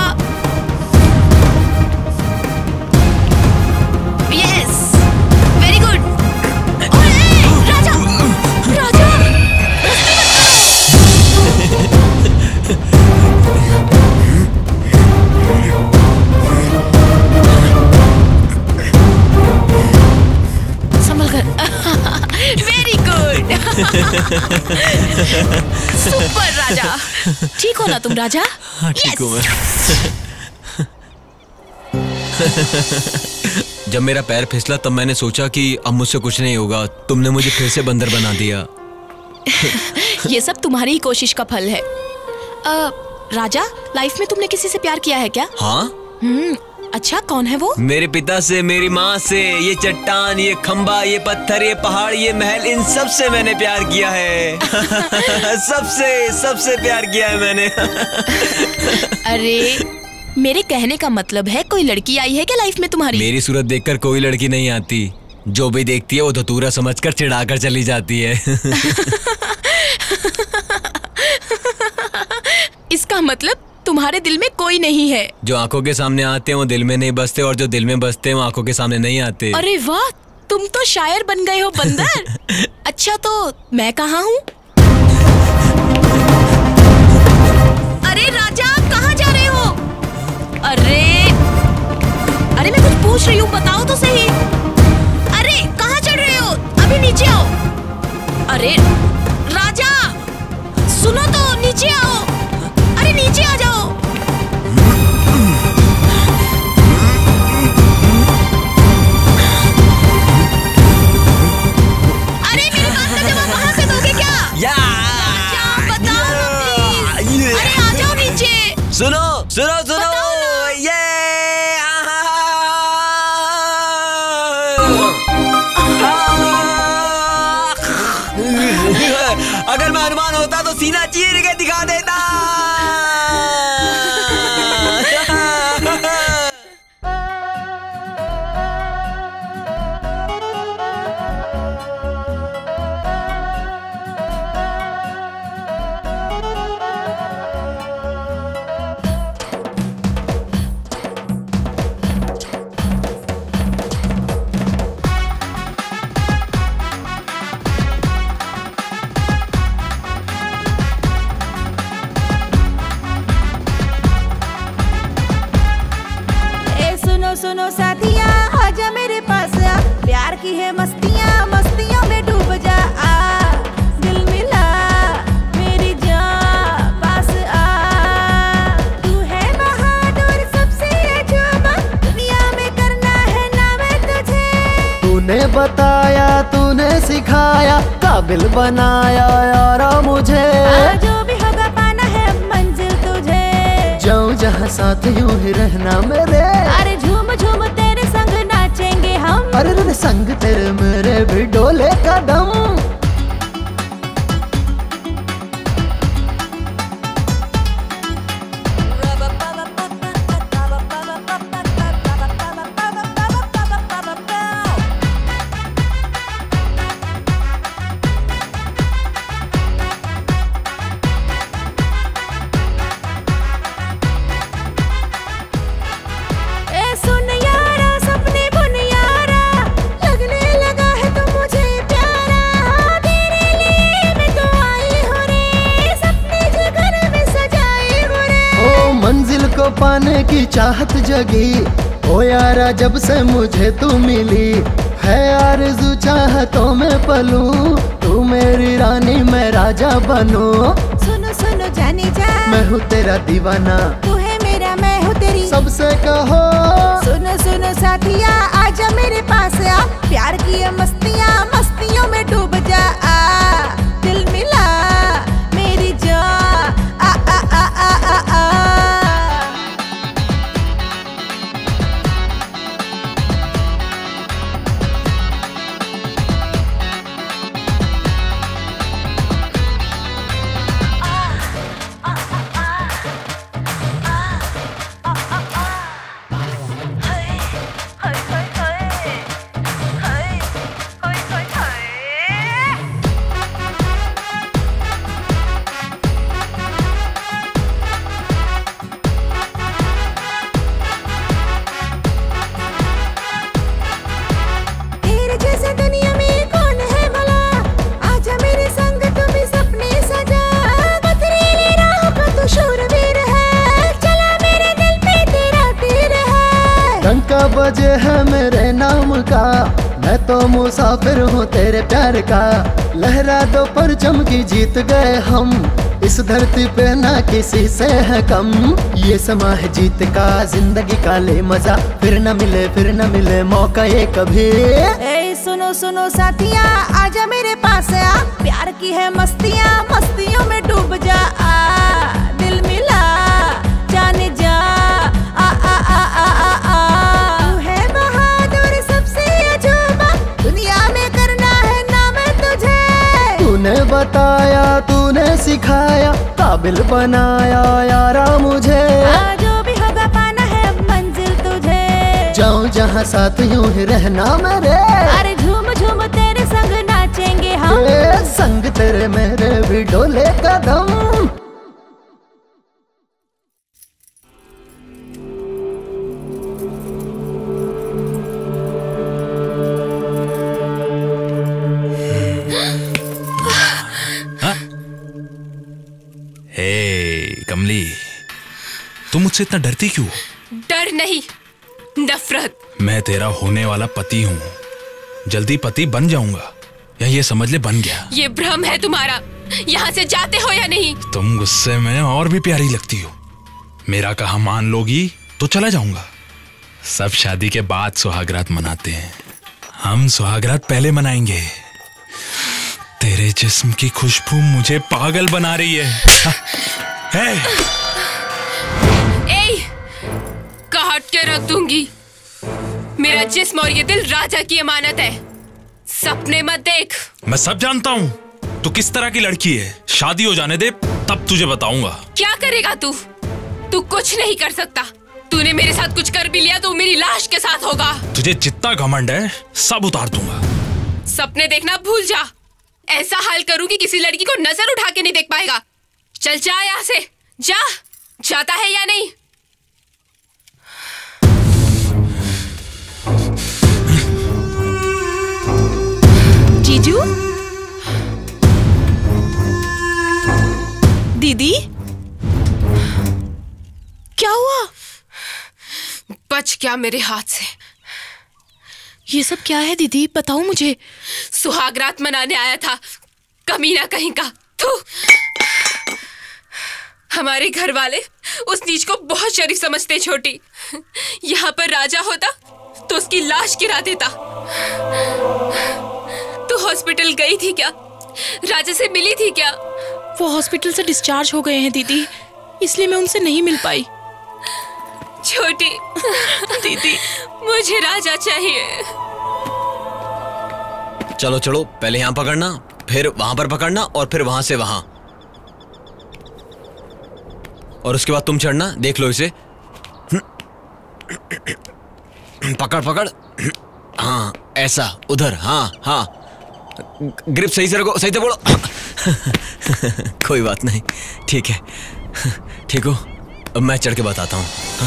Yes very good. Raja Raja संभल कर। Very good. सुपर राजा। ठीक हो ना तुम राजा? हाँ ठीक हूँ मैं। जब मेरा पैर फिसला तब मैंने सोचा कि अब मुझसे कुछ नहीं होगा। तुमने मुझे फिर से बंदर बना दिया। ये सब तुम्हारी ही कोशिश का फल है। आ, राजा, लाइफ में तुमने किसी से प्यार किया है क्या? हाँ। हम्म, अच्छा कौन है वो? मेरे पिता से, मेरी माँ से, ये चट्टान, ये खंबा, ये पत्थर, ये पहाड़, ये महल, इन सब से मैंने प्यार किया है। सबसे सबसे प्यार किया है मैंने। अरे मेरे कहने का मतलब है कोई लड़की आई है क्या लाइफ में तुम्हारी? मेरी सूरत देखकर कोई लड़की नहीं आती। जो भी देखती है वो धतूरा समझकर चिढ़ाकर चली जाती है। इसका मतलब तुम्हारे दिल में कोई नहीं है। जो आंखों के सामने आते हैं वो दिल में नहीं बसते, और जो दिल में बसते हैं वो आंखों के सामने नहीं आते। अरे वाह, तुम तो शायर बन गए हो बंदर। अच्छा तो मैं कहाँ हूँ? अरे राजा कहाँ जा रहे हो? अरे अरे मैं कुछ पूछ रही हूँ, बताओ तो सही। अरे कहाँ चढ़ रहे हो? अभी नीचे आओ। अरे राजा सुनो तो, नीचे आओ। अरे नीचे आ जाओ। अरे मेरी बात का जवाब वहां से दोगे क्या? या राजा बताओ ना प्लीज। अरे आ जाओ नीचे। सुनो सुनो सुनो ये अगर मैं हनुमान होता तो सीना चीर के दिखा देता। सुनो साथिया, आजा मेरे पास आ, प्यार की है मस्तियाँ, मस्तियों में डूब जा। आ दिल मिला मेरी जान, पास आ। तू है बहादुर सबसे अजूबा, दुनिया में करना है नाम है तुझे। तूने बताया, तूने सिखाया, काबिल बनाया यारा मुझे। आ, जो भी होगा पाना है अब मंजिल तुझे। जाऊं जहाँ साथ यूं ही रहना मेरे। अरे झूम झूम तेरे संग नाचेंगे हम। अरे रे संग तेरे मेरे भी डोले कदम। मंजिल को पाने की चाहत जगी, ओ यारा जब से मुझे तू मिली। है आरज़ू चाहतों में पलूं, तू मेरी रानी मैं राजा बनूं। सुनो सुनो जाने जा, मैं हूँ तेरा दीवाना, तू है मेरा मैं हूँ तेरी। सबसे कहो सुनो सुनो साथिया, आजा मेरे पास आ, प्यार की ये मस्तियाँ, मस्तियों में डूब जा। आ दिल मिला मेरी जान, आ आ आ आ आ आ। ताज है मेरे नाम का, मैं तो मुसाफिर हूँ तेरे प्यार का। लहरा दो परचम की जीत गए हम, इस धरती पे ना किसी से है कम। ये समा है जीत का, जिंदगी का ले मजा, फिर न मिले फिर न मिले मौका ये कभी। ए सुनो सुनो साथिया, आजा मेरे पास आ, प्यार की है मस्तियाँ, मस्तियों में डूब जा। आ दिल मिला जाने जा, आ आ आ आ आ आ तू है बहादुर सबसे अजूबा, दुनिया में करना है नाम तुझे। तूने बताया तूने सिखाया, काबिल बनाया यारा मुझे। आ, जो भी होगा पाना है अब मंजिल तुझे। जाऊं जहाँ साथ यूं ही रहना मेरे, अरे झूम झूम तेरे संग नाचेंगे हम। ए, संग तेरे मेरे भी डोले कदम। हे कमली, तुम मुझसे इतना डरती क्यों? डर नहीं, नफरत। मैं तेरा होने वाला पति हूँ, जल्दी पति बन जाऊंगा, या ये समझ ले बन गया। ये भ्रम है तुम्हारा, यहाँ से जाते हो या नहीं? तुम गुस्से में और भी प्यारी लगती हो। मेरा कहा मान लोगी तो चला जाऊंगा। सब शादी के बाद सुहागरात मनाते हैं, हम सुहागरात पहले मनाएंगे। तेरे जिस्म की खुशबू मुझे पागल बना रही है। है? ए, काट के रख दूंगी। मेरा जिस्म और ये दिल राजा की अमानत है, सपने मत देख। मैं सब जानता हूँ तू किस तरह की लड़की है। शादी हो जाने दे तब तुझे बताऊंगा। क्या करेगा तू? तू कुछ नहीं कर सकता। तूने मेरे साथ कुछ कर भी लिया तो मेरी लाश के साथ होगा। तुझे जितना घमंड है सब उतार दूंगा। सपने देखना भूल जा। ऐसा हाल करूं कि किसी लड़की को नजर उठा के नहीं देख पाएगा। चल जा यहाँ से, जा। जाता है या नहीं? जीजू, दीदी, क्या हुआ? बच क्या मेरे हाथ से। ये सब क्या है दीदी, बताओ मुझे। सुहागरात मनाने आया था, कमीना कहीं का। थू। हमारे घर वाले उस नीच को बहुत शरीफ समझते छोटी। यहाँ पर राजा होता तो उसकी लाश गिरा देता। तू हॉस्पिटल गई थी क्या? राजा से मिली थी क्या? वो हॉस्पिटल से डिस्चार्ज हो गए हैं दीदी, इसलिए मैं उनसे नहीं मिल पाई। छोटी दीदी, मुझे राजा चाहिए। चलो चलो, पहले यहाँ पकड़ना, फिर वहां पर पकड़ना और फिर वहां से वहां, और उसके बाद तुम चढ़ना। देख लो इसे। पकड़ पकड़, हाँ ऐसा, उधर, हाँ हाँ। ग्रिप सही से रखो, सही से बोलो। कोई बात नहीं, ठीक है। ठीक हो? अब मैं चढ़ के बताता हूँ। हाँ?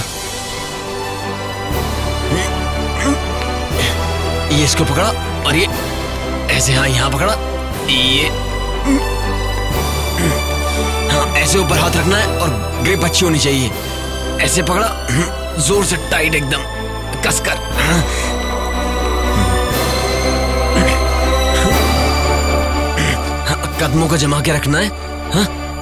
ये इसको पकड़ा और ये ऐसे, हाँ यहाँ पकड़ा, ये हाँ ऐसे ऊपर हाथ रखना है और ग्रिप अच्छी होनी चाहिए। ऐसे पकड़ा, जोर से टाइट एकदम कसकर। हाँ? कदमों को जमा के रखना है। हाँ?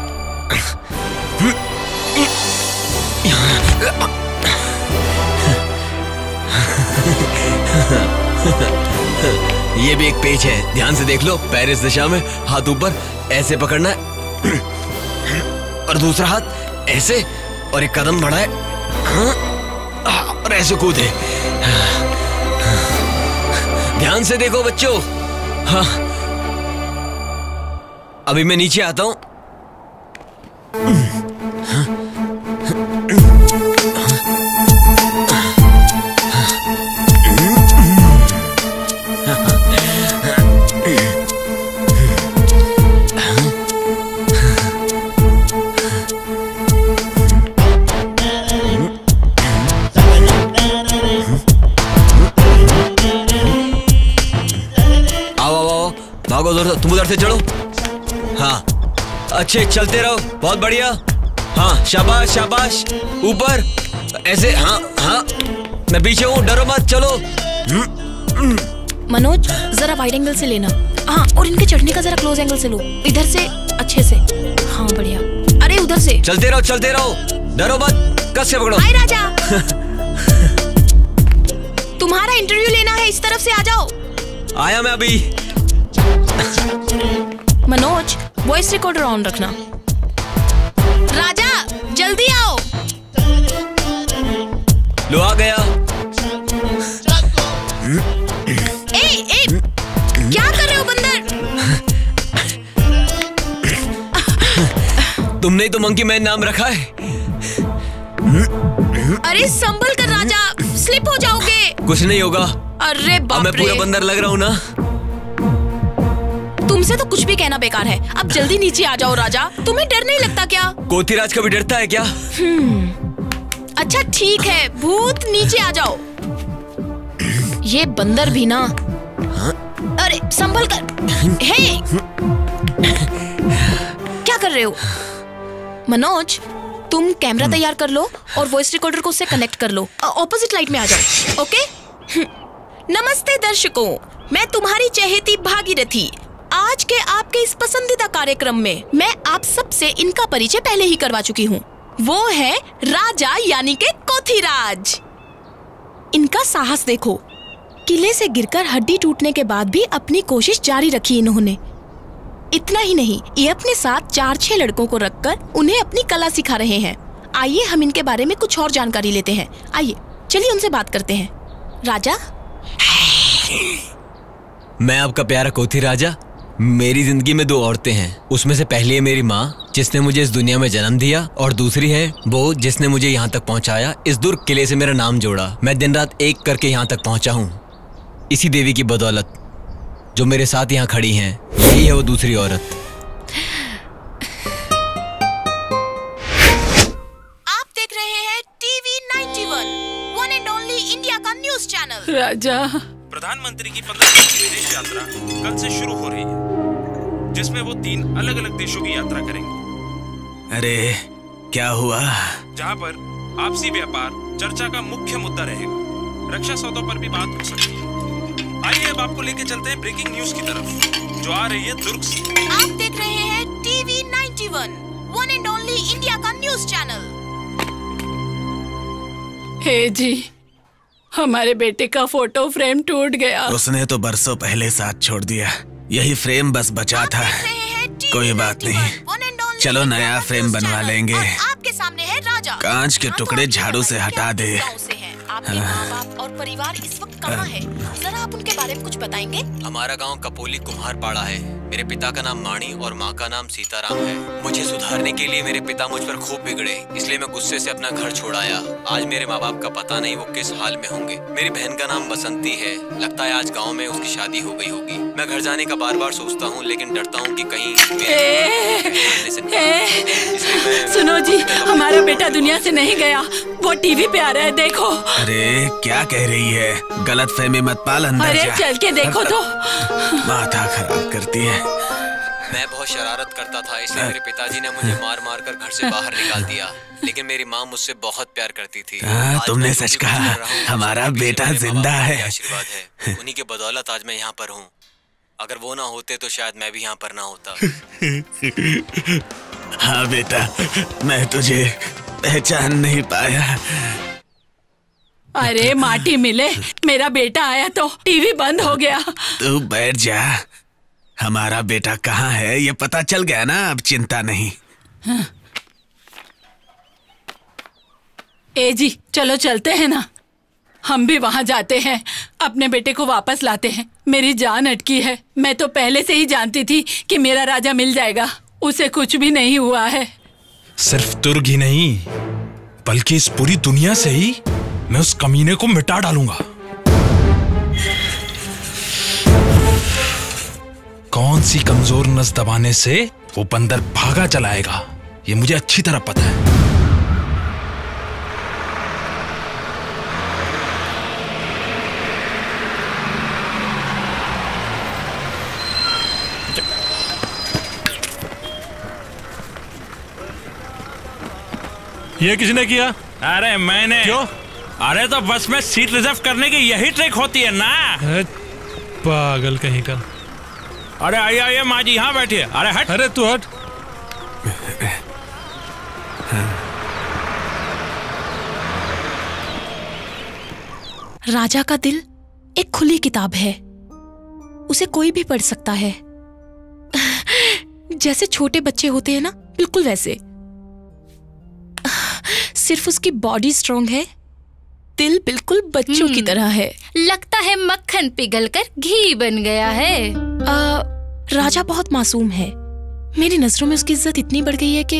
ये भी एक पेच है, ध्यान से देख लो। पैर इस दिशा में, हाथ ऊपर, ऐसे पकड़ना है और दूसरा हाथ ऐसे, और एक कदम बढ़ाए और ऐसे कूदे। ध्यान से देखो बच्चों। हाँ, अभी मैं नीचे आता हूं। भागो उधर, तुम उधर से चढ़ो। हाँ अच्छे, चलते रहो, बहुत बढ़िया। हाँ शाबाश शाबाश, ऊपर ऐसे, हाँ हाँ मैं पीछे हूँ, डरो मत, चलो। मनोज जरा वाइड एंगल से लेना। हाँ, और इनके चढ़ने का जरा क्लोज एंगल से लो, इधर से अच्छे से। हाँ बढ़िया। अरे उधर से। चलते रहो चलते रहो, डरो मत, कस से पकड़ो। हाय राजा। तुम्हारा इंटरव्यू लेना है, इस तरफ से आ जाओ। आया मैं अभी। मनोज वॉइस रिकॉर्डर ऑन रखना। राजा जल्दी आओ। लो आ गया। ए, ए, क्या कर रहे हो बंदर? तुमने तो मंकी मैन नाम रखा है। अरे संभल कर राजा, स्लिप हो जाओगे। कुछ नहीं होगा। अरे बाप रे, मैं पूरा बंदर लग रहा हूँ ना। तुमसे तो कुछ भी कहना बेकार है। अब जल्दी नीचे आ जाओ राजा। तुम्हें डर नहीं लगता क्या? कोथिराज कभी डरता है क्या? अच्छा ठीक है, भूत नीचे आ जाओ। ये बंदर भी ना। अरे संभल कर। हे क्या कर रहे हो? मनोज तुम कैमरा तैयार कर लो और वॉइस रिकॉर्डर को उससे कनेक्ट कर लो। ऑपोजिट लाइट में आ जाओ। ओके। नमस्ते दर्शकों, मैं तुम्हारी चहेती भागीरथी। आज के आपके इस पसंदीदा कार्यक्रम में मैं आप सबसे इनका परिचय पहले ही करवा चुकी हूँ। वो है राजा यानी के कोथिराज। इनका साहस देखो, किले से गिरकर हड्डी टूटने के बाद भी अपनी कोशिश जारी रखी इन्होंने। इतना ही नहीं, ये अपने साथ चार छह लड़कों को रखकर उन्हें अपनी कला सिखा रहे हैं। आइए हम इनके बारे में कुछ और जानकारी लेते हैं। आइए चलिए उनसे बात करते हैं। राजा। मैं आपका प्यारा कोथिराजा। मेरी जिंदगी में दो औरतें हैं। उसमें से पहली है मेरी माँ, जिसने मुझे इस दुनिया में जन्म दिया, और दूसरी है वो जिसने मुझे यहाँ तक पहुँचाया। इस दुर्ग किले से मेरा नाम जोड़ा। मैं दिन रात एक करके यहाँ तक पहुँचा हूँ, इसी देवी की बदौलत। जो मेरे साथ यहाँ खड़ी हैं, यही है वो दूसरी औरत। आप देख रहे हैं TV ninety one, one and only India का न्यूज चैनल। राजा, प्रधानमंत्री की पंद्रह दिन की विदेश यात्रा कल से शुरू हो रही है, जिसमें वो तीन अलग अलग देशों की यात्रा करेंगे। अरे क्या हुआ? जहाँ पर आपसी व्यापार चर्चा का मुख्य मुद्दा रहेगा। रक्षा सौदों पर भी बात हो सकती है। आइए अब आपको लेके चलते हैं ब्रेकिंग न्यूज की तरफ, जो आ रही है दुर्ग से। आप देख रहे हैं TV ninety one, one and only India का न्यूज चैनल। हे जी, हमारे बेटे का फोटो फ्रेम टूट गया। उसने तो बरसों पहले साथ छोड़ दिया, यही फ्रेम बस बचा था। कोई बात नहीं, चलो नया फ्रेम बनवा लेंगे। आपके सामने है राजा। कांच के टुकड़े झाड़ू से हटा दे। आपके माँ बाप और परिवार इस वक्त कहाँ है? जरा आप उनके बारे में कुछ बताएंगे? हमारा गांव कपोली कुम्हारपाड़ा है। मेरे पिता का नाम माणी और माँ का नाम सीताराम है। मुझे सुधारने के लिए मेरे पिता मुझ पर खूब बिगड़े, इसलिए मैं गुस्से से अपना घर छोड़ाया। आज मेरे माँ बाप का पता नहीं वो किस हाल में होंगे। मेरी बहन का नाम बसंती है। लगता है आज गाँव में उसकी शादी हो गई होगी। मैं घर जाने का बार बार सोचता हूँ, लेकिन डरता हूँ कि कहीं सुनो जी, हमारा बेटा दुनिया से नहीं गया, वो टीवी पे आ रहा है, देखो। अरे क्या कह रही है? गलत फहमी मत पाल, अंदर अरे जा। चल के देखो तो। माथा खराब करती है। मैं बहुत शरारत करता था, इसलिए मेरे पिताजी ने मुझे मार मार कर घर से बाहर निकाल दिया। लेकिन मेरी माँ मुझसे बहुत प्यार करती थी। हाँ, तुमने सच कहा, हमारा बेटा जिंदा है। आशीर्वाद है, उन्हीं के बदौलत आज मैं यहाँ पर हूँ। अगर वो ना होते तो शायद मैं भी यहाँ पर ना होता। हाँ बेटा, मैं तुझे पहचान नहीं पाया। अरे माटी मिले, मेरा बेटा आया तो टीवी बंद हो गया। तू बैठ जा, हमारा बेटा कहाँ है ये पता चल गया ना, अब चिंता नहीं। हाँ। ए जी, चलो चलते हैं ना, हम भी वहाँ जाते हैं, अपने बेटे को वापस लाते हैं। मेरी जान अटकी है। मैं तो पहले से ही जानती थी कि मेरा राजा मिल जाएगा, उसे कुछ भी नहीं हुआ है। सिर्फ दुर्ग ही नहीं, बल्कि इस पूरी दुनिया से ही मैं उस कमीने को मिटा डालूंगा। कौन सी कमजोर नस दबाने से वो बंदर भागा चलाएगा, ये मुझे अच्छी तरह पता है। ये किसने किया? अरे मैंने। क्यों? अरे तो बस में सीट रिजर्व करने की यही ट्रिक होती है ना। पागल कहीं का। अरे आइए आइए माँ जी यहाँ बैठिए। अरे हट। अरे तू हट। राजा का दिल एक खुली किताब है, उसे कोई भी पढ़ सकता है। जैसे छोटे बच्चे होते हैं ना, बिल्कुल वैसे। सिर्फ उसकी बॉडी स्ट्रांग है, दिल बिल्कुल बच्चों की तरह है। लगता है मक्खन पिघलकर घी बन गया है। आ, राजा बहुत मासूम है। मेरी नजरों में उसकी इज्जत इतनी बढ़ गई है कि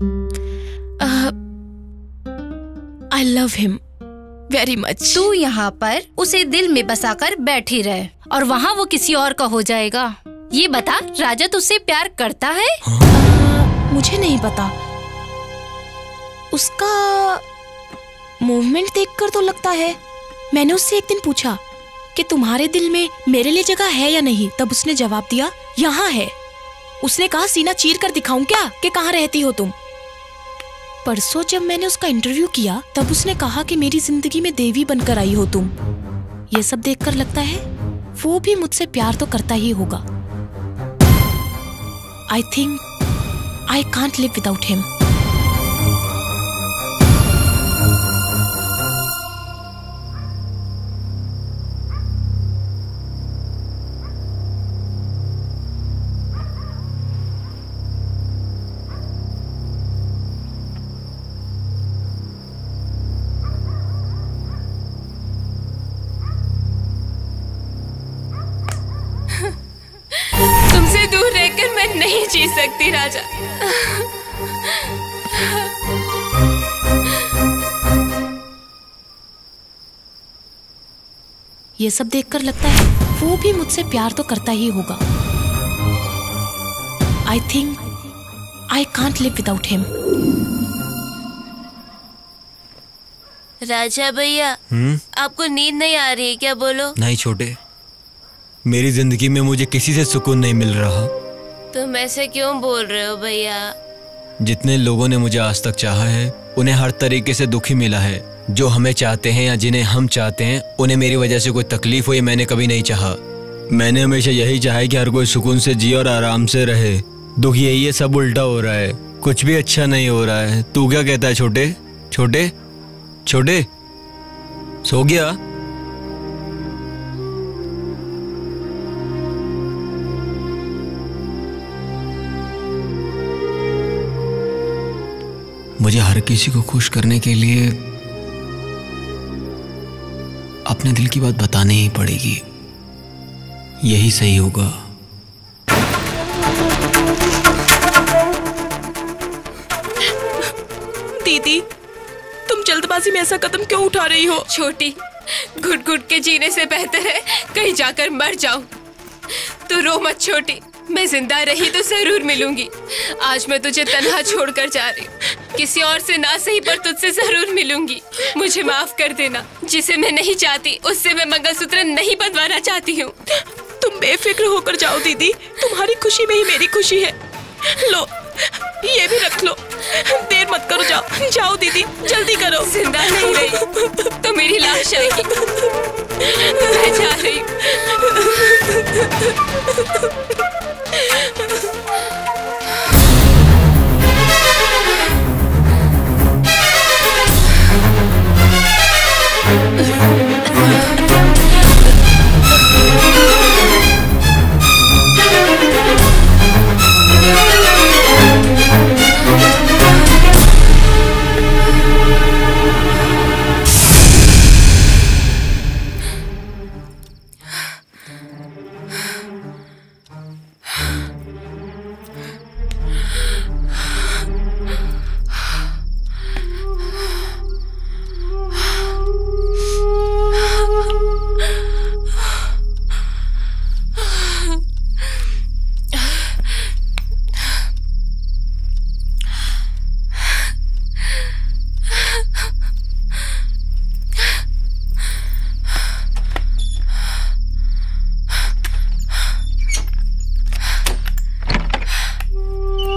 I love him very much. तू यहाँ पर उसे दिल में बसाकर बैठी रहे और वहाँ वो किसी और का हो जाएगा। ये बता, राजा तुझसे प्यार करता है? आ, मुझे नहीं पता। उसका मूवमेंट देखकर तो लगता है। मैंने उससे एक दिन पूछा कि तुम्हारे दिल में मेरे लिए जगह है या नहीं, तब उसने जवाब दिया यहाँ है। उसने कहा सीना चीर कर दिखाऊं क्या कि कहाँ रहती हो तुम। परसों जब मैंने उसका इंटरव्यू किया तब उसने कहा कि मेरी जिंदगी में देवी बनकर आई हो तुम। ये सब देखकर लगता है वो भी मुझसे प्यार तो करता ही होगा। I think I can't live without him. तुमसे दूर रहकर मैं नहीं जी सकती राजा। ये सब देखकर लगता है वो भी मुझसे प्यार तो करता ही होगा। I think I can't live without him. Raja भैया, आपको नींद नहीं आ रही है क्या? बोलो। नहीं छोटे, मेरी जिंदगी में मुझे किसी से सुकून नहीं मिल रहा। तुम ऐसे क्यों बोल रहे हो भैया? जितने लोगों ने मुझे आज तक चाहा है उन्हें हर तरीके से दुखी मिला है। जो हमें चाहते हैं या जिन्हें हम चाहते हैं उन्हें मेरी वजह से कोई तकलीफ हो ये मैंने कभी नहीं चाहा। मैंने हमेशा यही चाहा है कि हर कोई सुकून से जिए और आराम से रहे। दुख यही है, सब उल्टा हो रहा है, कुछ भी अच्छा नहीं हो रहा है। तू क्या कहता है छोटे? छोटे छोटे सो गया? मुझे हर किसी को खुश करने के लिए अपने दिल की बात बतानी ही पड़ेगी, यही सही होगा। दीदी, तुम जल्दबाजी में ऐसा कदम क्यों उठा रही हो? छोटी, घुट घुट के जीने से बेहतर है कहीं जाकर मर जाऊं। तू रो मत छोटी, मैं जिंदा रही तो जरूर मिलूंगी। आज मैं तुझे तन्हा छोड़कर जा रही हूँ। किसी और से ना सही पर तुझसे जरूर मिलूंगी। मुझे माफ कर देना। जिसे मैं नहीं चाहती उससे मैं मंगलसूत्र नहीं बंधवाना चाहती हूँ। तुम बेफिक्र होकर जाओ दीदी, तुम्हारी खुशी में ही मेरी खुशी है। लो, ये भी रख लो। देर मत करो, जाओ जाओ दीदी, जल्दी करो। जिंदा नहीं रही तो मेरी लाश आएगी। मैं जा रही हूँ।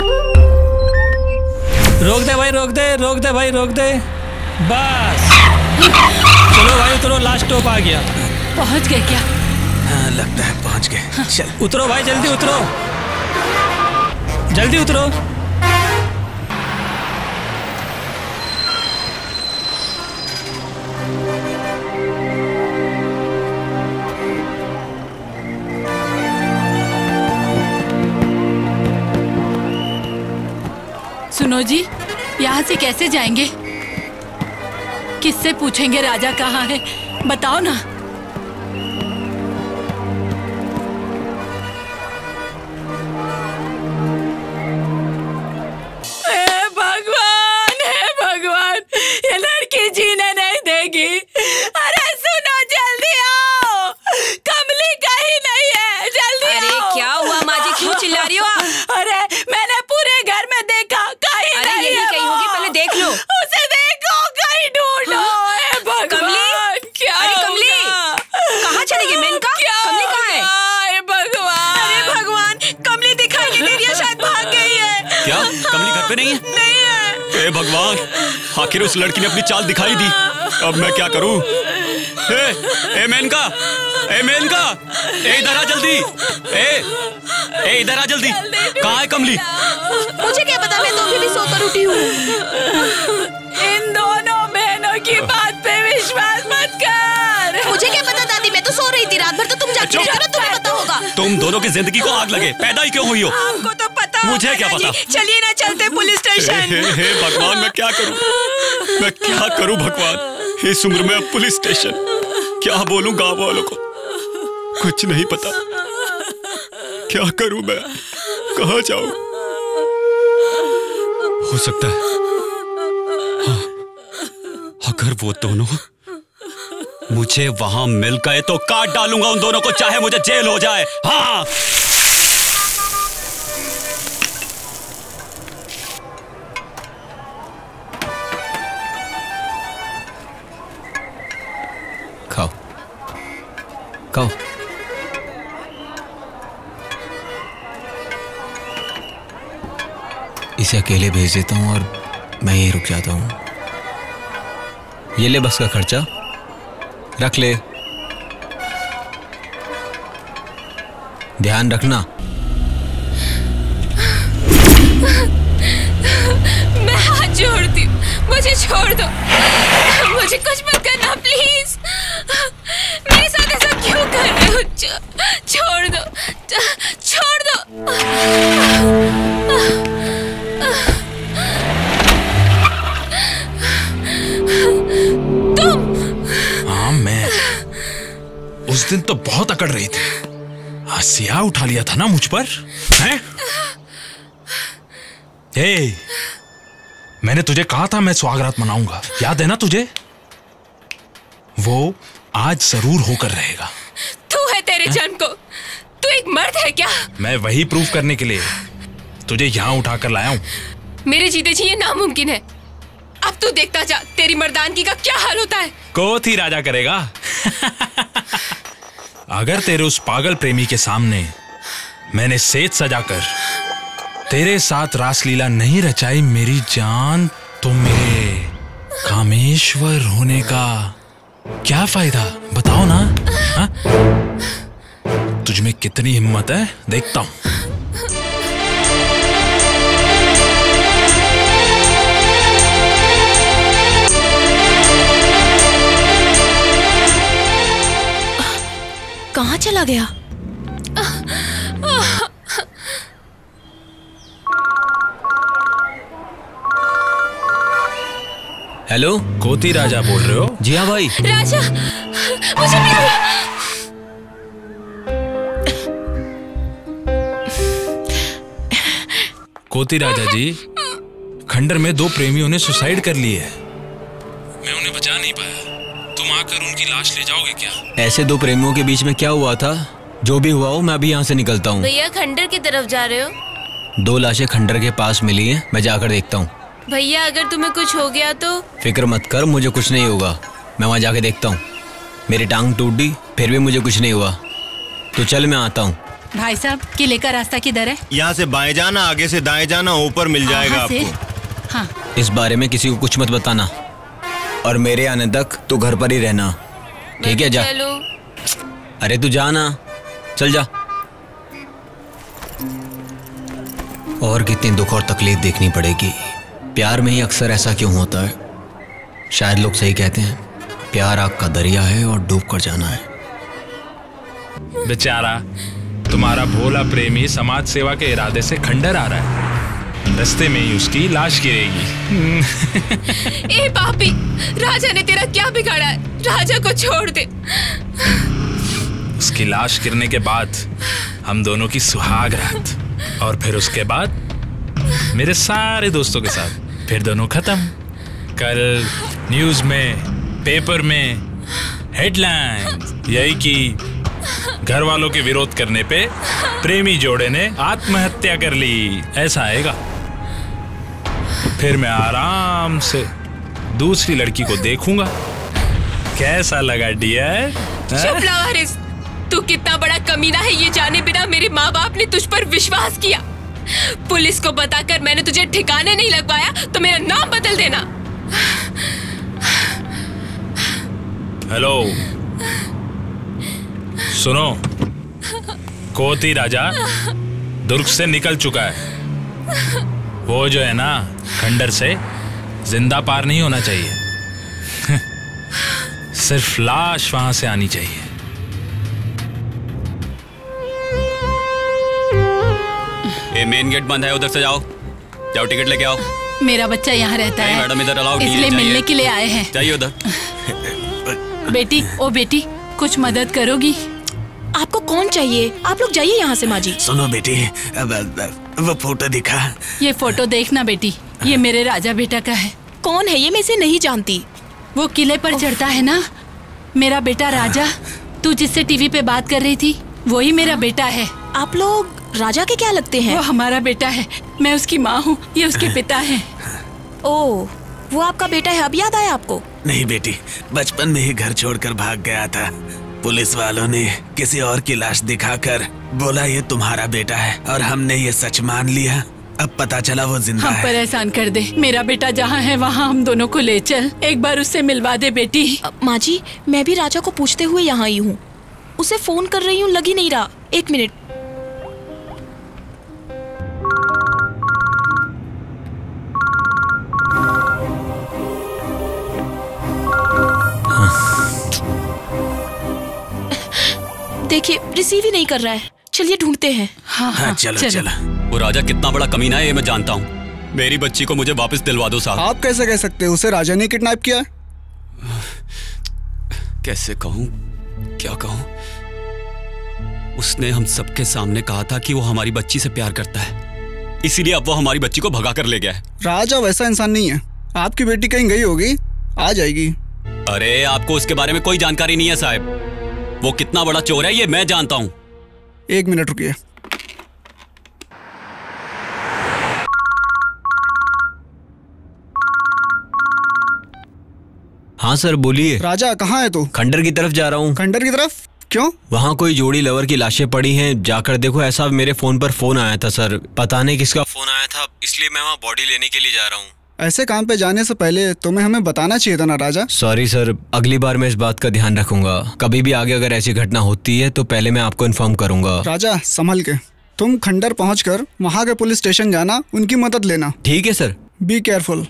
रोक दे भाई, रोक दे, रोक दे भाई, रोक दे। बस चलो भाई उतरो, लास्ट स्टॉप आ गया। पहुंच गए क्या? हाँ, लगता है पहुंच गए। चल उतरो भाई, जल्दी उतरो, जल्दी उतरो। सुनो जी, यहाँ से कैसे जाएंगे? किससे पूछेंगे राजा कहाँ है? बताओ ना। हे भगवान, हे भगवान, ये लड़की जीने नहीं देगी। अरे सुनो, जल्दी आओ, कमली कहीं नहीं है, जल्दी अरे आओ। क्या हुआ माँ जी, क्यों चिल्ला रही हो आप? अरे मैंने पूरे घर में देखा, कहीं अरे नहीं यही है कहीं वो। होगी, पहले देख लो। उसे देखो, कहीं ढूंढो। हे भगवान, क्या अरे कमली, कहाँ चली गई मेनका? कमली कहाँ है? हे भगवान, अरे भगवान, कमली दिखाई नहीं दे रही है, शायद भाग गई है। क्या कमली घर पे नहीं है? नहीं है। ए भगवान, आखिर उस लड़की ने अपनी चाल दिखाई दी। अब मैं क्या करूं? ए, ए मेनका, ए मेनका, ए इधर आ जल्दी। ए, ए इधर आ जल्दी। कहाँ है कमली? मुझे क्या पता, मैं तो अभी भी सोकर उठी हूँ। इन दोनों बहनों की बात पे विश्वास मत कर। मुझे क्या पता दादी, मैं तो सो रही थी रात भर, तो तुम जागती रहती हो ना, तुम्हें पता होगा। तुम दोनों की जिंदगी को आग लगे, पैदा ही क्यों हुई हो? आपको तो पता मुझे क्या पता? चलिए ना, चलते पुलिस स्टेशन। हे, हे, हे भगवान, मैं क्या करूं? मैं क्या करूं भगवान? इस उम्र में अब पुलिस स्टेशन क्या बोलूं गांव वालों को? कुछ नहीं पता। क्या करूं मैं? कहाँ जाऊं? हो सकता है हाँ, अगर वो दोनों मुझे वहां मिल गए तो काट डालूंगा उन दोनों को, चाहे मुझे जेल हो जाए। हाँ खाओ खाओ। इसे अकेले भेज देता हूँ और मैं यहीं रुक जाता हूँ। ये ले बस का खर्चा, रख ले, ध्यान रखना। मैं हाथ जोड़ती हूँ, मुझे छोड़ दो, मुझे कुछ मत करना प्लीज। मेरे साथ ऐसा क्यों कर रहे हो? छोड़ दो, छोड़ दो। हाँ मैं उस दिन तो बहुत अकड़ रही थी, हसिया उठा लिया था ना मुझ पर, हैं? हे, मैंने तुझे कहा था मैं स्वागरात मनाऊंगा, याद है ना तुझे? वो आज जरूर होकर रहेगा। तू है तेरे जन्म को, तू एक मर्द है क्या? मैं वही प्रूफ करने के लिए तुझे यहाँ उठाकर लाया हूँ। मेरे जीते जी ये नामुमकिन है। अब तू देखता जा तेरी मर्दानगी का क्या हाल होता है। कोथ ही राजा करेगा। अगर तेरे उस पागल प्रेमी के सामने मैंने सेज सजाकर तेरे साथ रासलीला नहीं रचाई मेरी जान, तो मेरे कामेश्वर होने का क्या फायदा? बताओ ना। हा? तुझ में कितनी हिम्मत है, देखता हूं। कहाँ चला गया? हेलो, कोती राजा बोल रहे हो? जी हाँ भाई। राजा, मुझे भी कोती राजा जी, खंडर में दो प्रेमियों ने सुसाइड कर ली है। मैं उन्हें बचा नहीं पाया, तुम आकर उनकी लाश ले जाओगे क्या? ऐसे दो प्रेमियों के बीच में क्या हुआ था? जो भी हुआ हो, मैं अभी यहाँ से निकलता हूँ। भैया खंडर की तरफ जा रहे हो? दो लाशें खंडर के पास मिली हैं, मैं जाकर देखता हूँ। भैया अगर तुम्हें कुछ हो गया तो? फिक्र मत कर, मुझे कुछ नहीं होगा। मैं वहाँ जाके देखता हूँ। मेरी टांग टूटी, फिर भी मुझे कुछ नहीं हुआ। तो चल मैं आता हूँ। भाई साहब, किले का रास्ता किधर है? यहाँ से बाएं जाना, आगे से दाएं जाना, ऊपर मिल जाएगा आपको। हाँ। इस बारे में किसी को कुछ मत बताना। और मेरे आने तक तू घर पर ही रहना, ठीक है? जा। चलो। अरे तू जा ना, चल जा। और कितनी दुख और तकलीफ देखनी पड़ेगी। प्यार में ही अक्सर ऐसा क्यों होता है? शायद लोग सही कहते हैं, प्यार आग का दरिया है और डूब कर जाना है। बेचारा तुम्हारा भोला प्रेमी समाज सेवा के इरादे से खंडर आ रहा है, रास्ते में ही उसकी लाश गिरेगी। ए पापी, राजा ने तेरा क्या बिगाड़ा है? राजा को छोड़ दे। उसकी लाश गिरने के बाद हम दोनों की सुहाग रात, और फिर उसके बाद मेरे सारे दोस्तों के साथ फिर दोनों खत्म। कल न्यूज में, पेपर में हेडलाइन यही कि घर वालों के विरोध करने पे प्रेमी जोड़े ने आत्महत्या कर ली, ऐसा आएगा। फिर मैं आराम से दूसरी लड़की को देखूंगा। कैसा लगा डियर? चुप लावारिस, तू कितना बड़ा कमीना है ये जाने बिना मेरे माँ बाप ने तुझ पर विश्वास किया। पुलिस को बताकर मैंने तुझे ठिकाने नहीं लगवाया तो मेरा नाम बदल देना। हेलो, सुनो, कोती राजा दुर्ग से निकल चुका है। वो जो है ना, खंडर से जिंदा पार नहीं होना चाहिए। सिर्फ लाश वहां से आनी चाहिए। ये मेन गेट बंद है, उधर से जाओ। जाओ, टिकट लेके आओ। मेरा बच्चा यहाँ रहता है। मैडम इधर अलाउ नहीं है, इसलिए चाहिए। मिलने के लिए आए हैं। चाहिए उधर। बेटी, ओ बेटी, कुछ मदद करोगी? आपको कौन चाहिए? आप लोग जाइए यहाँ से। माँ जी सुनो बेटी, अब, अब, वो फोटो दिखा। ये फोटो देखना बेटी, ये मेरे राजा बेटा का है। कौन है ये? मैं इसे नहीं जानती। वो किले पर चढ़ता है ना, मेरा बेटा राजा। तू जिससे टीवी पे बात कर रही थी, वही मेरा बेटा है। आप लोग राजा के क्या लगते हैं? वो हमारा बेटा है, मैं उसकी माँ हूँ, ये उसके पिता है। ओह, वो आपका बेटा है। अब याद आया आपको? नहीं बेटी, बचपन में ही घर छोड़कर भाग गया था। पुलिस वालों ने किसी और की लाश दिखाकर बोला ये तुम्हारा बेटा है, और हमने ये सच मान लिया। अब पता चला वो जिंदा हम है। पर एहसान कर दे, मेरा बेटा जहाँ है वहाँ हम दोनों को ले चल। एक बार उससे मिलवा दे बेटी। माँ जी, मैं भी राजा को पूछते हुए यहाँ आई हूँ। उसे फोन कर रही हूँ, लग ही नहीं रहा। एक मिनट। देखिए, रिसीव ही नहीं कर रहा है। चलिए ढूंढते हैं। हाँ, हाँ, चलो, चलो, चलो। वो राजा कितना बड़ा कमीना है ये मैं जानता हूँ। मेरी बच्ची को मुझे वापस दिलवा दो साहब। आप कैसे कह सकते हैं? उसे राजा ने किडनैप किया। कैसे कहूँ, क्या कहूँ? उसने हम सबके सामने कहा था कि वो हमारी बच्ची से प्यार करता है, इसीलिए अब वो हमारी बच्ची को भगा कर ले गया है। राजा वैसा इंसान नहीं है। आपकी बेटी कहीं गई होगी, आ जाएगी। अरे आपको उसके बारे में कोई जानकारी नहीं है साहब। वो कितना बड़ा चोर है ये मैं जानता हूँ। एक मिनट रुकिए। हाँ सर, बोलिए। राजा कहाँ है तू? खंडर की तरफ जा रहा हूँ। खंडर की तरफ? क्यों? वहाँ कोई जोड़ी लवर की लाशें पड़ी हैं, जाकर देखो। ऐसा मेरे फोन पर फोन आया था सर, पता नहीं किसका फोन आया था, इसलिए मैं वहाँ बॉडी लेने के लिए जा रहा हूँ। ऐसे काम पे जाने से पहले तुम्हें हमें बताना चाहिए था ना राजा। सॉरी सर, अगली बार मैं इस बात का ध्यान रखूंगा। कभी भी आगे अगर ऐसी घटना होती है तो पहले मैं आपको इन्फॉर्म करूंगा। राजा संभल के। तुम खंडर पहुंचकर वहां के पुलिस स्टेशन जाना, उनकी मदद लेना। ठीक है सर। Be careful.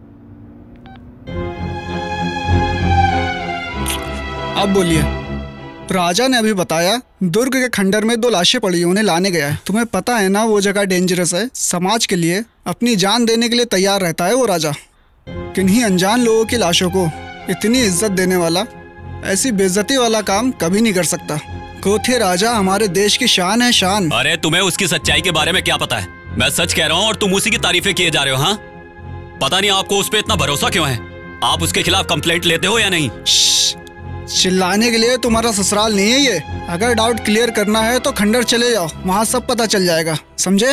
अब बोलिए। राजा ने अभी बताया दुर्ग के खंडर में दो लाशें पड़ी, उन्हें लाने गया है। तुम्हें पता है ना वो जगह डेंजरस है। समाज के लिए अपनी जान देने के लिए तैयार रहता है वो राजा। किन्हीं अनजान लोगों की लाशों को इतनी इज्जत देने वाला ऐसी बेइज्जती वाला काम कभी नहीं कर सकता। कोथे राजा हमारे देश की शान है, शान। अरे तुम्हें उसकी सच्चाई के बारे में क्या पता है? मैं सच कह रहा हूँ और तुम उसी की तारीफें किए जा रहे हो। हाँ, पता नहीं आपको उस पर इतना भरोसा क्यों है। आप उसके खिलाफ कंप्लेंट लेते हो या नहीं? चिल्लाने के लिए तुम्हारा ससुराल नहीं है ये। अगर डाउट क्लियर करना है तो खंडर चले जाओ, वहाँ सब पता चल जाएगा, समझे?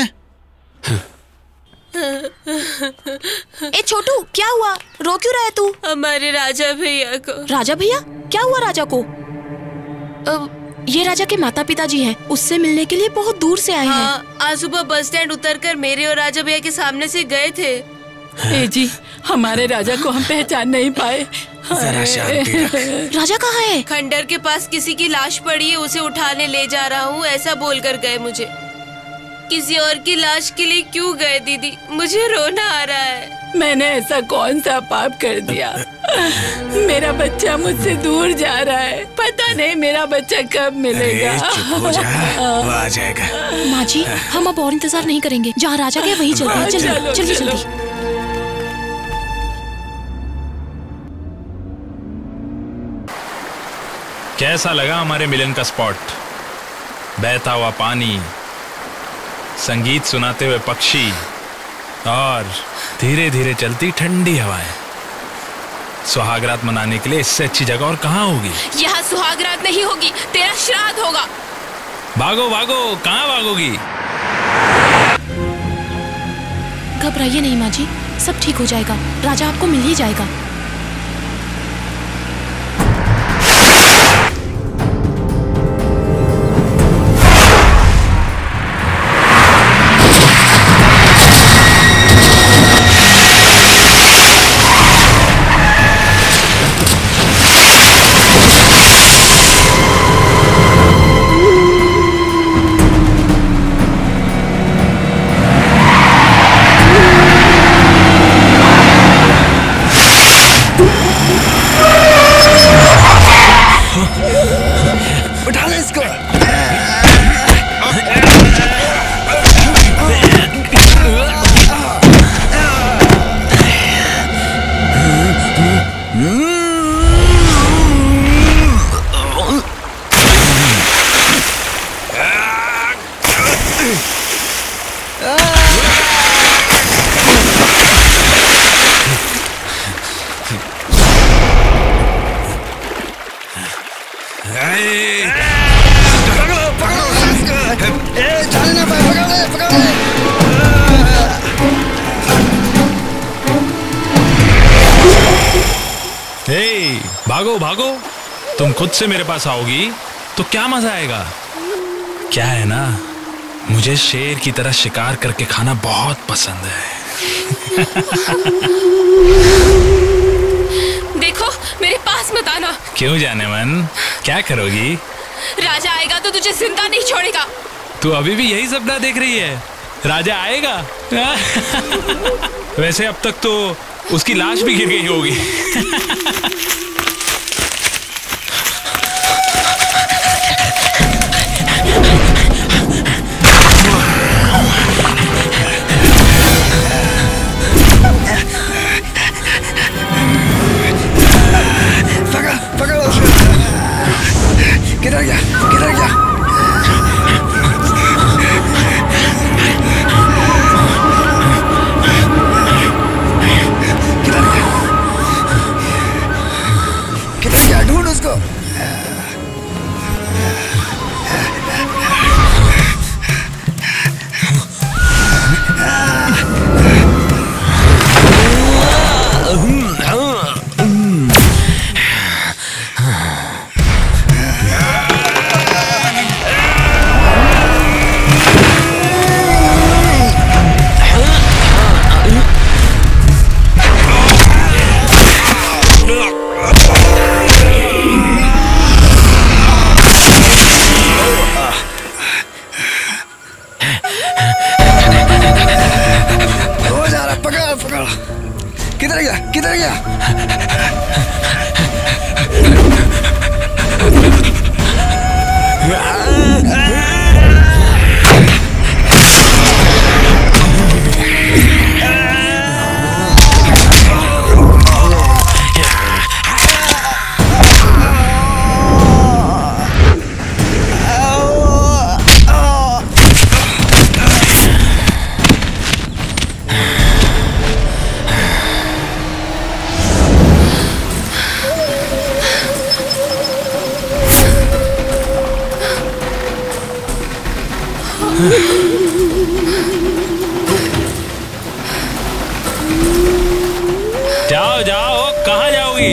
ए छोटू, क्या हुआ? रो क्यों रहा है तू? हमारे राजा भैया को। राजा भैया? क्या हुआ राजा को? आ, ये राजा के माता पिता जी हैं, उससे मिलने के लिए बहुत दूर से आए हाँ, हैं। आज सुबह बस स्टैंड उतरकर मेरे और राजा भैया के सामने से गए थे। ए जी, हमारे राजा को हम पहचान नहीं पाए। जरा शांति रख। राजा कहाँ है? खंडर के पास किसी की लाश पड़ी है, उसे उठाने ले जा रहा हूँ, ऐसा बोलकर गए मुझे। किसी और की लाश के लिए क्यों गए दीदी? मुझे रोना आ रहा है। मैंने ऐसा कौन सा पाप कर दिया? मेरा बच्चा मुझसे दूर जा रहा है, पता नहीं मेरा बच्चा कब मिलेगा। चुप हो जा, वो आ जाएगा। माँ जी, हम अब और इंतजार नहीं करेंगे, जहाँ राजा गए वहीं चलते हैं। जल्दी जल्दी जल्दी। कैसा लगा हमारे मिलन का स्पॉट? बहता हुआ पानी, संगीत सुनाते हुए पक्षी और धीरे धीरे चलती ठंडी हवाएं। सुहागरात मनाने के लिए इससे अच्छी जगह और कहाँ होगी? यहाँ सुहागरात नहीं होगी, तेरा श्राद्ध होगा। भागो भागो, कहाँ भागोगी? घबराइए नहीं माँ जी, सब ठीक हो जाएगा, राजा आपको मिल ही जाएगा। भागो भागो, तुम खुद से मेरे पास आओगी तो क्या मजा आएगा? क्या है ना, मुझे शेर की तरह शिकार करके खाना बहुत पसंद है। देखो, मेरे पास मत आना। क्यों जाने मन, क्या करोगी? राजा आएगा तो तुझे जिंदा नहीं छोड़ेगा। तू अभी भी यही सपना देख रही है? राजा आएगा? वैसे अब तक तो उसकी लाश भी गिर गई होगी। किधर गया? किधर गया? किधर गया? किधर गया? ढूंढ उसको। किधर गया? किधर गया? जाओ जाओ, कहाँ जाओगी?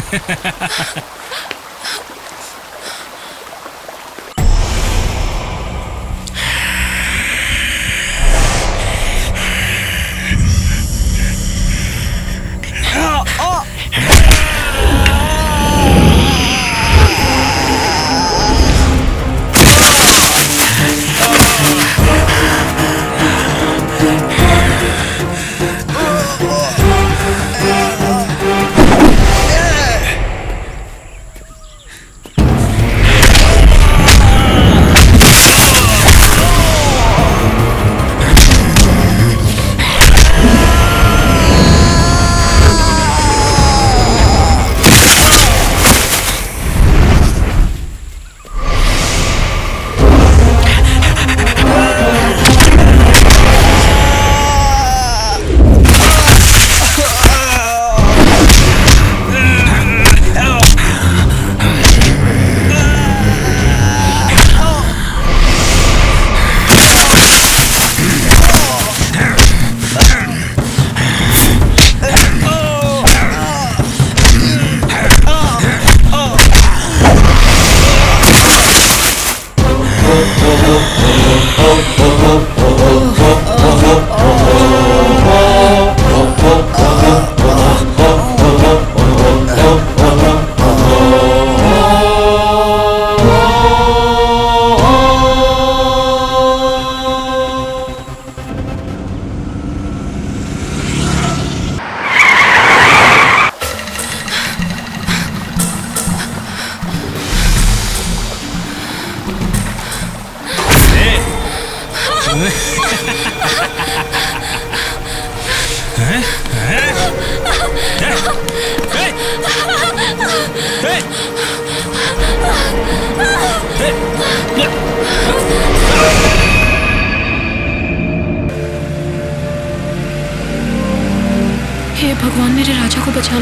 हे भगवान, मेरे राजा को बचा लो।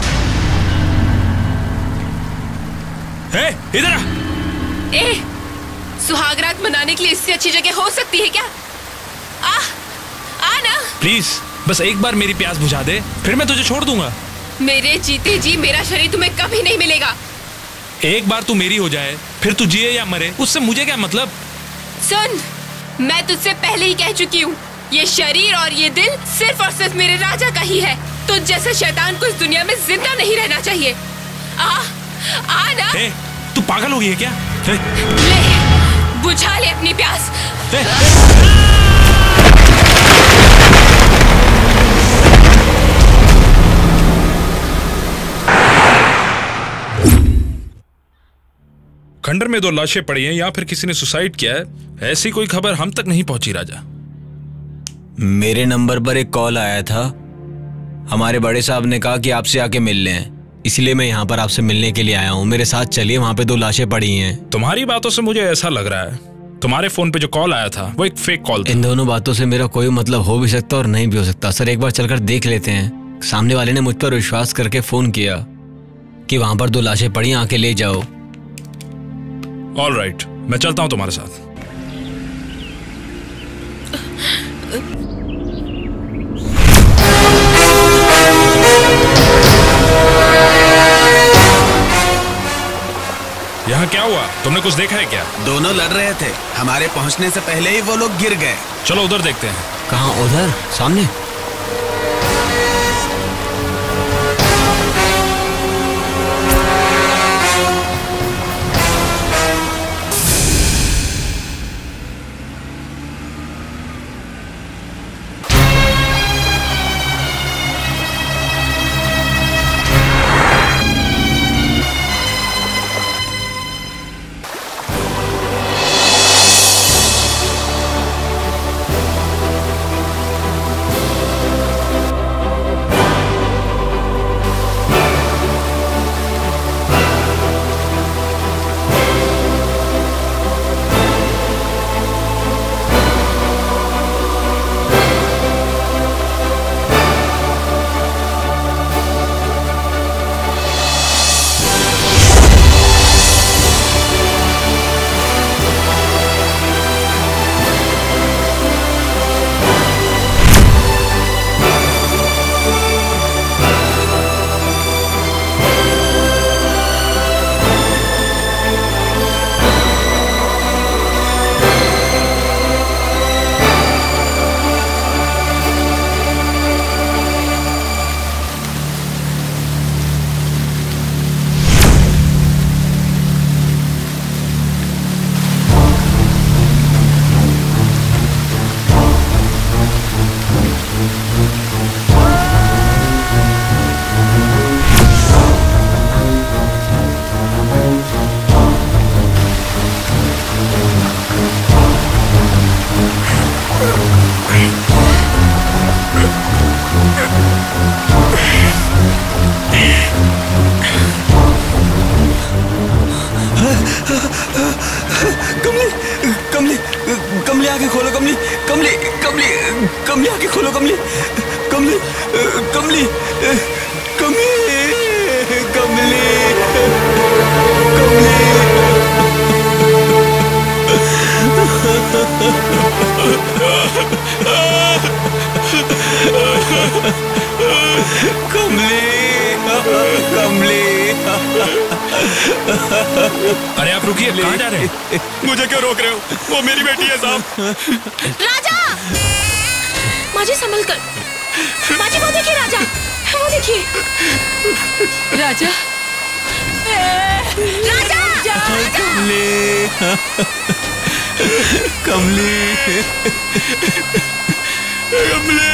ए, इधर आ। ए, सुहागरात मनाने के लिए इससे अच्छी जगह हो सकती है क्या? आ, आ ना। प्लीज बस एक बार मेरी प्यास बुझा दे, फिर मैं तुझे छोड़ दूंगा। मेरे जीते जी मेरा शरीर तुम्हें कभी नहीं मिलेगा। एक बार तू मेरी हो जाए, फिर तू जिए या मरे, उससे मुझे क्या मतलब? सुन, मैं तुझसे पहले ही कह चुकी हूँ, ये शरीर और ये दिल सिर्फ और सिर्फ मेरे राजा का ही है। तो जैसे शैतान को इस दुनिया में जिंदा नहीं रहना चाहिए। आ, आ ना। ए, तू पागल हो गई है क्या? ए, ले, बुझा ले अपनी प्यास। ए, खंडर में दो लाशें पड़ी हैं, या फिर किसी ने सुसाइड किया है, ऐसी कोई खबर हम तक नहीं पहुंची राजा। मेरे नंबर पर एक कॉल आया था। हमारे बड़े साहब ने कहा कि आपसे आके मिल लें, इसलिए मैं यहाँ पर आपसे मिलने के लिए आया हूँ। मेरे साथ चलिए, वहाँ पे दो लाशें पड़ी हैं। तुम्हारी बातों से मुझे ऐसा लग रहा है तुम्हारे फोन पे जो कॉल आया था वो एक फेक कॉल था। इन दोनों बातों से मेरा कोई मतलब हो भी सकता और नहीं भी हो सकता। सर, एक बार चलकर देख लेते हैं। सामने वाले ने मुझ पर विश्वास करके फोन किया कि वहाँ पर दो लाशें पड़ी, आके ले जाओ। ऑल राइट, मैं चलता हूँ तुम्हारे साथ। यहाँ क्या हुआ? तुमने कुछ देखा है क्या? दोनों लड़ रहे थे, हमारे पहुंचने से पहले ही वो लोग गिर गए। चलो उधर देखते हैं। कहाँ? उधर सामने? कमली कमली कमली आगे खोलो कमली कमली कमली कमली आगे खोलो कमली कमली कमली कमली कमली कमली कमली अरे आप रुकिए, कहाँ जा रहे हैं? मुझे क्यों रोक रहे हो? वो मेरी बेटी है साहब। राजा, माजी संभल कर। माजी वो देखिए राजा, वो देखिए राजा। राजा, कमली कमली कमली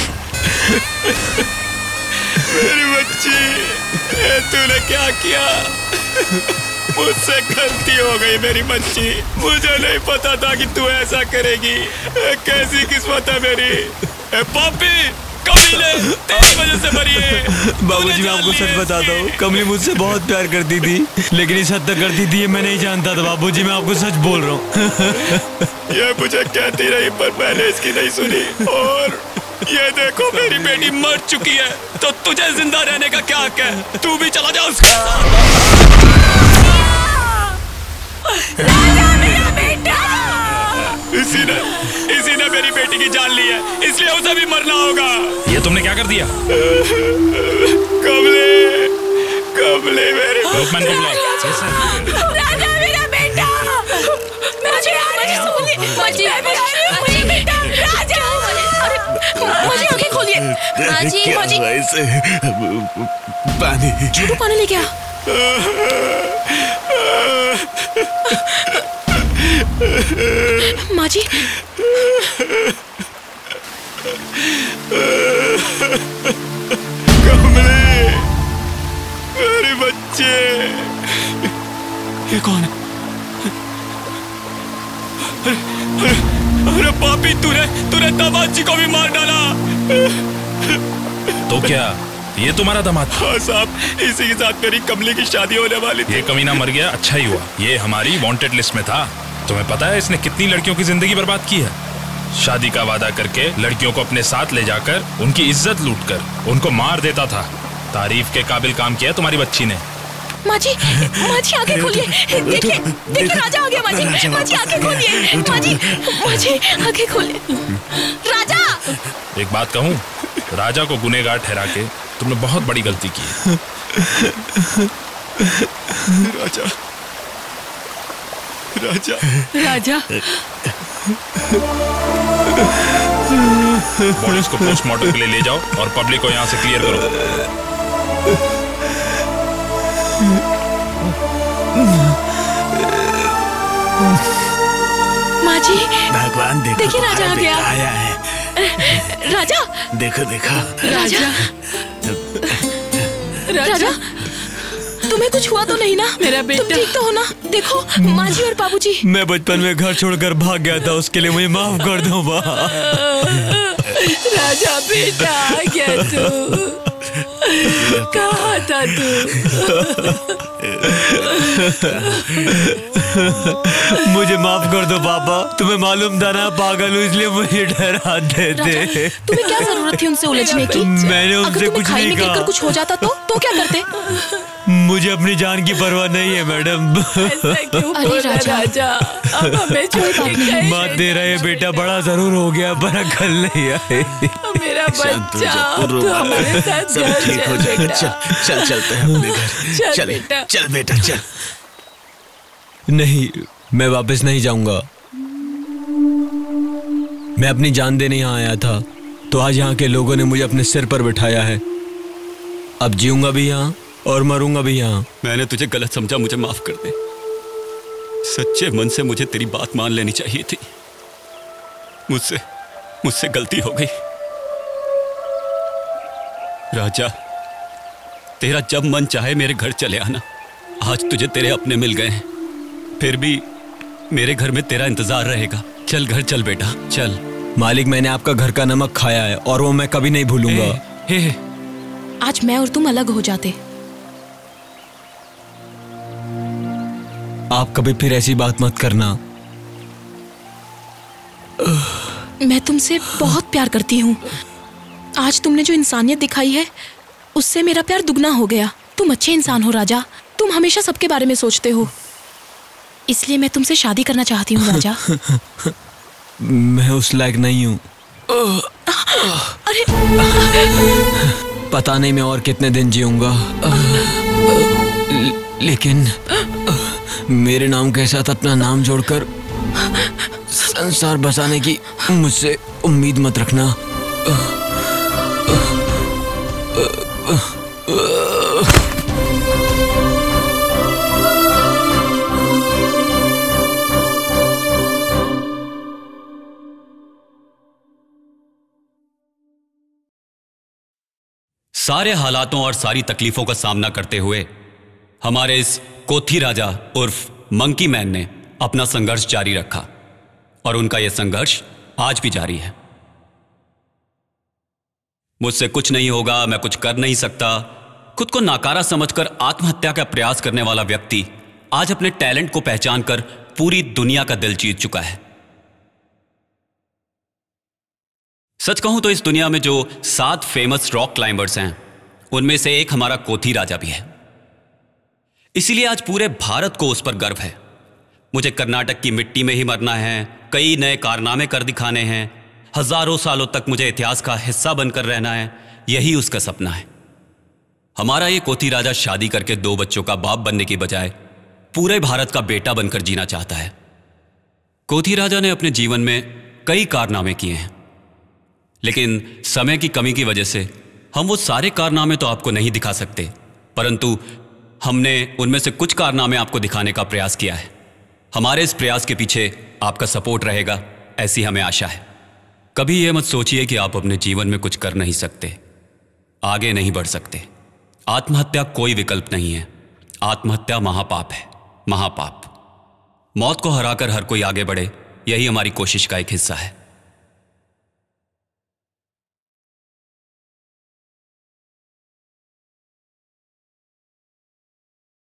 मेरी बच्ची, तूने क्या किया? मुझसे गलती हो गई मेरी बच्ची। मुझे नहीं पता था कि तू ऐसा करेगी। कैसी किस्मत है मेरी। पापी, कमीने, तेरी वजह से मरी है। बाबूजी मैं आपको सच बताता हूँ, कमली मुझसे बहुत प्यार करती थी, लेकिन इस हद तक करती थी ये मैं नहीं जानता था। बाबूजी मैं आपको सच बोल रहा हूँ। ये मुझे कहती रही पर मैंने इसकी नहीं सुनी। और ये देखो मेरी बेटी मर चुकी है, तो तुझे जिंदा रहने का क्या हक है? तू भी चला जा उसके साथ। राजा मेरा बेटा! इसी ने इसी ने मेरी बेटी की जान ली है, इसलिए उसे भी मरना होगा। ये तुमने क्या कर दिया? कमले, कमले मेरे रोकमैन को बुलाओ। राजा मेरा बेटा! मुझे मुझे मुझे बेटा राजा! माजी आंखें खोलिए। माजी माजी पानी छोटू पानी लेके आ। माजी कमले मेरे बच्चे। ये कौन है? अरे, अरे पापी, तूने तूने दामाद जी को भी मार डाला। तो क्या ये तुम्हारा दामाद? हाँ साहब, इसी के साथ मेरी कमली की शादी होने वाली थी। ये कमीना मर गया, अच्छा ही हुआ। ये हमारी वांटेड लिस्ट में था। तुम्हें पता है इसने कितनी लड़कियों की जिंदगी बर्बाद की है? शादी का वादा करके लड़कियों को अपने साथ ले जाकर उनकी इज्जत लूटकर उनको मार देता था। तारीफ के काबिल काम किया तुम्हारी बच्ची ने। माजी माजी आंखें खोलिए। देखिए देखिए राजा आ गया। माजी माजी आंखें खोलिए। माजी माजी आंखें खोलिए। राजा, एक बात कहूँ, राजा को गुनहगार ठहरा के तुमने बहुत बड़ी गलती की है। राजा राजा राजा पुलिस को पोस्टमार्टम के लिए ले जाओ और पब्लिक को यहाँ से क्लियर करो। माजी भगवान देखो, देखिए राजा आ गया। आया है। राजा देखो देखो राजा राजा तुम्हें कुछ हुआ तो नहीं ना? मेरा बेटा तुम ठीक तो हो ना? देखो माजी और बाबूजी। मैं बचपन में घर छोड़कर भाग गया था, उसके लिए मुझे माफ कर दो माँ। राजा बेटा आ गया तू। कहाँ था तू? मुझे माफ कर दो पापा, तुम्हें मालूम था ना पागल हूँ, इसलिए मुझे डरा देते। तुम्हें क्या जरूरत थी उनसे उलझने की? मैंने उनसे कुछ नहीं कहा। अगर कुछ हो जाता तो तो क्या करते? मुझे अपनी जान की परवाह नहीं है मैडम। अरे राजा, राजा अब हमें छोड़ के माँ दे रहे बेटा बड़ा जरूर हो गया पर कल नहीं आए। मेरा बच्चा तो हमारे साथ सब ठीक हो जाएगा। चल चल चलते हैं अपने घर। चल बेटा। चल बेटा चल। नहीं, मैं वापस नहीं जाऊंगा। मैं अपनी जान देने यहाँ आया था, तो आज यहाँ के लोगों ने मुझे अपने सिर पर बिठाया है। अब जीऊंगा भी यहाँ और मरूंगा भी यहाँ। मैंने तुझे गलत समझा, मुझे माफ कर दे। सच्चे मन से मुझे तेरी बात मान लेनी चाहिए थी। मुझसे मुझसे गलती हो गई। राजा, तेरा जब मन चाहे मेरे घर चले आना। आज तुझे तेरे अपने मिल गए हैं, फिर भी मेरे घर में तेरा इंतजार रहेगा। चल घर चल बेटा चल। मालिक, मैंने आपका घर का नमक खाया है और वो मैं कभी नहीं भूलूंगा। हे, हे। आज मैं और तुम अलग हो जाते। आप कभी फिर ऐसी बात मत करना। मैं तुमसे बहुत प्यार करती हूँ। आज तुमने जो इंसानियत दिखाई है उससे मेरा प्यार दुगना हो गया। तुम अच्छे इंसान हो राजा। तुम हमेशा सबके बारे में सोचते हो, इसलिए मैं तुमसे शादी करना चाहती हूँ राजा। मैं उस लायक नहीं हूँ। अरे पता नहीं मैं और कितने दिन जीऊंगा, लेकिन मेरे नाम के साथ अपना नाम जोड़कर संसार बसाने की मुझसे उम्मीद मत रखना। सारे हालातों और सारी तकलीफों का सामना करते हुए हमारे इस कोथी राजा उर्फ मंकी मैन ने अपना संघर्ष जारी रखा और उनका यह संघर्ष आज भी जारी है। मुझसे कुछ नहीं होगा, मैं कुछ कर नहीं सकता, खुद को नाकारा समझकर आत्महत्या का प्रयास करने वाला व्यक्ति आज अपने टैलेंट को पहचान कर पूरी दुनिया का दिल जीत चुका है। सच कहूं तो इस दुनिया में जो सात फेमस रॉक क्लाइंबर्स हैं उनमें से एक हमारा कोथी राजा भी है। इसीलिए आज पूरे भारत को उस पर गर्व है। मुझे कर्नाटक की मिट्टी में ही मरना है, कई नए कारनामे कर दिखाने हैं, हजारों सालों तक मुझे इतिहास का हिस्सा बनकर रहना है, यही उसका सपना है। हमारा ये कोथी राजा शादी करके दो बच्चों का बाप बनने की बजाय पूरे भारत का बेटा बनकर जीना चाहता है। कोथी राजा ने अपने जीवन में कई कारनामे किए हैं, लेकिन समय की कमी की वजह से हम वो सारे कारनामे तो आपको नहीं दिखा सकते, परंतु हमने उनमें से कुछ कारनामे आपको दिखाने का प्रयास किया है। हमारे इस प्रयास के पीछे आपका सपोर्ट रहेगा, ऐसी हमें आशा है। कभी यह मत सोचिए कि आप अपने जीवन में कुछ कर नहीं सकते, आगे नहीं बढ़ सकते। आत्महत्या कोई विकल्प नहीं है। आत्महत्या महापाप है, महापाप। मौत को हराकर हर कोई आगे बढ़े, यही हमारी कोशिश का एक हिस्सा है।